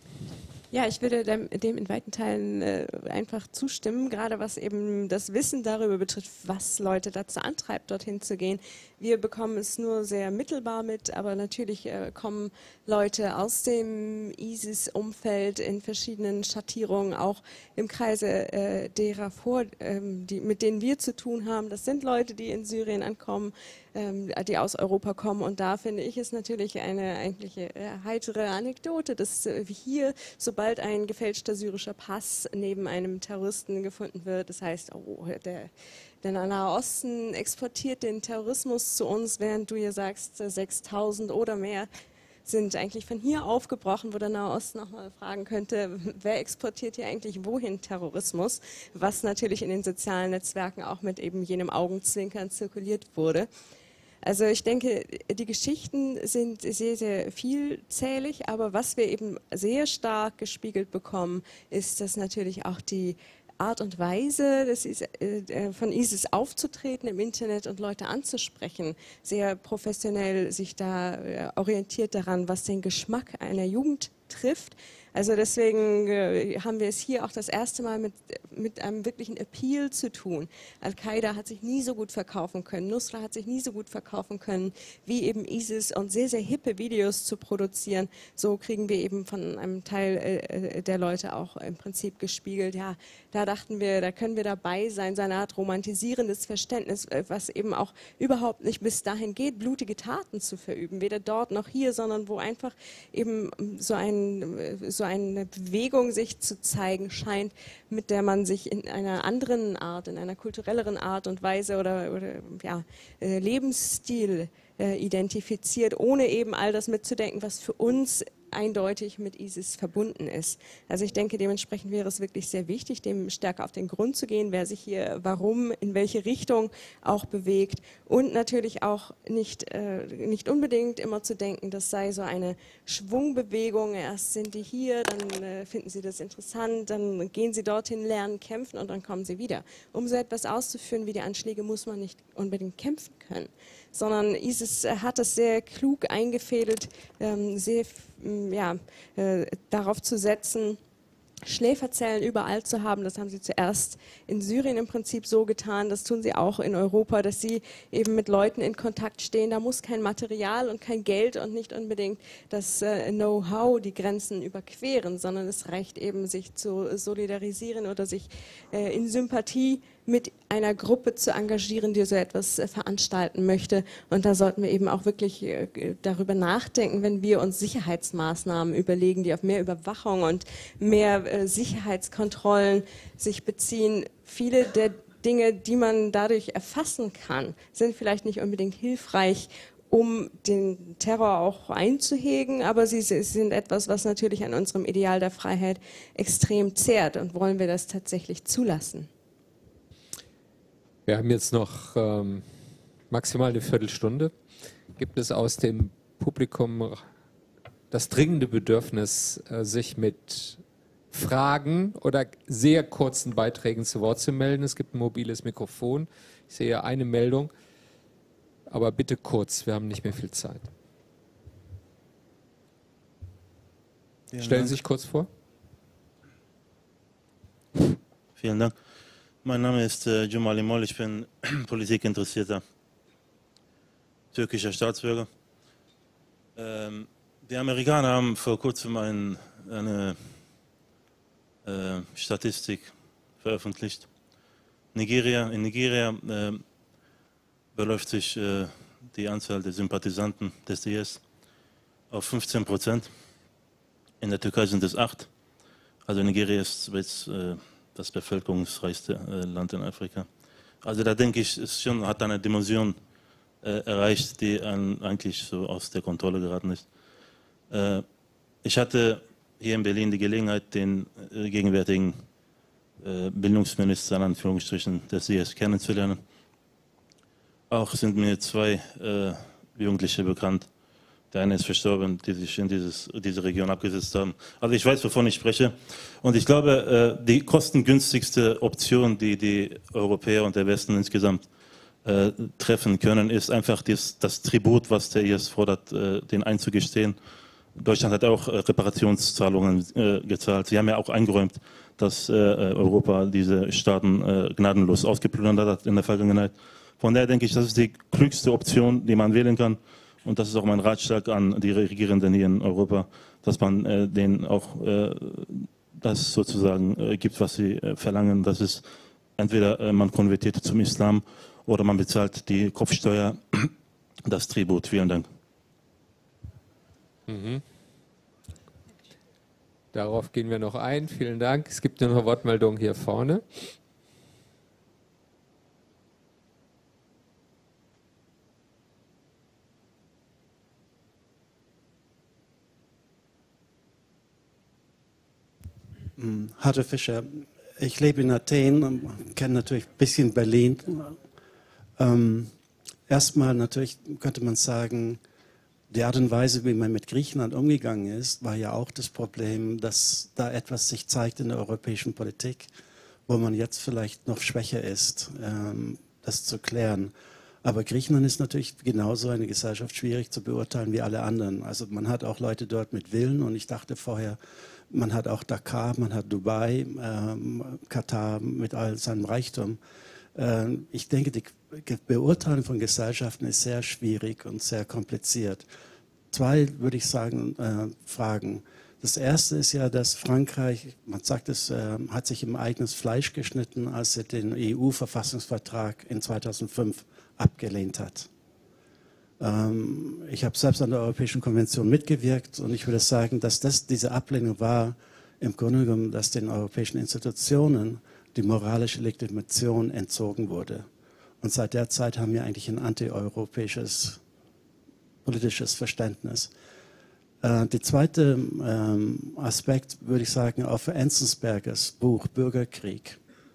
Ja, ich würde dem, dem in weiten Teilen äh, einfach zustimmen, gerade was eben das Wissen darüber betrifft, was Leute dazu antreibt, dorthin zu gehen. Wir bekommen es nur sehr mittelbar mit, aber natürlich äh, kommen Leute aus dem ISIS-Umfeld in verschiedenen Schattierungen auch im Kreise äh, derer vor, ähm, die, mit denen wir zu tun haben. Das sind Leute, die in Syrien ankommen, ähm, die aus Europa kommen. Und da finde ich es natürlich eine eigentlich äh, heitere Anekdote, dass äh, hier, sobald ein gefälschter syrischer Pass neben einem Terroristen gefunden wird, das heißt, oh, der Der Nahe Osten exportiert den Terrorismus zu uns, während du hier sagst, sechstausend oder mehr sind eigentlich von hier aufgebrochen, wo der Nahe Osten nochmal fragen könnte, wer exportiert hier eigentlich wohin Terrorismus, was natürlich in den sozialen Netzwerken auch mit eben jenem Augenzwinkern zirkuliert wurde. Also ich denke, die Geschichten sind sehr, sehr vielzählig, aber was wir eben sehr stark gespiegelt bekommen, ist, dass natürlich auch die Art und Weise des, äh, von ISIS aufzutreten im Internet und Leute anzusprechen, sehr professionell sich da äh, orientiert daran, was den Geschmack einer Jugend trifft. Also deswegen äh, haben wir es hier auch das erste Mal mit, mit einem wirklichen Appeal zu tun. Al-Qaida hat sich nie so gut verkaufen können, Nusra hat sich nie so gut verkaufen können, wie eben ISIS, und sehr, sehr hippe Videos zu produzieren. So kriegen wir eben von einem Teil äh, der Leute auch im Prinzip gespiegelt, ja, da dachten wir, da können wir dabei sein, so eine Art romantisierendes Verständnis, was eben auch überhaupt nicht bis dahin geht, blutige Taten zu verüben, weder dort noch hier, sondern wo einfach eben so ein so so eine Bewegung sich zu zeigen scheint, mit der man sich in einer anderen Art, in einer kulturelleren Art und Weise oder, oder ja, äh, Lebensstil äh, identifiziert, ohne eben all das mitzudenken, was für uns eindeutig mit ISIS verbunden ist. Also ich denke, dementsprechend wäre es wirklich sehr wichtig, dem stärker auf den Grund zu gehen, wer sich hier warum, in welche Richtung auch bewegt, und natürlich auch nicht, äh, nicht unbedingt immer zu denken, das sei so eine Schwungbewegung, erst sind die hier, dann äh, finden sie das interessant, dann gehen sie dorthin, lernen, kämpfen und dann kommen sie wieder. Um so etwas auszuführen wie die Anschläge, muss man nicht unbedingt kämpfen können, sondern ISIS hat es sehr klug eingefädelt, ähm, sehr ja, äh, darauf zu setzen, Schläferzellen überall zu haben. Das haben sie zuerst in Syrien im Prinzip so getan, das tun sie auch in Europa, dass sie eben mit Leuten in Kontakt stehen. Da muss kein Material und kein Geld und nicht unbedingt das äh, Know-how die Grenzen überqueren, sondern es reicht eben, sich zu solidarisieren oder sich äh, in Sympathie mit einer Gruppe zu engagieren, die so etwas äh, veranstalten möchte. Und da sollten wir eben auch wirklich äh, darüber nachdenken, wenn wir uns Sicherheitsmaßnahmen überlegen, die auf mehr Überwachung und mehr äh, Sicherheitskontrollen sich beziehen. Viele der Dinge, die man dadurch erfassen kann, sind vielleicht nicht unbedingt hilfreich, um den Terror auch einzuhegen, aber sie sind etwas, was natürlich an unserem Ideal der Freiheit extrem zehrt. Und wollen wir das tatsächlich zulassen? Wir haben jetzt noch ähm, maximal eine Viertelstunde. Gibt es aus dem Publikum das dringende Bedürfnis, äh, sich mit Fragen oder sehr kurzen Beiträgen zu Wort zu melden? Es gibt ein mobiles Mikrofon. Ich sehe eine Meldung, aber bitte kurz, wir haben nicht mehr viel Zeit. Vielen Stellen Dank. Sie sich kurz vor. Vielen Dank. Mein Name ist äh, Cumali Moll, ich bin politikinteressierter türkischer Staatsbürger. Ähm, die Amerikaner haben vor kurzem ein, eine äh, Statistik veröffentlicht. Nigeria, in Nigeria äh, beläuft sich äh, die Anzahl der Sympathisanten des I S auf fünfzehn Prozent. In der Türkei sind es acht. Also Nigeria ist jetzt äh, das bevölkerungsreichste äh, Land in Afrika. Also da denke ich, es schon hat eine Dimension äh, erreicht, die an, eigentlich so aus der Kontrolle geraten ist. Äh, ich hatte hier in Berlin die Gelegenheit, den äh, gegenwärtigen äh, Bildungsminister in Anführungsstrichen des I S kennenzulernen. Auch sind mir zwei äh, Jugendliche bekannt. Der eine ist verstorben, die sich in dieses, diese Region abgesetzt haben. Also ich weiß, wovon ich spreche. Und ich glaube, äh, die kostengünstigste Option, die die Europäer und der Westen insgesamt äh, treffen können, ist einfach dies, das Tribut, was der I S fordert, äh, den einzugestehen. Deutschland hat auch äh, Reparationszahlungen äh, gezahlt. Sie haben ja auch eingeräumt, dass äh, Europa diese Staaten äh, gnadenlos ausgeplündert hat in der Vergangenheit. Von daher denke ich, das ist die klügste Option, die man wählen kann. Und das ist auch mein Ratschlag an die Regierenden hier in Europa, dass man äh, denen auch äh, das sozusagen äh, gibt, was sie äh, verlangen. Das ist entweder äh, man konvertiert zum Islam oder man bezahlt die Kopfsteuer, das Tribut. Vielen Dank. Mhm. Darauf gehen wir noch ein. Vielen Dank. Es gibt noch eine Wortmeldung hier vorne. Harter Fischer, ich lebe in Athen und kenne natürlich ein bisschen Berlin. Ähm, erstmal natürlich könnte man sagen, die Art und Weise, wie man mit Griechenland umgegangen ist, war ja auch das Problem, dass da etwas sich zeigt in der europäischen Politik, wo man jetzt vielleicht noch schwächer ist, ähm, das zu klären. Aber Griechenland ist natürlich genauso eine Gesellschaft schwierig zu beurteilen wie alle anderen. Also man hat auch Leute dort mit Willen und ich dachte vorher, man hat auch Dakar, man hat Dubai, ähm, Katar mit all seinem Reichtum. Ähm, ich denke, die Beurteilung von Gesellschaften ist sehr schwierig und sehr kompliziert. Zwei, würde ich sagen, äh, Fragen. Das erste ist ja, dass Frankreich, man sagt es, äh, hat sich im eigenes Fleisch geschnitten, als er den E U-Verfassungsvertrag in zweitausendfünf abgelehnt hat. Ähm, ich habe selbst an der Europäischen Konvention mitgewirkt und ich würde sagen, dass das, diese Ablehnung war im Grunde genommen, dass den europäischen Institutionen die moralische Legitimation entzogen wurde. Und seit der Zeit haben wir eigentlich ein antieuropäisches politisches Verständnis. Äh, der zweite ähm, Aspekt, würde ich sagen, auf Enzensbergers Buch Bürgerkrieg.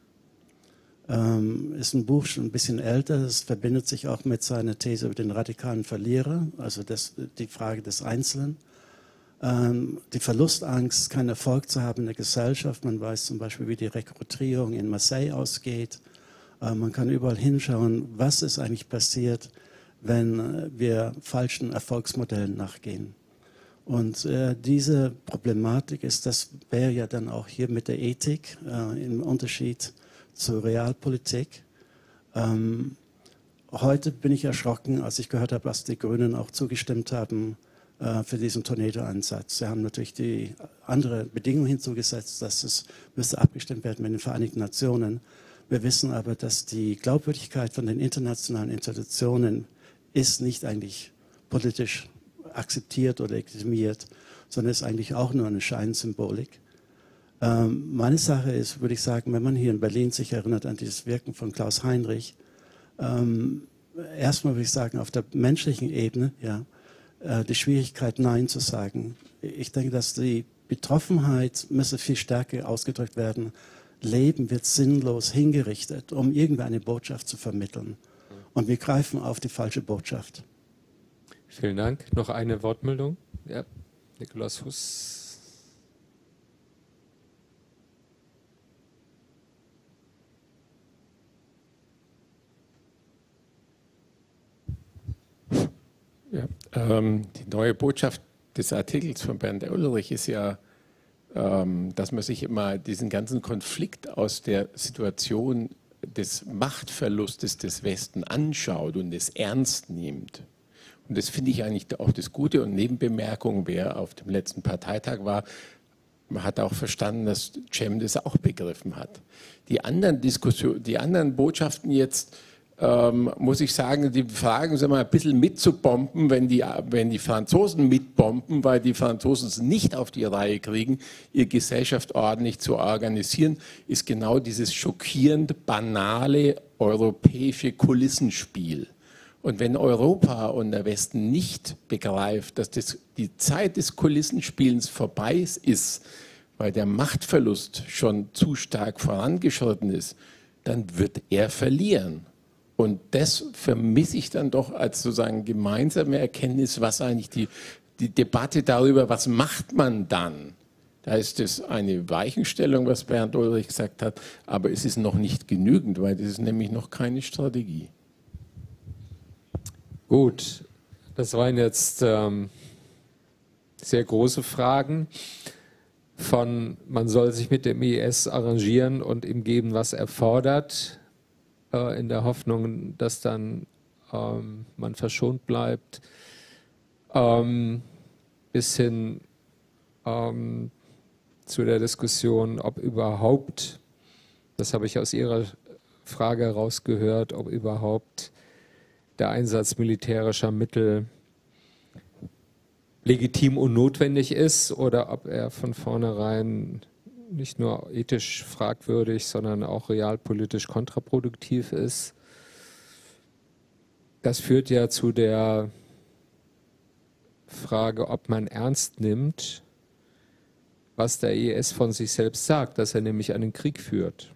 Ähm, ist ein Buch schon ein bisschen älter, es verbindet sich auch mit seiner These über den radikalen Verlierer, also das, die Frage des Einzelnen. Ähm, die Verlustangst, keinen Erfolg zu haben in der Gesellschaft. Man weiß zum Beispiel, wie die Rekrutierung in Marseille ausgeht. Äh, man kann überall hinschauen, was ist eigentlich passiert, wenn wir falschen Erfolgsmodellen nachgehen. Und äh, diese Problematik ist, das wäre ja dann auch hier mit der Ethik äh, im Unterschied zur Realpolitik. Ähm, heute bin ich erschrocken, als ich gehört habe, dass die Grünen auch zugestimmt haben äh, für diesen Tornado-Ansatz. Sie haben natürlich die andere Bedingung hinzugesetzt, dass es müsste abgestimmt werden mit den Vereinigten Nationen. Wir wissen aber, dass die Glaubwürdigkeit von den internationalen Institutionen ist nicht eigentlich politisch akzeptiert oder legitimiert, sondern ist eigentlich auch nur eine Scheinsymbolik. Ähm, meine Sache ist, würde ich sagen, wenn man hier in Berlin sich erinnert an dieses Wirken von Klaus Heinrich, ähm, erstmal würde ich sagen, auf der menschlichen Ebene, ja, äh, die Schwierigkeit, Nein zu sagen. Ich denke, dass die Betroffenheit müsste viel stärker ausgedrückt werden. Leben wird sinnlos hingerichtet, um irgendeine Botschaft zu vermitteln. Und wir greifen auf die falsche Botschaft. Vielen Dank. Noch eine Wortmeldung? Ja, Nikolaus Huss. Ja, ähm, die neue Botschaft des Artikels von Bernd Ulrich ist ja, ähm, dass man sich immer diesen ganzen Konflikt aus der Situation des Machtverlustes des Westen anschaut und es ernst nimmt. Und das finde ich eigentlich auch das Gute. Und Nebenbemerkung, wer auf dem letzten Parteitag war, man hat auch verstanden, dass Cem das auch begriffen hat. Die anderen Diskussionen, die anderen Botschaften jetzt, ähm, muss ich sagen, die fragen sie mal ein bisschen mitzubomben, wenn die, wenn die Franzosen mitbomben, weil die Franzosen es nicht auf die Reihe kriegen, ihre Gesellschaft ordentlich zu organisieren, ist genau dieses schockierend banale europäische Kulissenspiel. Und wenn Europa und der Westen nicht begreift, dass das, die Zeit des Kulissenspielens vorbei ist, weil der Machtverlust schon zu stark vorangeschritten ist, dann wird er verlieren. Und das vermisse ich dann doch als sozusagen gemeinsame Erkenntnis, was eigentlich die, die Debatte darüber, was macht man dann? Da ist es eine Weichenstellung, was Bernd Ulrich gesagt hat, aber es ist noch nicht genügend, weil das ist nämlich noch keine Strategie. Gut, das waren jetzt ähm, sehr große Fragen von, man soll sich mit dem I S arrangieren und ihm geben, was er fordert, äh, in der Hoffnung, dass dann ähm, man verschont bleibt, ähm, bis hin ähm, zu der Diskussion, ob überhaupt, das habe ich aus Ihrer Frage herausgehört, ob überhaupt der Einsatz militärischer Mittel legitim und notwendig ist oder ob er von vornherein nicht nur ethisch fragwürdig, sondern auch realpolitisch kontraproduktiv ist. Das führt ja zu der Frage, ob man ernst nimmt, was der I S von sich selbst sagt, dass er nämlich einen Krieg führt.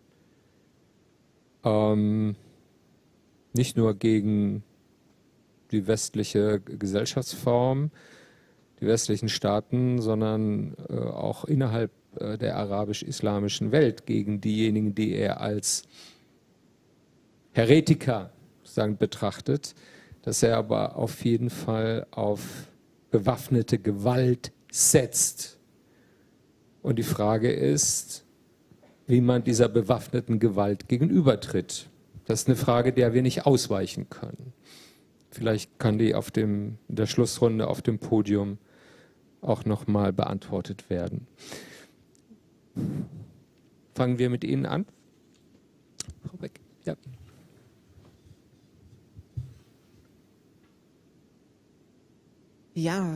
Ähm, nicht nur gegen die westliche Gesellschaftsform, die westlichen Staaten, sondern äh, auch innerhalb äh, der arabisch-islamischen Welt gegen diejenigen, die er als Heretiker sozusagen betrachtet, dass er aber auf jeden Fall auf bewaffnete Gewalt setzt. Und die Frage ist, wie man dieser bewaffneten Gewalt gegenübertritt. Das ist eine Frage, der wir nicht ausweichen können. Vielleicht kann die auf dem, in der Schlussrunde auf dem Podium auch nochmal beantwortet werden. Fangen wir mit Ihnen an. Frau Beck. Ja. Ja,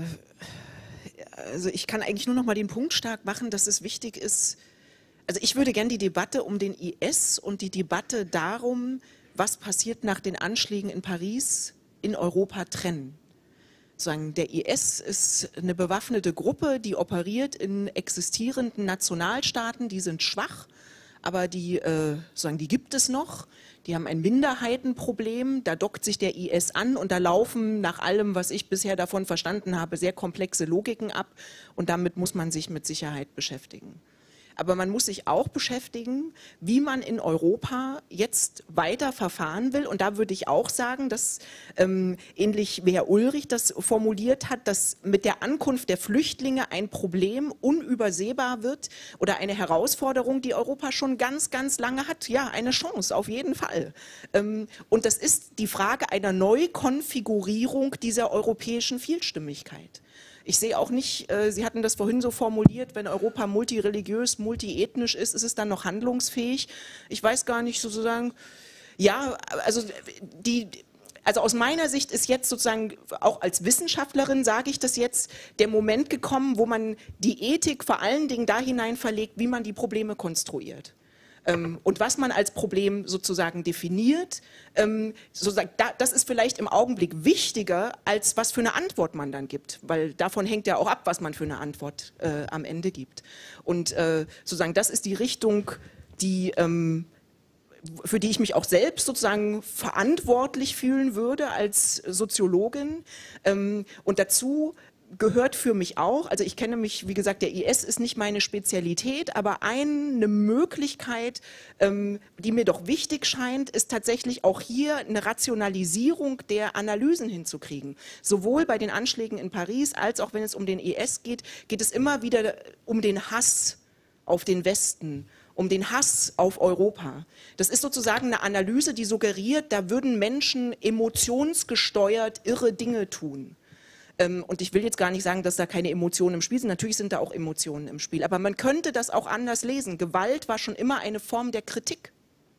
also ich kann eigentlich nur noch mal den Punkt stark machen, dass es wichtig ist, also ich würde gerne die Debatte um den I S und die Debatte darum, was passiert nach den Anschlägen in Paris, in Europa trennen. Sagen, der I S ist eine bewaffnete Gruppe, die operiert in existierenden Nationalstaaten, die sind schwach, aber die, äh, sagen, die gibt es noch. Die haben ein Minderheitenproblem, da dockt sich der I S an und da laufen nach allem, was ich bisher davon verstanden habe, sehr komplexe Logiken ab und damit muss man sich mit Sicherheit beschäftigen. Aber man muss sich auch beschäftigen, wie man in Europa jetzt weiter verfahren will. Und da würde ich auch sagen, dass ähm, ähnlich wie Herr Ulrich das formuliert hat, dass mit der Ankunft der Flüchtlinge ein Problem unübersehbar wird oder eine Herausforderung, die Europa schon ganz, ganz lange hat. Ja, eine Chance, auf jeden Fall. Ähm, und das ist die Frage einer Neukonfigurierung dieser europäischen Vielstimmigkeit. Ich sehe auch nicht, äh, Sie hatten das vorhin so formuliert, wenn Europa multireligiös, multiethnisch ist, ist es dann noch handlungsfähig? Ich weiß gar nicht sozusagen, ja, also die... Also aus meiner Sicht ist jetzt sozusagen, auch als Wissenschaftlerin sage ich das jetzt, der Moment gekommen, wo man die Ethik vor allen Dingen da hinein verlegt, wie man die Probleme konstruiert. Ähm, und was man als Problem sozusagen definiert, ähm, sozusagen, da, das ist vielleicht im Augenblick wichtiger, als was für eine Antwort man dann gibt, weil davon hängt ja auch ab, was man für eine Antwort äh, am Ende gibt. Und äh, sozusagen, das ist die Richtung, die, ähm, für die ich mich auch selbst sozusagen verantwortlich fühlen würde als Soziologin. Ähm, und dazu gehört für mich auch, also ich kenne mich, wie gesagt, der I S ist nicht meine Spezialität, aber eine Möglichkeit, ähm, die mir doch wichtig scheint, ist tatsächlich auch hier eine Rationalisierung der Analysen hinzukriegen. Sowohl bei den Anschlägen in Paris, als auch wenn es um den I S geht, geht es immer wieder um den Hass auf den Westen, um den Hass auf Europa. Das ist sozusagen eine Analyse, die suggeriert, da würden Menschen emotionsgesteuert irre Dinge tun. Und ich will jetzt gar nicht sagen, dass da keine Emotionen im Spiel sind. Natürlich sind da auch Emotionen im Spiel. Aber man könnte das auch anders lesen. Gewalt war schon immer eine Form der Kritik.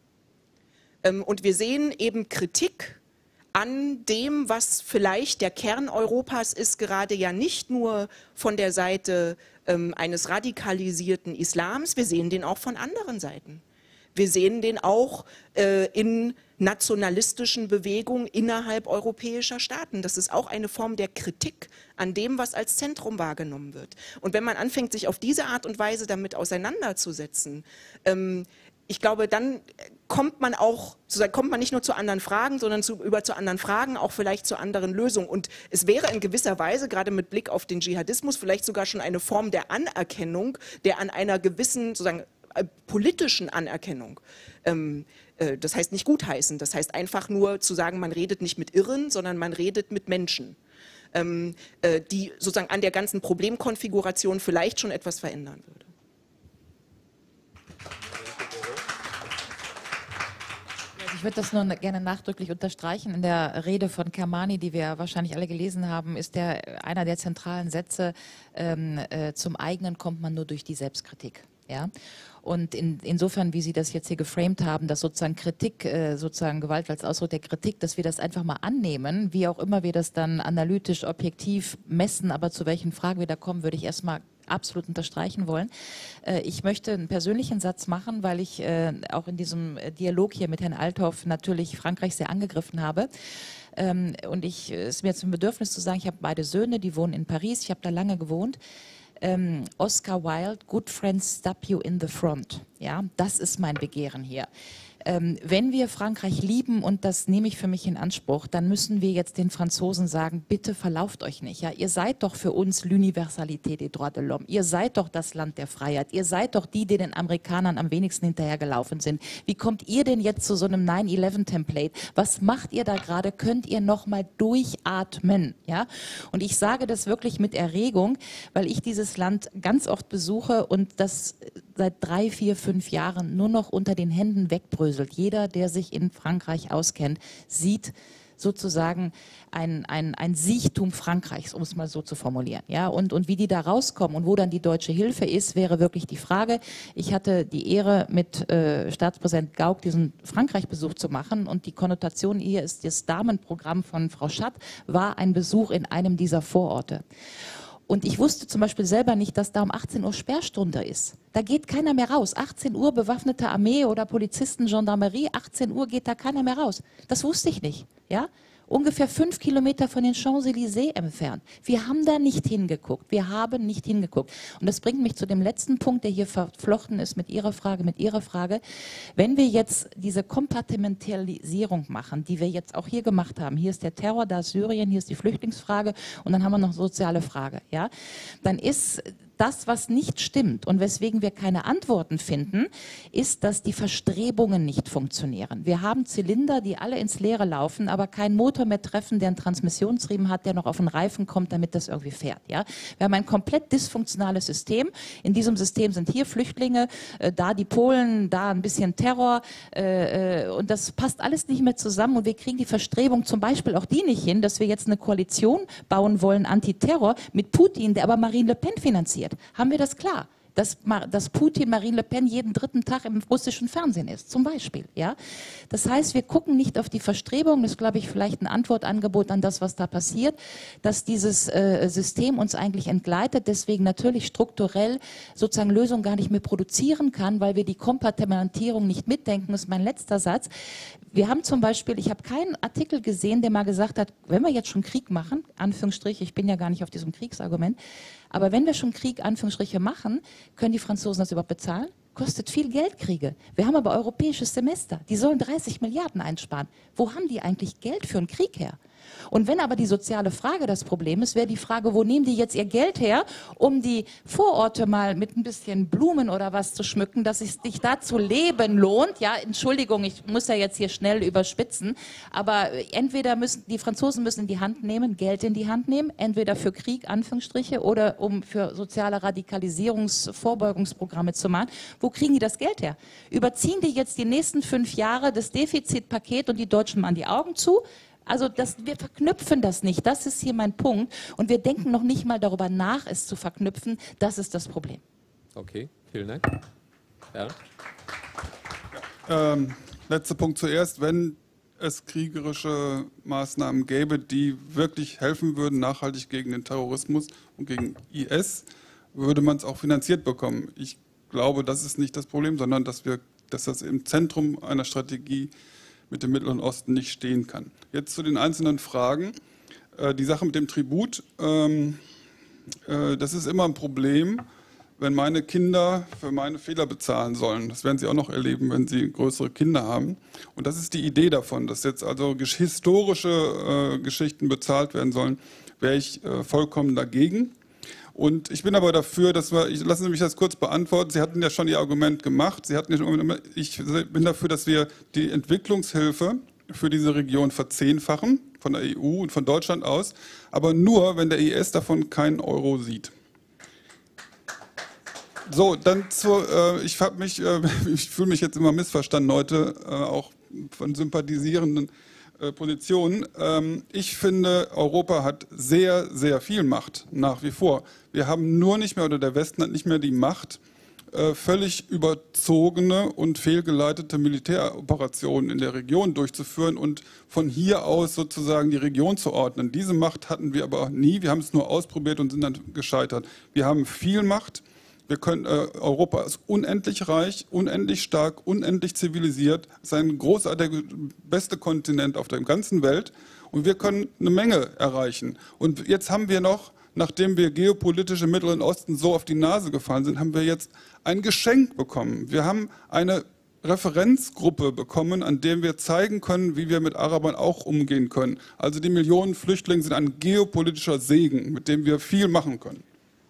Und wir sehen eben Kritik an dem, was vielleicht der Kern Europas ist, gerade ja nicht nur von der Seite ähm, eines radikalisierten Islams, wir sehen den auch von anderen Seiten. Wir sehen den auch äh, in nationalistischen Bewegungen innerhalb europäischer Staaten. Das ist auch eine Form der Kritik an dem, was als Zentrum wahrgenommen wird. Und wenn man anfängt, sich auf diese Art und Weise damit auseinanderzusetzen, ähm, ich glaube, dann kommt man auch, sozusagen kommt man nicht nur zu anderen Fragen, sondern zu, über zu anderen Fragen auch vielleicht zu anderen Lösungen. Und es wäre in gewisser Weise, gerade mit Blick auf den Dschihadismus, vielleicht sogar schon eine Form der Anerkennung, der an einer gewissen, sozusagen, politischen Anerkennung. Ähm, äh, das heißt nicht gutheißen, das heißt einfach nur zu sagen, man redet nicht mit Irren, sondern man redet mit Menschen, ähm, äh, die sozusagen an der ganzen Problemkonfiguration vielleicht schon etwas verändern würde. Ich würde das nur gerne nachdrücklich unterstreichen. In der Rede von Kermani, die wir wahrscheinlich alle gelesen haben, ist der, einer der zentralen Sätze, ähm, äh, zum eigenen kommt man nur durch die Selbstkritik. Ja? Und in, insofern, wie Sie das jetzt hier geframed haben, dass sozusagen Kritik, äh, sozusagen Gewalt als Ausdruck der Kritik, dass wir das einfach mal annehmen, wie auch immer wir das dann analytisch, objektiv messen, aber zu welchen Fragen wir da kommen, würde ich erstmal absolut unterstreichen wollen. Äh, ich möchte einen persönlichen Satz machen, weil ich äh, auch in diesem Dialog hier mit Herrn Althoff natürlich Frankreich sehr angegriffen habe. Ähm, und ich, es ist mir jetzt ein Bedürfnis zu sagen, ich habe beide Söhne, die wohnen in Paris, ich habe da lange gewohnt. ähm, Oscar Wilde, Good friends stab you in the front. Ja, das ist mein Begehren hier. Ähm, wenn wir Frankreich lieben, und das nehme ich für mich in Anspruch, dann müssen wir jetzt den Franzosen sagen, bitte verlauft euch nicht. Ja? Ihr seid doch für uns l'Universalité des droits de l'homme. Ihr seid doch das Land der Freiheit. Ihr seid doch die, die den Amerikanern am wenigsten hinterhergelaufen sind. Wie kommt ihr denn jetzt zu so einem nine eleven Template? Was macht ihr da gerade? Könnt ihr noch mal durchatmen? Ja? Und ich sage das wirklich mit Erregung, weil ich dieses Land ganz oft besuche und das seit drei, vier, fünf Jahren nur noch unter den Händen wegbröselt. Jeder, der sich in Frankreich auskennt, sieht sozusagen ein, ein, ein Siechtum Frankreichs, um es mal so zu formulieren. Ja? Und, und wie die da rauskommen und wo dann die deutsche Hilfe ist, wäre wirklich die Frage. Ich hatte die Ehre, mit äh, Staatspräsident Gauck diesen Frankreich-Besuch zu machen, und die Konnotation hier ist, das Damenprogramm von Frau Schatt war ein Besuch in einem dieser Vororte. Und ich wusste zum Beispiel selber nicht, dass da um achtzehn Uhr Sperrstunde ist. Da geht keiner mehr raus. achtzehn Uhr bewaffnete Armee oder Polizisten, Gendarmerie, achtzehn Uhr geht da keiner mehr raus. Das wusste ich nicht. Ja? Ungefähr fünf Kilometer von den Champs-Élysées entfernt. Wir haben da nicht hingeguckt. Wir haben nicht hingeguckt. Und das bringt mich zu dem letzten Punkt, der hier verflochten ist mit Ihrer Frage, mit Ihrer Frage. Wenn wir jetzt diese Kompartimentalisierung machen, die wir jetzt auch hier gemacht haben, hier ist der Terror, da ist Syrien, hier ist die Flüchtlingsfrage und dann haben wir noch soziale Frage, ja, dann ist das, was nicht stimmt und weswegen wir keine Antworten finden, ist, dass die Verstrebungen nicht funktionieren. Wir haben Zylinder, die alle ins Leere laufen, aber keinen Motor mehr treffen, der einen Transmissionsriemen hat, der noch auf den Reifen kommt, damit das irgendwie fährt. Ja? Wir haben ein komplett dysfunktionales System. In diesem System sind hier Flüchtlinge, äh, da die Polen, da ein bisschen Terror äh, äh, und das passt alles nicht mehr zusammen und wir kriegen die Verstrebung zum Beispiel auch die nicht hin, dass wir jetzt eine Koalition bauen wollen, Antiterror, mit Putin, der aber Marine Le Pen finanziert. Haben wir das klar? Dass, dass Putin Marine Le Pen jeden dritten Tag im russischen Fernsehen ist, zum Beispiel. Ja? Das heißt, wir gucken nicht auf die Verstrebung, das ist, glaube ich, vielleicht ein Antwortangebot an das, was da passiert, dass dieses äh, System uns eigentlich entgleitet, deswegen natürlich strukturell sozusagen Lösungen gar nicht mehr produzieren kann, weil wir die Kompartimentierung nicht mitdenken. Das ist mein letzter Satz. Wir haben zum Beispiel, ich habe keinen Artikel gesehen, der mal gesagt hat, wenn wir jetzt schon Krieg machen, Anführungsstriche, ich bin ja gar nicht auf diesem Kriegsargument, aber wenn wir schon Krieg, Anführungsstriche, machen, können die Franzosen das überhaupt bezahlen? Kostet viel Geld, Kriege. Wir haben aber europäisches Semester. Die sollen dreißig Milliarden einsparen. Wo haben die eigentlich Geld für einen Krieg her? Und wenn aber die soziale Frage das Problem ist, wäre die Frage, wo nehmen die jetzt ihr Geld her, um die Vororte mal mit ein bisschen Blumen oder was zu schmücken, dass es sich da zu leben lohnt. Ja, Entschuldigung, ich muss ja jetzt hier schnell überspitzen, aber entweder müssen die Franzosen müssen in die Hand nehmen, Geld in die Hand nehmen, entweder für Krieg, Anführungsstriche, oder um für soziale Radikalisierungsvorbeugungsprogramme zu machen. Wo kriegen die das Geld her? Überziehen die jetzt die nächsten fünf Jahre das Defizitpaket und die Deutschen machen die Augen zu? Also das, wir verknüpfen das nicht. Das ist hier mein Punkt. Und wir denken noch nicht mal darüber nach, es zu verknüpfen. Das ist das Problem. Okay, vielen Dank. Ja. Ja, ähm, letzter Punkt zuerst. Wenn es kriegerische Maßnahmen gäbe, die wirklich helfen würden, nachhaltig gegen den Terrorismus und gegen I S, würde man es auch finanziert bekommen. Ich glaube, das ist nicht das Problem, sondern dass, wir, dass das im Zentrum einer Strategie mit dem Mittleren Osten nicht stehen kann. Jetzt zu den einzelnen Fragen. Äh, die Sache mit dem Tribut, ähm, äh, das ist immer ein Problem, wenn meine Kinder für meine Fehler bezahlen sollen. Das werden sie auch noch erleben, wenn sie größere Kinder haben. Und das ist die Idee davon, dass jetzt also historische äh, Geschichten bezahlt werden sollen, wäre ich äh, vollkommen dagegen. Und ich bin aber dafür, dass wir, ich, lassen Sie mich das kurz beantworten, Sie hatten ja schon Ihr Argument gemacht, Sie hatten ja schon, ich bin dafür, dass wir die Entwicklungshilfe für diese Region verzehnfachen, von der E U und von Deutschland aus, aber nur, wenn der I S davon keinen Euro sieht. So, dann zu, äh, ich habe mich, äh, ich fühle mich jetzt immer missverstanden heute, äh, auch von sympathisierenden Position. Ich finde, Europa hat sehr, sehr viel Macht nach wie vor. Wir haben nur nicht mehr, oder der Westen hat nicht mehr die Macht, völlig überzogene und fehlgeleitete Militäroperationen in der Region durchzuführen und von hier aus sozusagen die Region zu ordnen. Diese Macht hatten wir aber nie. Wir haben es nur ausprobiert und sind dann gescheitert. Wir haben viel Macht. Wir können, äh, Europa ist unendlich reich, unendlich stark, unendlich zivilisiert. Es ist ein großartiger, bester Kontinent auf der ganzen Welt. Und wir können eine Menge erreichen. Und jetzt haben wir noch, nachdem wir geopolitisch im Mittleren Osten so auf die Nase gefallen sind, haben wir jetzt ein Geschenk bekommen. Wir haben eine Referenzgruppe bekommen, an der wir zeigen können, wie wir mit Arabern auch umgehen können. Also die Millionen Flüchtlinge sind ein geopolitischer Segen, mit dem wir viel machen können.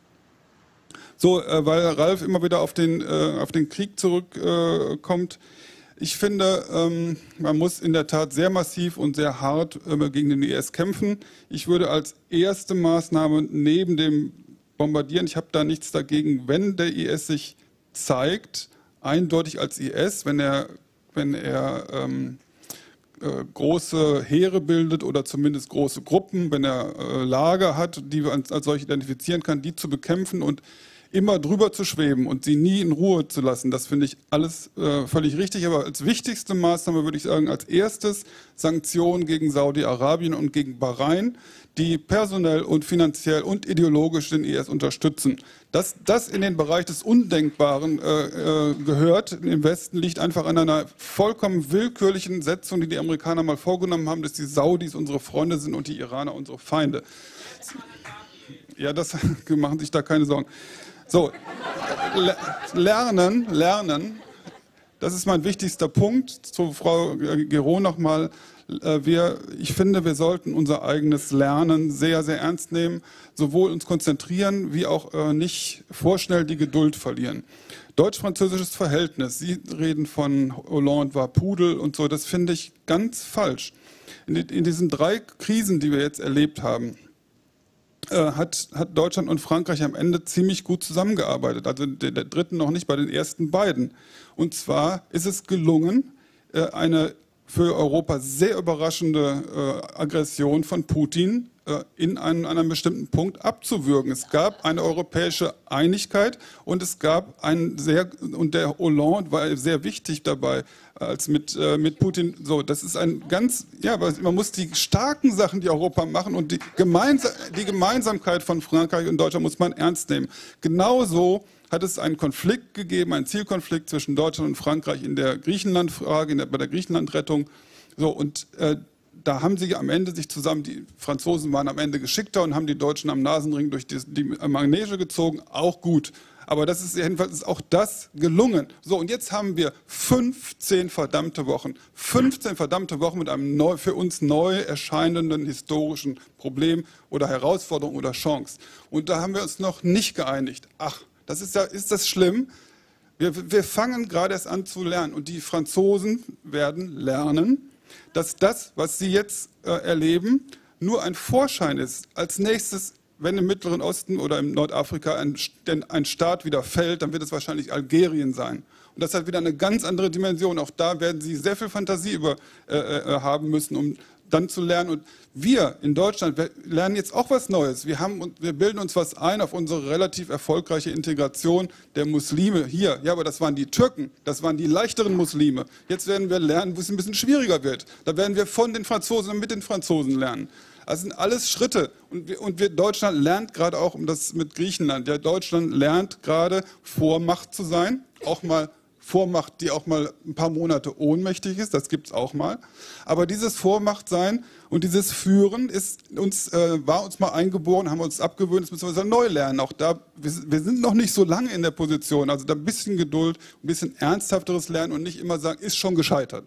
So, äh, weil Ralf immer wieder auf den, äh, auf den Krieg zurückkommt. Äh, ich finde, ähm, man muss in der Tat sehr massiv und sehr hart äh, gegen den I S kämpfen. Ich würde als erste Maßnahme neben dem Bombardieren, ich habe da nichts dagegen, wenn der I S sich zeigt, eindeutig als I S, wenn er, wenn er ähm, äh, große Heere bildet oder zumindest große Gruppen, wenn er äh, Lager hat, die wir als, als solche identifizieren kann, die zu bekämpfen und immer drüber zu schweben und sie nie in Ruhe zu lassen, das finde ich alles äh, völlig richtig. Aber als wichtigste Maßnahme würde ich sagen, als erstes Sanktionen gegen Saudi-Arabien und gegen Bahrain, die personell und finanziell und ideologisch den I S unterstützen. Dass das in den Bereich des Undenkbaren äh, äh, gehört, im Westen, liegt einfach an einer vollkommen willkürlichen Setzung, die die Amerikaner mal vorgenommen haben, dass die Saudis unsere Freunde sind und die Iraner unsere Feinde. Ja, das machen sich da keine Sorgen. So, lernen, lernen, das ist mein wichtigster Punkt. Zu Frau Gero nochmal. Wir, ich finde, wir sollten unser eigenes Lernen sehr, sehr ernst nehmen, sowohl uns konzentrieren, wie auch äh, nicht vorschnell die Geduld verlieren. Deutsch-französisches Verhältnis, Sie reden von Hollande war Pudel und so, das finde ich ganz falsch. In, in diesen drei Krisen, die wir jetzt erlebt haben, Hat, hat Deutschland und Frankreich am Ende ziemlich gut zusammengearbeitet. Also der, der dritten noch nicht, bei den ersten beiden. Und zwar ist es gelungen, eine für Europa sehr überraschende äh, Aggression von Putin äh, in einen, einem bestimmten Punkt abzuwürgen. Es gab eine europäische Einigkeit und es gab einen sehr, und der Hollande war sehr wichtig dabei, als mit, äh, mit Putin. So, das ist ein ganz, ja, man muss die starken Sachen, die Europa machen und die, Gemeinsa die Gemeinsamkeit von Frankreich und Deutschland muss man ernst nehmen. Genauso hat es einen Konflikt gegeben, einen Zielkonflikt zwischen Deutschland und Frankreich in der Griechenland-Frage, in der, bei der Griechenland-Rettung. So, und äh, da haben sie am Ende sich zusammen, die Franzosen waren am Ende geschickter und haben die Deutschen am Nasenring durch die, die Manege gezogen, auch gut. Aber das ist jedenfalls ist auch das gelungen. So, und jetzt haben wir fünfzehn verdammte Wochen. fünfzehn verdammte Wochen mit einem neu, für uns neu erscheinenden historischen Problem oder Herausforderung oder Chance. Und da haben wir uns noch nicht geeinigt. Ach, das ist, ja, ist das schlimm? Wir, wir fangen gerade erst an zu lernen. Und die Franzosen werden lernen, dass das, was sie jetzt äh, erleben, nur ein Vorschein ist. Als nächstes, wenn im Mittleren Osten oder im Nordafrika ein, ein Staat wieder fällt, dann wird es wahrscheinlich Algerien sein. Und das hat wieder eine ganz andere Dimension. Auch da werden sie sehr viel Fantasie über, äh, äh, haben müssen, um dann zu lernen. Und wir in Deutschland wir lernen jetzt auch was Neues. Wir, haben, wir bilden uns was ein auf unsere relativ erfolgreiche Integration der Muslime hier. Ja, aber das waren die Türken, das waren die leichteren Muslime. Jetzt werden wir lernen, wo es ein bisschen schwieriger wird. Da werden wir von den Franzosen und mit den Franzosen lernen. Das sind alles Schritte. Und, wir, und wir, Deutschland lernt gerade auch, um das mit Griechenland, ja, Deutschland lernt gerade, Vormacht zu sein, auch mal Vormacht, die auch mal ein paar Monate ohnmächtig ist, das gibt es auch mal. Aber dieses Vormachtsein und dieses Führen ist uns, äh, war uns mal eingeboren, haben wir uns abgewöhnt, das müssen wir neu lernen. Auch da, wir, wir sind noch nicht so lange in der Position, also da ein bisschen Geduld, ein bisschen ernsthafteres Lernen und nicht immer sagen, ist schon gescheitert.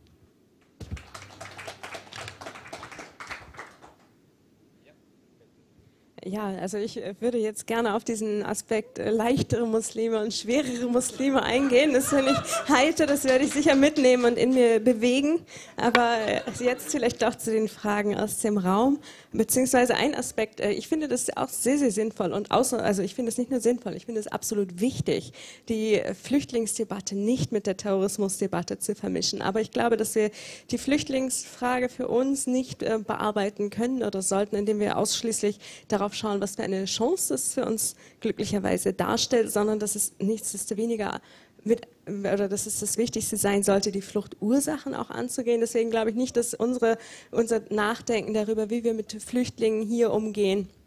Ja, also ich würde jetzt gerne auf diesen Aspekt äh, leichtere Muslime und schwerere Muslime eingehen. Das finde ich heiter, das werde ich sicher mitnehmen und in mir bewegen. Aber äh, jetzt vielleicht doch zu den Fragen aus dem Raum. Beziehungsweise ein Aspekt, äh, ich finde das auch sehr, sehr sinnvoll. Und außer, also ich finde es nicht nur sinnvoll, ich finde es absolut wichtig, die Flüchtlingsdebatte nicht mit der Terrorismusdebatte zu vermischen. Aber ich glaube, dass wir die Flüchtlingsfrage für uns nicht äh, bearbeiten können oder sollten, indem wir ausschließlich darauf schauen, was für eine Chance es für uns glücklicherweise darstellt, sondern dass es nichtsdestoweniger mit, oder dass es das Wichtigste sein sollte, die Fluchtursachen auch anzugehen. Deswegen glaube ich nicht, dass unsere, unser Nachdenken darüber, wie wir mit Flüchtlingen hier umgehen,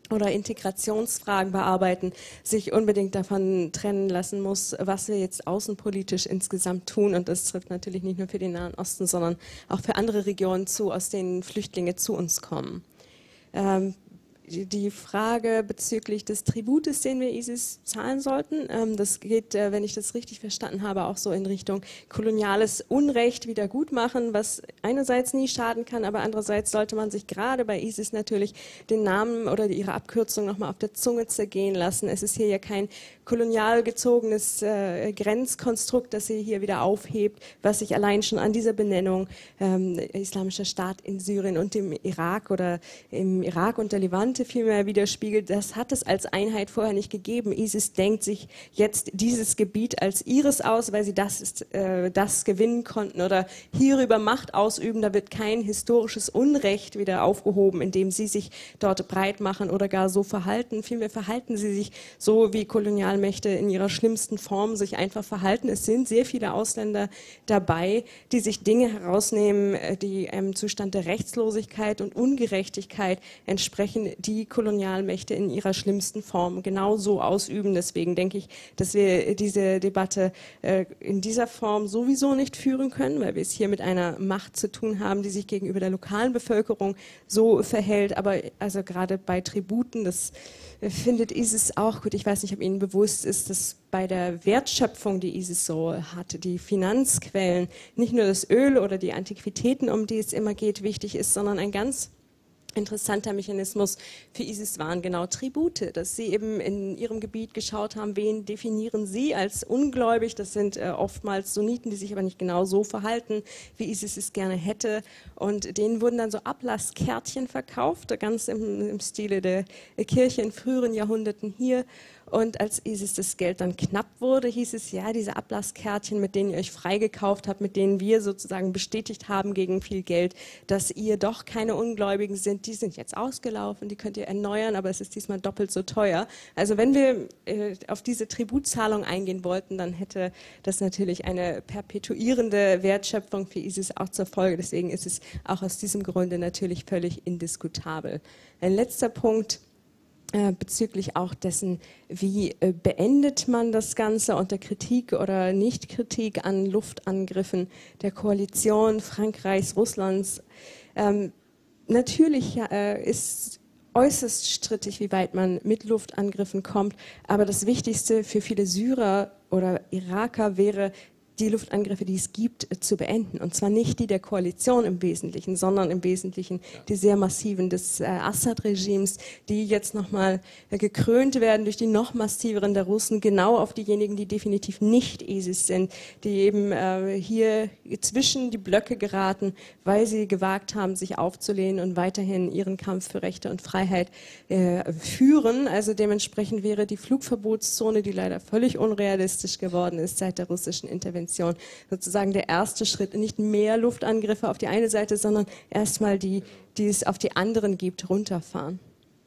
oder Integrationsfragen bearbeiten, sich unbedingt davon trennen lassen muss, was wir jetzt außenpolitisch insgesamt tun. Und das trifft natürlich nicht nur für den Nahen Osten, sondern auch für andere Regionen zu, aus denen Flüchtlinge zu uns kommen. Ähm, Die Frage bezüglich des Tributes, den wir ISIS zahlen sollten, ähm, das geht, äh, wenn ich das richtig verstanden habe, auch so in Richtung koloniales Unrecht wiedergutmachen, was einerseits nie schaden kann, aber andererseits sollte man sich gerade bei ISIS natürlich den Namen oder ihre Abkürzung nochmal auf der Zunge zergehen lassen. Es ist hier ja kein kolonial gezogenes äh, Grenzkonstrukt, das sie hier wieder aufhebt, was sich allein schon an dieser Benennung ähm, Islamischer Staat in Syrien und im Irak oder im Irak und der Levante vielmehr widerspiegelt. Das hat es als Einheit vorher nicht gegeben. ISIS denkt sich jetzt dieses Gebiet als ihres aus, weil sie das, ist, äh, das gewinnen konnten oder hierüber Macht ausüben. Da wird kein historisches Unrecht wieder aufgehoben, indem sie sich dort breit machen oder gar so verhalten. Vielmehr verhalten sie sich so, wie Kolonialmächte in ihrer schlimmsten Form sich einfach verhalten. Es sind sehr viele Ausländer dabei, die sich Dinge herausnehmen, die einem Zustand der Rechtslosigkeit und Ungerechtigkeit entsprechen, die Kolonialmächte in ihrer schlimmsten Form genauso ausüben. Deswegen denke ich, dass wir diese Debatte äh, in dieser Form sowieso nicht führen können, weil wir es hier mit einer Macht zu tun haben, die sich gegenüber der lokalen Bevölkerung so verhält. Aber also gerade bei Tributen, das äh, findet ISIS auch gut. Ich weiß nicht, ob Ihnen bewusst ist, dass bei der Wertschöpfung, die ISIS so hat, die Finanzquellen, nicht nur das Öl oder die Antiquitäten, um die es immer geht, wichtig ist, sondern ein ganz interessanter Mechanismus für ISIS waren genau Tribute, dass sie eben in ihrem Gebiet geschaut haben, wen definieren sie als ungläubig. Das sind äh, oftmals Sunniten, die sich aber nicht genau so verhalten, wie ISIS es gerne hätte. Und denen wurden dann so Ablasskärtchen verkauft, ganz im, im Stile der Kirche in früheren Jahrhunderten hier. Und als ISIS das Geld dann knapp wurde, hieß es, ja, diese Ablasskärtchen, mit denen ihr euch freigekauft habt, mit denen wir sozusagen bestätigt haben gegen viel Geld, dass ihr doch keine Ungläubigen sind, die sind jetzt ausgelaufen, die könnt ihr erneuern, aber es ist diesmal doppelt so teuer. Also wenn wir äh, auf diese Tributzahlung eingehen wollten, dann hätte das natürlich eine perpetuierende Wertschöpfung für ISIS auch zur Folge. Deswegen ist es auch aus diesem Grunde natürlich völlig indiskutabel. Ein letzter Punkt bezüglich auch dessen, wie beendet man das Ganze unter Kritik oder Nicht-Kritik an Luftangriffen der Koalition Frankreichs, Russlands. Ähm, natürlich äh, ist äußerst strittig, wie weit man mit Luftangriffen kommt, aber das Wichtigste für viele Syrer oder Iraker wäre, die Luftangriffe, die es gibt, zu beenden. Und zwar nicht die der Koalition im Wesentlichen, sondern im Wesentlichen die sehr massiven des äh, Assad-Regimes, die jetzt nochmal äh, gekrönt werden durch die noch massiveren der Russen, genau auf diejenigen, die definitiv nicht ISIS sind, die eben äh, hier zwischen die Blöcke geraten, weil sie gewagt haben, sich aufzulehnen und weiterhin ihren Kampf für Rechte und Freiheit äh, führen. Also dementsprechend wäre die Flugverbotszone, die leider völlig unrealistisch geworden ist seit der russischen Intervention, sozusagen der erste Schritt, nicht mehr Luftangriffe auf die eine Seite, sondern erstmal die, die es auf die anderen gibt, runterfahren.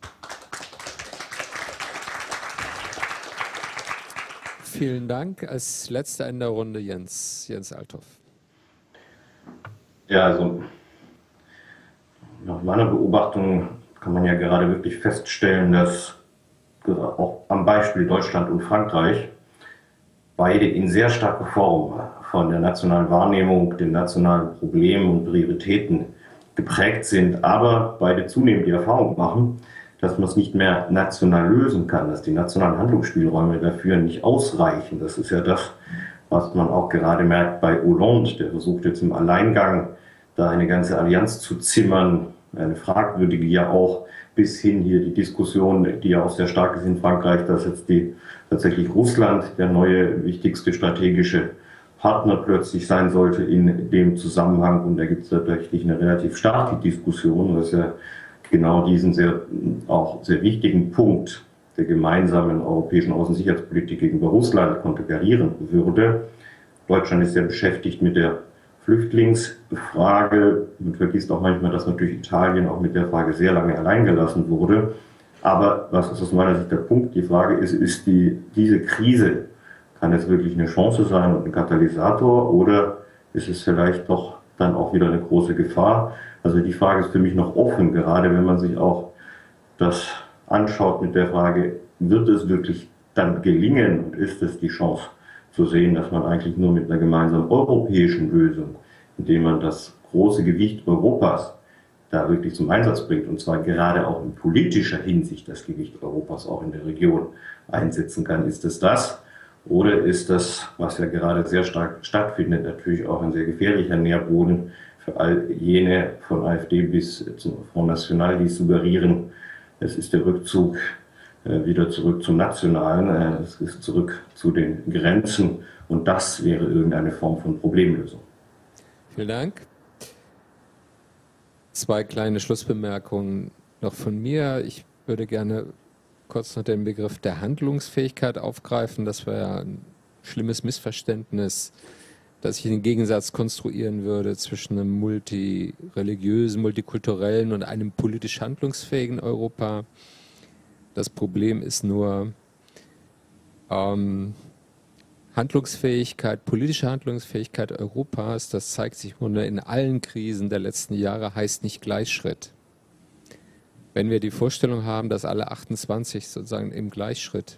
Vielen Dank. Als letzter in der Runde Jens, Jens Althoff. Ja, also nach meiner Beobachtung kann man ja gerade wirklich feststellen, dass auch am Beispiel Deutschland und Frankreich beide in sehr starker Form von der nationalen Wahrnehmung, den nationalen Problemen und Prioritäten geprägt sind, aber beide zunehmend die Erfahrung machen, dass man es nicht mehr national lösen kann, dass die nationalen Handlungsspielräume dafür nicht ausreichen. Das ist ja das, was man auch gerade merkt bei Hollande, der versucht jetzt im Alleingang da eine ganze Allianz zu zimmern, eine fragwürdige ja auch, bis hin hier die Diskussion, die ja auch sehr stark ist in Frankreich, dass jetzt die tatsächlich Russland der neue wichtigste strategische Partner plötzlich sein sollte in dem Zusammenhang. Und da gibt es tatsächlich eine relativ starke Diskussion, was ja genau diesen sehr, auch sehr wichtigen Punkt der gemeinsamen europäischen Außensicherheitspolitik gegenüber Russland konterkarieren würde. Deutschland ist sehr beschäftigt mit der Flüchtlingsfrage. Man vergisst auch manchmal, dass natürlich Italien auch mit der Frage sehr lange allein gelassen wurde. Aber was ist aus meiner Sicht der Punkt? Die Frage ist, ist die, diese Krise, kann es wirklich eine Chance sein und ein Katalysator oder ist es vielleicht doch dann auch wieder eine große Gefahr? Also die Frage ist für mich noch offen, gerade wenn man sich auch das anschaut mit der Frage, wird es wirklich dann gelingen und ist es die Chance zu sehen, dass man eigentlich nur mit einer gemeinsamen europäischen Lösung, indem man das große Gewicht Europas da wirklich zum Einsatz bringt, und zwar gerade auch in politischer Hinsicht das Gewicht Europas auch in der Region einsetzen kann. Ist es das? Oder ist das, was ja gerade sehr stark stattfindet, natürlich auch ein sehr gefährlicher Nährboden für all jene von AfD bis zum Front National, die suggerieren, es ist der Rückzug äh, wieder zurück zum Nationalen, äh, es ist zurück zu den Grenzen, und das wäre irgendeine Form von Problemlösung. Vielen Dank. Zwei kleine Schlussbemerkungen noch von mir. Ich würde gerne kurz noch den Begriff der Handlungsfähigkeit aufgreifen. Das war ja ein schlimmes Missverständnis, dass ich den Gegensatz konstruieren würde zwischen einem multireligiösen, multikulturellen und einem politisch handlungsfähigen Europa. Das Problem ist nur, ähm, Handlungsfähigkeit, politische Handlungsfähigkeit Europas, das zeigt sich in allen Krisen der letzten Jahre, heißt nicht Gleichschritt. Wenn wir die Vorstellung haben, dass alle achtundzwanzig sozusagen im Gleichschritt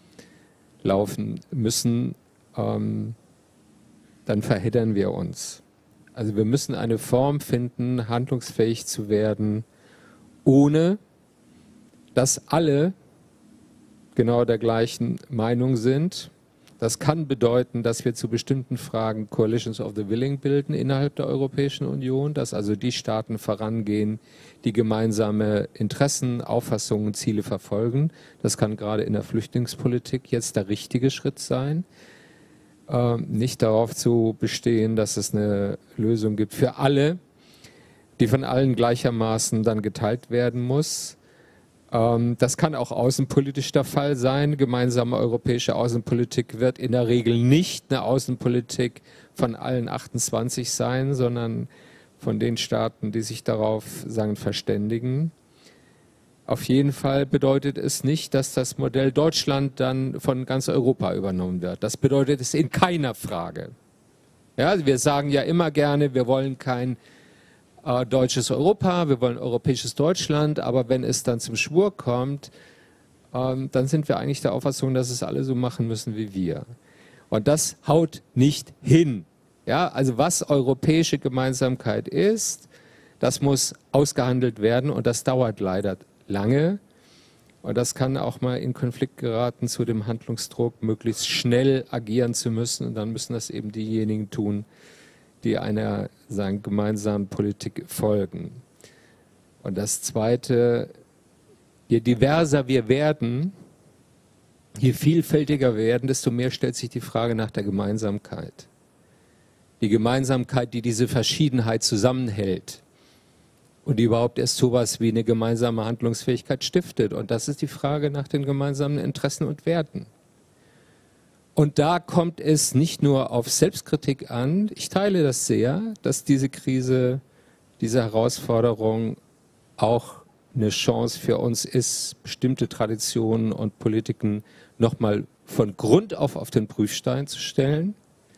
laufen müssen, ähm, dann verheddern wir uns. Also wir müssen eine Form finden, handlungsfähig zu werden, ohne dass alle genau der gleichen Meinung sind. Das kann bedeuten, dass wir zu bestimmten Fragen Coalitions of the Willing bilden innerhalb der Europäischen Union, dass also die Staaten vorangehen, die gemeinsame Interessen, Auffassungen, Ziele verfolgen. Das kann gerade in der Flüchtlingspolitik jetzt der richtige Schritt sein. Ähm, nicht darauf zu bestehen, dass es eine Lösung gibt für alle, die von allen gleichermaßen dann geteilt werden muss. Das kann auch außenpolitisch der Fall sein. Gemeinsame europäische Außenpolitik wird in der Regel nicht eine Außenpolitik von allen achtundzwanzig sein, sondern von den Staaten, die sich darauf sagen, verständigen. Auf jeden Fall bedeutet es nicht, dass das Modell Deutschland dann von ganz Europa übernommen wird. Das bedeutet es in keiner Frage. Ja, wir sagen ja immer gerne, wir wollen kein Äh, deutsches Europa, wir wollen europäisches Deutschland, aber wenn es dann zum Schwur kommt, ähm, dann sind wir eigentlich der Auffassung, dass es alle so machen müssen wie wir. Und das haut nicht hin. Ja, also was europäische Gemeinsamkeit ist, das muss ausgehandelt werden, und das dauert leider lange. Und das kann auch mal in Konflikt geraten zu dem Handlungsdruck, möglichst schnell agieren zu müssen, und dann müssen das eben diejenigen tun, die einer sagen, gemeinsamen Politik folgen. Und das Zweite, je diverser wir werden, je vielfältiger wir werden, desto mehr stellt sich die Frage nach der Gemeinsamkeit. Die Gemeinsamkeit, die diese Verschiedenheit zusammenhält und die überhaupt erst sowas wie eine gemeinsame Handlungsfähigkeit stiftet. Und das ist die Frage nach den gemeinsamen Interessen und Werten. Und da kommt es nicht nur auf Selbstkritik an. Ich teile das sehr, dass diese Krise, diese Herausforderung auch eine Chance für uns ist, bestimmte Traditionen und Politiken nochmal von Grund auf auf den Prüfstein zu stellen.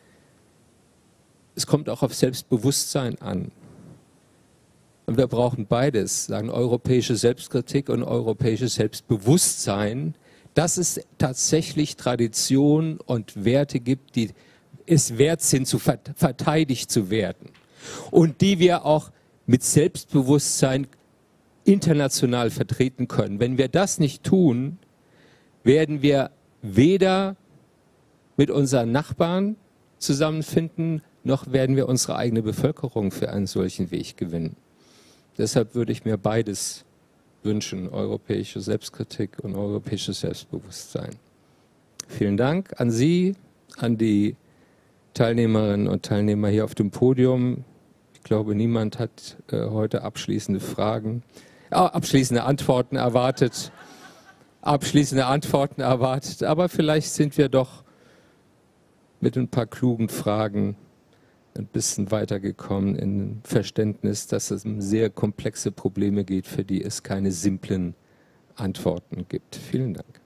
Es kommt auch auf Selbstbewusstsein an. Und wir brauchen beides, sagen europäische Selbstkritik und europäisches Selbstbewusstsein, dass es tatsächlich Traditionen und Werte gibt, die es wert sind, zu verteidigt zu werden. Und die wir auch mit Selbstbewusstsein international vertreten können. Wenn wir das nicht tun, werden wir weder mit unseren Nachbarn zusammenfinden, noch werden wir unsere eigene Bevölkerung für einen solchen Weg gewinnen. Deshalb würde ich mir beides wünschen, europäische Selbstkritik und europäisches Selbstbewusstsein. Vielen Dank an Sie, an die Teilnehmerinnen und Teilnehmer hier auf dem Podium. Ich glaube, niemand hat äh, heute abschließende Fragen, äh, abschließende Antworten erwartet. Abschließende Antworten erwartet, aber vielleicht sind wir doch mit ein paar klugen Fragen ein bisschen weitergekommen in Verständnis, dass es um sehr komplexe Probleme geht, für die es keine simplen Antworten gibt. Vielen Dank.